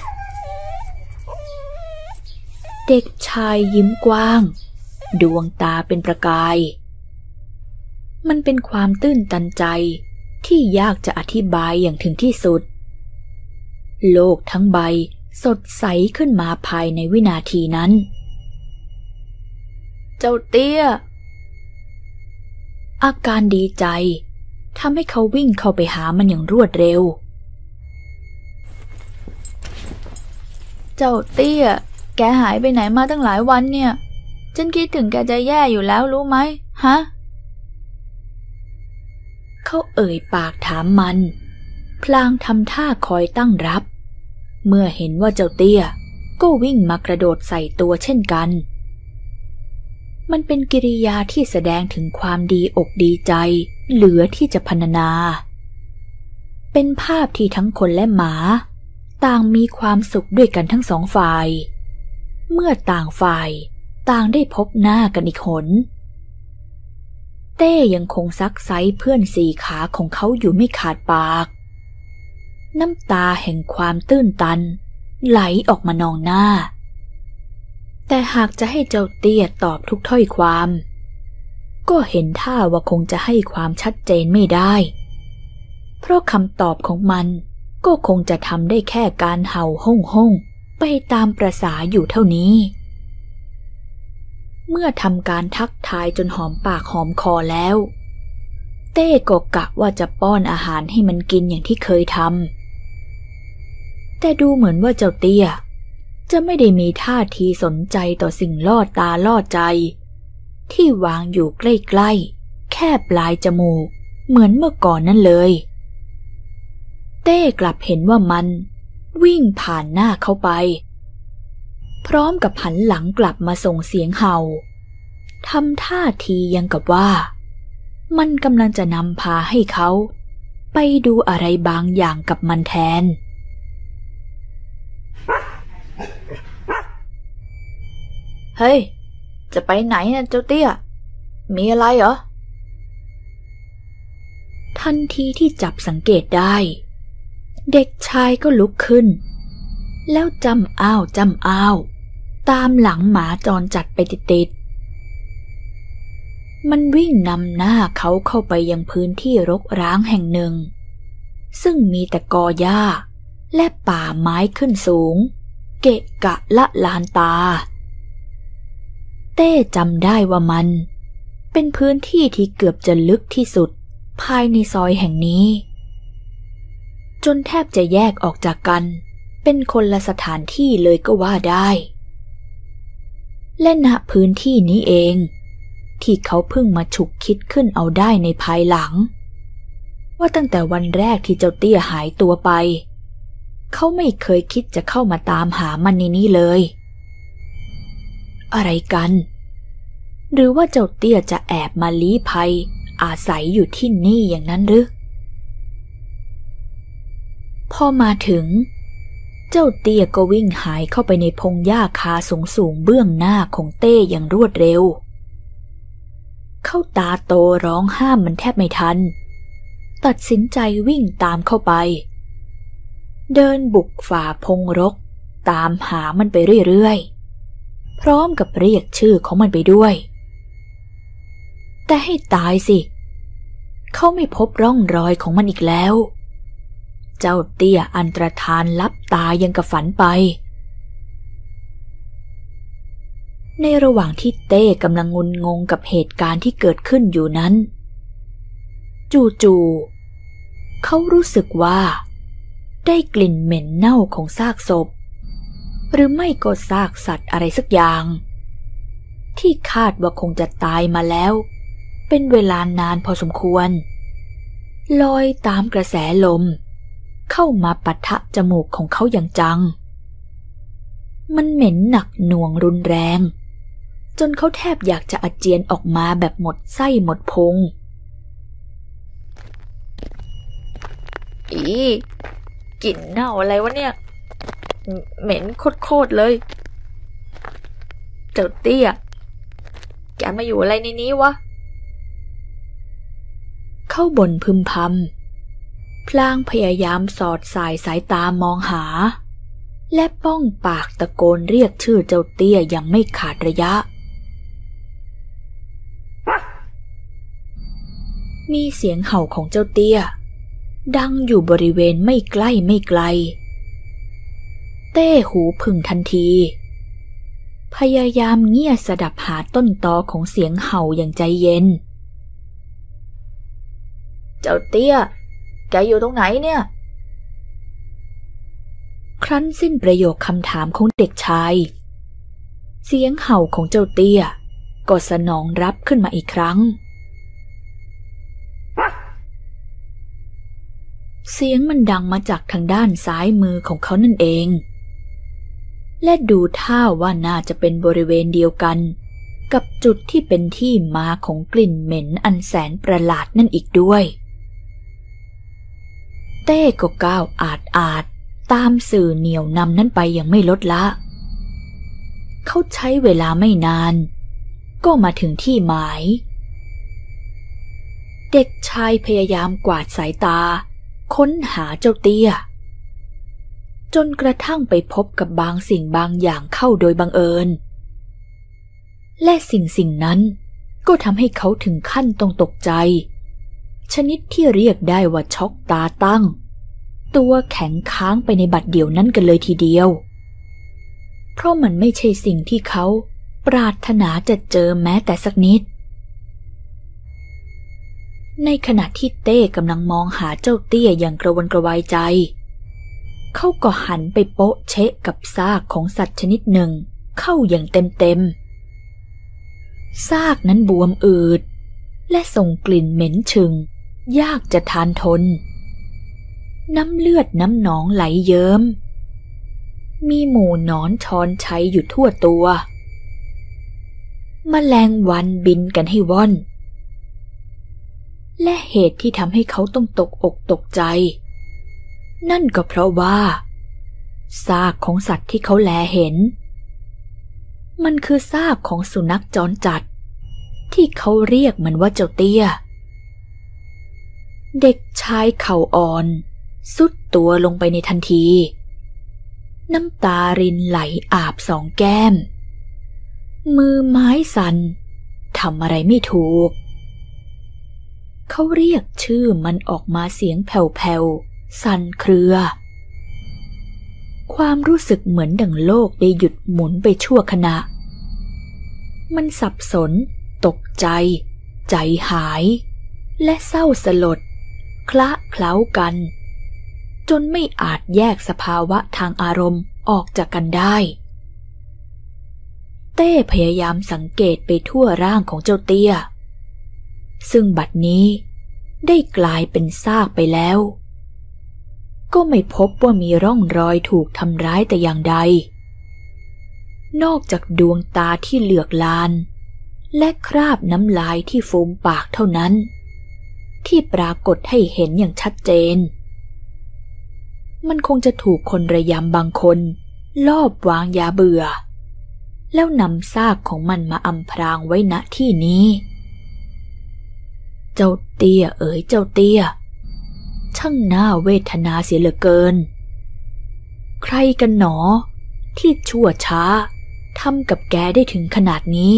เด็กชายยิ้มกว้างดวงตาเป็นประกายมันเป็นความตื้นตันใจที่ยากจะอธิบายอย่างถึงที่สุดโลกทั้งใบสดใสขึ้นมาภายในวินาทีนั้นเจ้าเตี้ยอาการดีใจทำให้เขาวิ่งเข้าไปหามันอย่างรวดเร็วเจ้าเตี้ยแกหายไปไหนมาตั้งหลายวันเนี่ยฉันคิดถึงแกจะแย่อยู่แล้วรู้ไหมฮะเขาเอ่ยปากถามมันพลางทำท่าคอยตั้งรับเมื่อเห็นว่าเจ้าเตี้ยก็วิ่งมากระโดดใส่ตัวเช่นกันมันเป็นกิริยาที่แสดงถึงความดีอกดีใจเหลือที่จะพรรณนาเป็นภาพที่ทั้งคนและหมาต่างมีความสุขด้วยกันทั้งสองฝ่ายเมื่อต่างฝ่ายต่างได้พบหน้ากันอีกหนเต้ยังคงซักไซเพื่อนสี่ขาของเขาอยู่ไม่ขาดปากน้ำตาแห่งความตื้นตันไหลออกมานองหน้าแต่หากจะให้เจ้าเตี้ยตอบทุกถ้อยความก็เห็นท่าว่าคงจะให้ความชัดเจนไม่ได้เพราะคำตอบของมันก็คงจะทำได้แค่การเห่าห้องห้องไปตามประสาอยู่เท่านี้เมื่อทำการทักทายจนหอมปากหอมคอแล้วเต้ก็กะว่าจะป้อนอาหารให้มันกินอย่างที่เคยทำแต่ดูเหมือนว่าเจ้าเตี้ยจะไม่ได้มีท่าทีสนใจต่อสิ่งล่อตาล่อใจที่วางอยู่ใกล้ๆแค่ปลายจมูกเหมือนเมื่อก่อนนั่นเลยเต้กลับเห็นว่ามันวิ่งผ่านหน้าเข้าไปพร้อมกับหันหลังกลับมาส่งเสียงเห่าทำท่าทียังกับว่ามันกำลังจะนำพาให้เขาไปดูอะไรบางอย่างกับมันแทนเฮ้ยจะไปไหนนะเจ้าเตี้ยมีอะไรเหรอทันทีที่จับสังเกตได้เด็กชายก็ลุกขึ้นแล้วจำอ้าวจำอ้าวตามหลังหมาจรจัดไปติดๆมันวิ่งนำหน้าเขาเข้าไปยังพื้นที่รกร้างแห่งหนึ่งซึ่งมีแต่กอหญ้าและป่าไม้ขึ้นสูงเกะกะละลานตาเต้จำได้ว่ามันเป็นพื้นที่ที่เกือบจะลึกที่สุดภายในซอยแห่งนี้จนแทบจะแยกออกจากกันเป็นคนละสถานที่เลยก็ว่าได้และณพื้นที่นี้เองที่เขาเพิ่งมาฉุกคิดขึ้นเอาได้ในภายหลังว่าตั้งแต่วันแรกที่เจ้าเตี้ยหายตัวไปเขาไม่เคยคิดจะเข้ามาตามหามันในนี้เลยอะไรกันหรือว่าเจ้าเตี้ยจะแอบมาลี้ภัยอาศัยอยู่ที่นี่อย่างนั้นหรือพอมาถึงเจ้าเตี้ยก็วิ่งหายเข้าไปในพงหญ้าคาสูงๆเบื้องหน้าของเต้อย่างรวดเร็วเข้าตาโตร้องห้ามมันแทบไม่ทันตัดสินใจวิ่งตามเข้าไปเดินบุกฝ่าพงรกตามหามันไปเรื่อยๆพร้อมกับเรียกชื่อของมันไปด้วยแต่ให้ตายสิเขาไม่พบร่องรอยของมันอีกแล้วเจ้าเตี้ยอันตรธานลับตายังกับฝันไปในระหว่างที่เต้กำลังงุนงงกับเหตุการณ์ที่เกิดขึ้นอยู่นั้นจู่ๆเขารู้สึกว่าได้กลิ่นเหม็นเน่าของซากศพหรือไม่ก็ซากสัตว์อะไรสักอย่างที่คาดว่าคงจะตายมาแล้วเป็นเวลานานพอสมควรลอยตามกระแสลมเข้ามาปะทะจมูกของเขาอย่างจังมันเหม็นหนักหน่วงรุนแรงจนเขาแทบอยากจะอาเจียนออกมาแบบหมดไส้หมดพุงอีกลิ่นเน่าอะไรวะเนี่ยเหม็นโคตรๆเลยเจ้าเตี้ยแกมาอยู่อะไรในนี้วะเข้าบ่นพึมพำพลางพยายามสอดสายสายตามองหาและป้องปากตะโกนเรียกชื่อเจ้าเตี้ยยังไม่ขาดระยะมีเสียงเห่าของเจ้าเตี้ยดังอยู่บริเวณไม่ใกล้ไม่ไกลเต้หูผึ่งทันทีพยายามเงี่ยสดับหาต้นตอของเสียงเห่าอย่างใจเย็นเจ้าเตี้ยแกอยู่ตรงไหนเนี่ยครั้นสิ้นประโยคคำถามของเด็กชายเสียงเห่าของเจ้าเตี้ยก็สนองรับขึ้นมาอีกครั้งเสียงมันดังมาจากทางด้านซ้ายมือของเขานั่นเองและดูท่าว่าน่าจะเป็นบริเวณเดียวกันกับจุดที่เป็นที่มาของกลิ่นเหม็นอันแสนประหลาดนั่นอีกด้วยเต้ก็ก้าวอาดอาดตามสื่อเหนี่ยวนำนั้นไปยังไม่ลดละเขาใช้เวลาไม่นานก็มาถึงที่หมายเด็กชายพยายามกวาดสายตาค้นหาเจ้าเตี้ยจนกระทั่งไปพบกับบางสิ่งบางอย่างเข้าโดยบังเอิญและสิ่งสิ่งนั้นก็ทำให้เขาถึงขั้นต้องตกใจชนิดที่เรียกได้ว่าช็อกตาตั้งตัวแข็งค้างไปในบัดเดียวนั้นกันเลยทีเดียวเพราะมันไม่ใช่สิ่งที่เขาปรารถนาจะเจอแม้แต่สักนิดในขณะที่เต้กำลังมองหาเจ้าเตี้ยอย่างกระวนกระวายใจเขาก็หันไปโป๊ะเชะกับซากของสัตว์ชนิดหนึ่งเข้าอย่างเต็มๆซากนั้นบวมอืดและส่งกลิ่นเหม็นฉึงยากจะทานทนน้ำเลือดน้ำหนองไหลเยิ้มมีหมู่หนอนชอนชัยอยู่ทั่วตัวแมลงวันบินกันให้ว่อนและเหตุที่ทำให้เขาต้องตกอกตกใจนั่นก็เพราะว่าซากของสัตว์ที่เขาแลเห็นมันคือซากของสุนัขจรจัดที่เขาเรียกมันว่าเจ้าเตี้ยเด็กชายเข่าอ่อนสุดตัวลงไปในทันทีน้ำตารินไหลอาบสองแก้มมือไม้สั่นทำอะไรไม่ถูกเขาเรียกชื่อมันออกมาเสียงแผ่วๆสั่นเครือความรู้สึกเหมือนดั่งโลกได้หยุดหมุนไปชั่วขณะมันสับสนตกใจใจหายและเศร้าสลดคละเคล้ากันจนไม่อาจแยกสภาวะทางอารมณ์ออกจากกันได้เต้พยายามสังเกตไปทั่วร่างของเจ้าเตี้ยซึ่งบัดนี้ได้กลายเป็นซากไปแล้วก็ไม่พบว่ามีร่องรอยถูกทำร้ายแต่อย่างใดนอกจากดวงตาที่เหลือกลานและคราบน้ำลายที่ฟูมปากเท่านั้นที่ปรากฏให้เห็นอย่างชัดเจนมันคงจะถูกคนระยำบางคนลอบวางยาเบื่อแล้วนำซากของมันมาอำพรางไว้ณที่นี้เจ้าเตี้ยเอ๋ยเจ้าเตี้ยช่างน่าเวทนาเสียเหลือเกินใครกันหนอที่ชั่วช้าทำกับแกได้ถึงขนาดนี้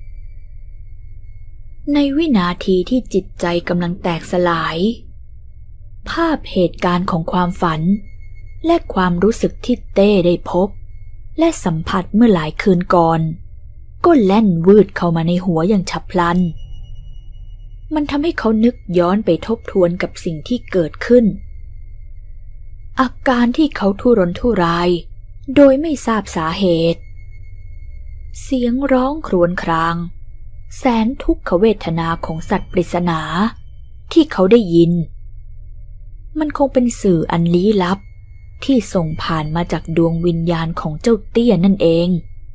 ในวินาทีที่จิตใจกำลังแตกสลายภาพเหตุการณ์ของความฝันและความรู้สึกที่เต้ได้พบและสัมผัสเมื่อหลายคืนก่อนก็แล่นวืดเข้ามาในหัวอย่างฉับพลันมันทำให้เขานึกย้อนไปทบทวนกับสิ่งที่เกิดขึ้นอาการที่เขาทุรนทุรายโดยไม่ทราบสาเหตุเสียงร้องครวญครางแสนทุกขเวทนาของสัตว์ปริศนาที่เขาได้ยินมันคงเป็นสื่ออันลี้ลับที่ส่งผ่านมาจากดวงวิญญาณของเจ้าเตี้ยนั่นเอง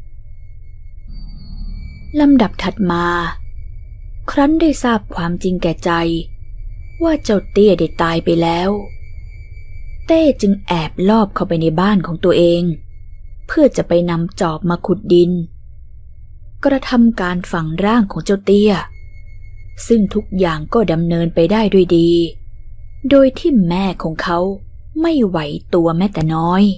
ลำดับถัดมาครั้นได้ทราบความจริงแก่ใจว่าเจ้าเตี้ยได้ตายไปแล้วเต้จึงแอบลอบเข้าไปในบ้านของตัวเองเพื่อจะไปนำจอบมาขุดดินกระทำการฝังร่างของเจ้าเตี้ยซึ่งทุกอย่างก็ดำเนินไปได้ด้วยดีโดยที่แม่ของเขาไม่ไหวตัวแม้แต่น้อย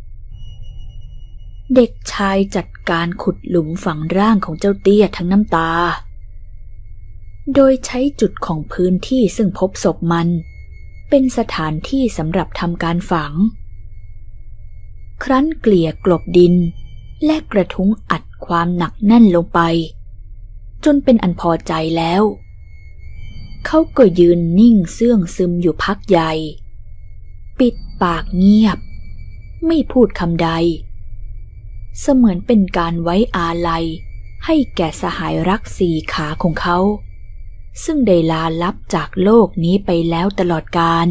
เด็กชายจัดการขุดหลุมฝังร่างของเจ้าเตี้ยทั้งน้ำตาโดยใช้จุดของพื้นที่ซึ่งพบศพมันเป็นสถานที่สำหรับทำการฝังครั้นเกลี่ยกลบดินและกระทุ้งอัดความหนักแน่นลงไปจนเป็นอันพอใจแล้วเขาก็ยืนนิ่งเสื่องซึมอยู่พักใหญ่ปิดปากเงียบไม่พูดคำใดเสมือนเป็นการไว้อาลัยให้แก่สหายรักสี่ขาของเขาซึ่งได้ลาลับจากโลกนี้ไปแล้วตลอดกาล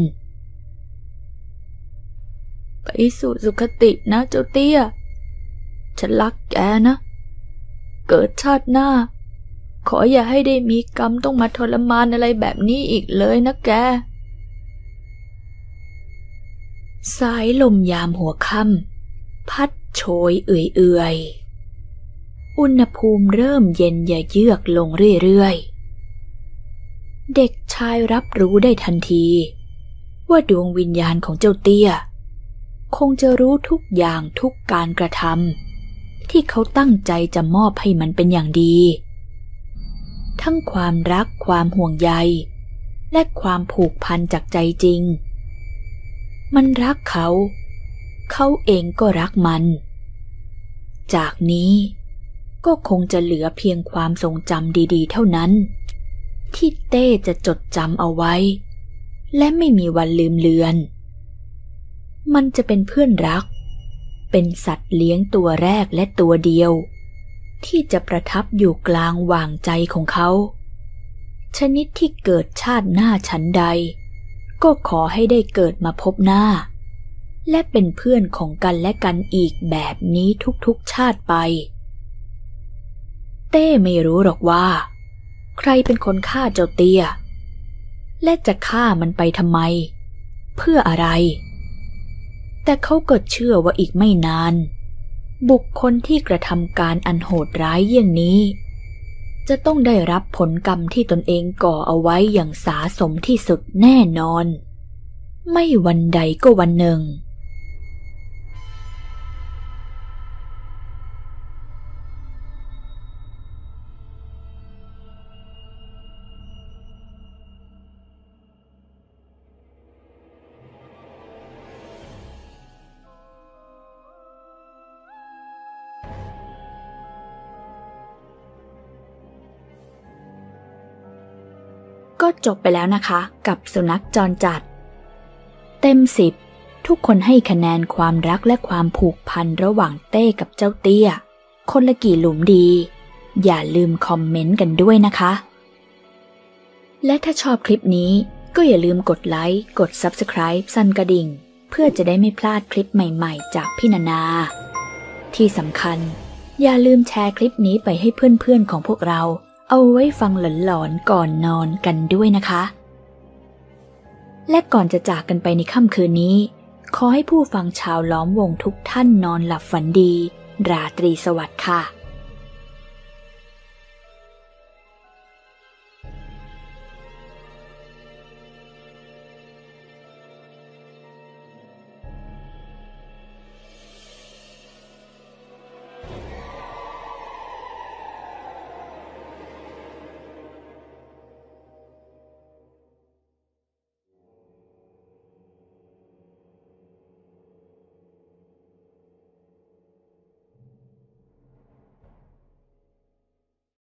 ไปสู่สุคตินะเจ้าเตี้ยฉันรักแกนะเกิดชาติหน้าขออย่าให้ได้มีกรรมต้องมาทรมานอะไรแบบนี้อีกเลยนะแกสายลมยามหัวค่ำพัดโชยเอื่อยๆอุณหภูมิเริ่มเย็นอย่าเยือกลงเรื่อยๆเด็กชายรับรู้ได้ทันทีว่าดวงวิญญาณของเจ้าเตี้ยคงจะรู้ทุกอย่างทุกการกระทำที่เขาตั้งใจจะมอบให้มันเป็นอย่างดีทั้งความรักความห่วงใยและความผูกพันจากใจจริงมันรักเขาเขาเองก็รักมันจากนี้ก็คงจะเหลือเพียงความทรงจำดีๆเท่านั้นที่เต้จะจดจำเอาไว้และไม่มีวันลืมเลือนมันจะเป็นเพื่อนรักเป็นสัตว์เลี้ยงตัวแรกและตัวเดียวที่จะประทับอยู่กลางหว่างใจของเขาชนิดที่เกิดชาติหน้าฉันใดก็ขอให้ได้เกิดมาพบหน้าและเป็นเพื่อนของกันและกันอีกแบบนี้ทุกๆชาติไปเต้ไม่รู้หรอกว่าใครเป็นคนฆ่าเจ้าเตี้ยและจะฆ่ามันไปทำไมเพื่ออะไรแต่เขาก็เชื่อว่าอีกไม่นานบุคคลที่กระทำการอันโหดร้ายเยี่ยงนี้จะต้องได้รับผลกรรมที่ตนเองก่อเอาไว้อย่างสาสมที่สุดแน่นอนไม่วันใดก็วันหนึ่งก็จบไปแล้วนะคะกับสุนัขจรจัดเต็มสิบทุกคนให้คะแนนความรักและความผูกพันระหว่างเต้กับเจ้าเตี้ยคนละกี่หลุมดีอย่าลืมคอมเมนต์กันด้วยนะคะและถ้าชอบคลิปนี้ก็อย่าลืมกดไลค์กด ซับสไครบ์ สั่นกระดิ่งเพื่อจะได้ไม่พลาดคลิปใหม่ๆจากพี่นานาที่สำคัญอย่าลืมแชร์คลิปนี้ไปให้เพื่อนๆของพวกเราเอาไว้ฟังหลอนๆก่อนนอนกันด้วยนะคะและก่อนจะจากกันไปในค่ำคืนนี้ขอให้ผู้ฟังชาวล้อมวงทุกท่านนอนหลับฝันดีราตรีสวัสดิ์ค่ะ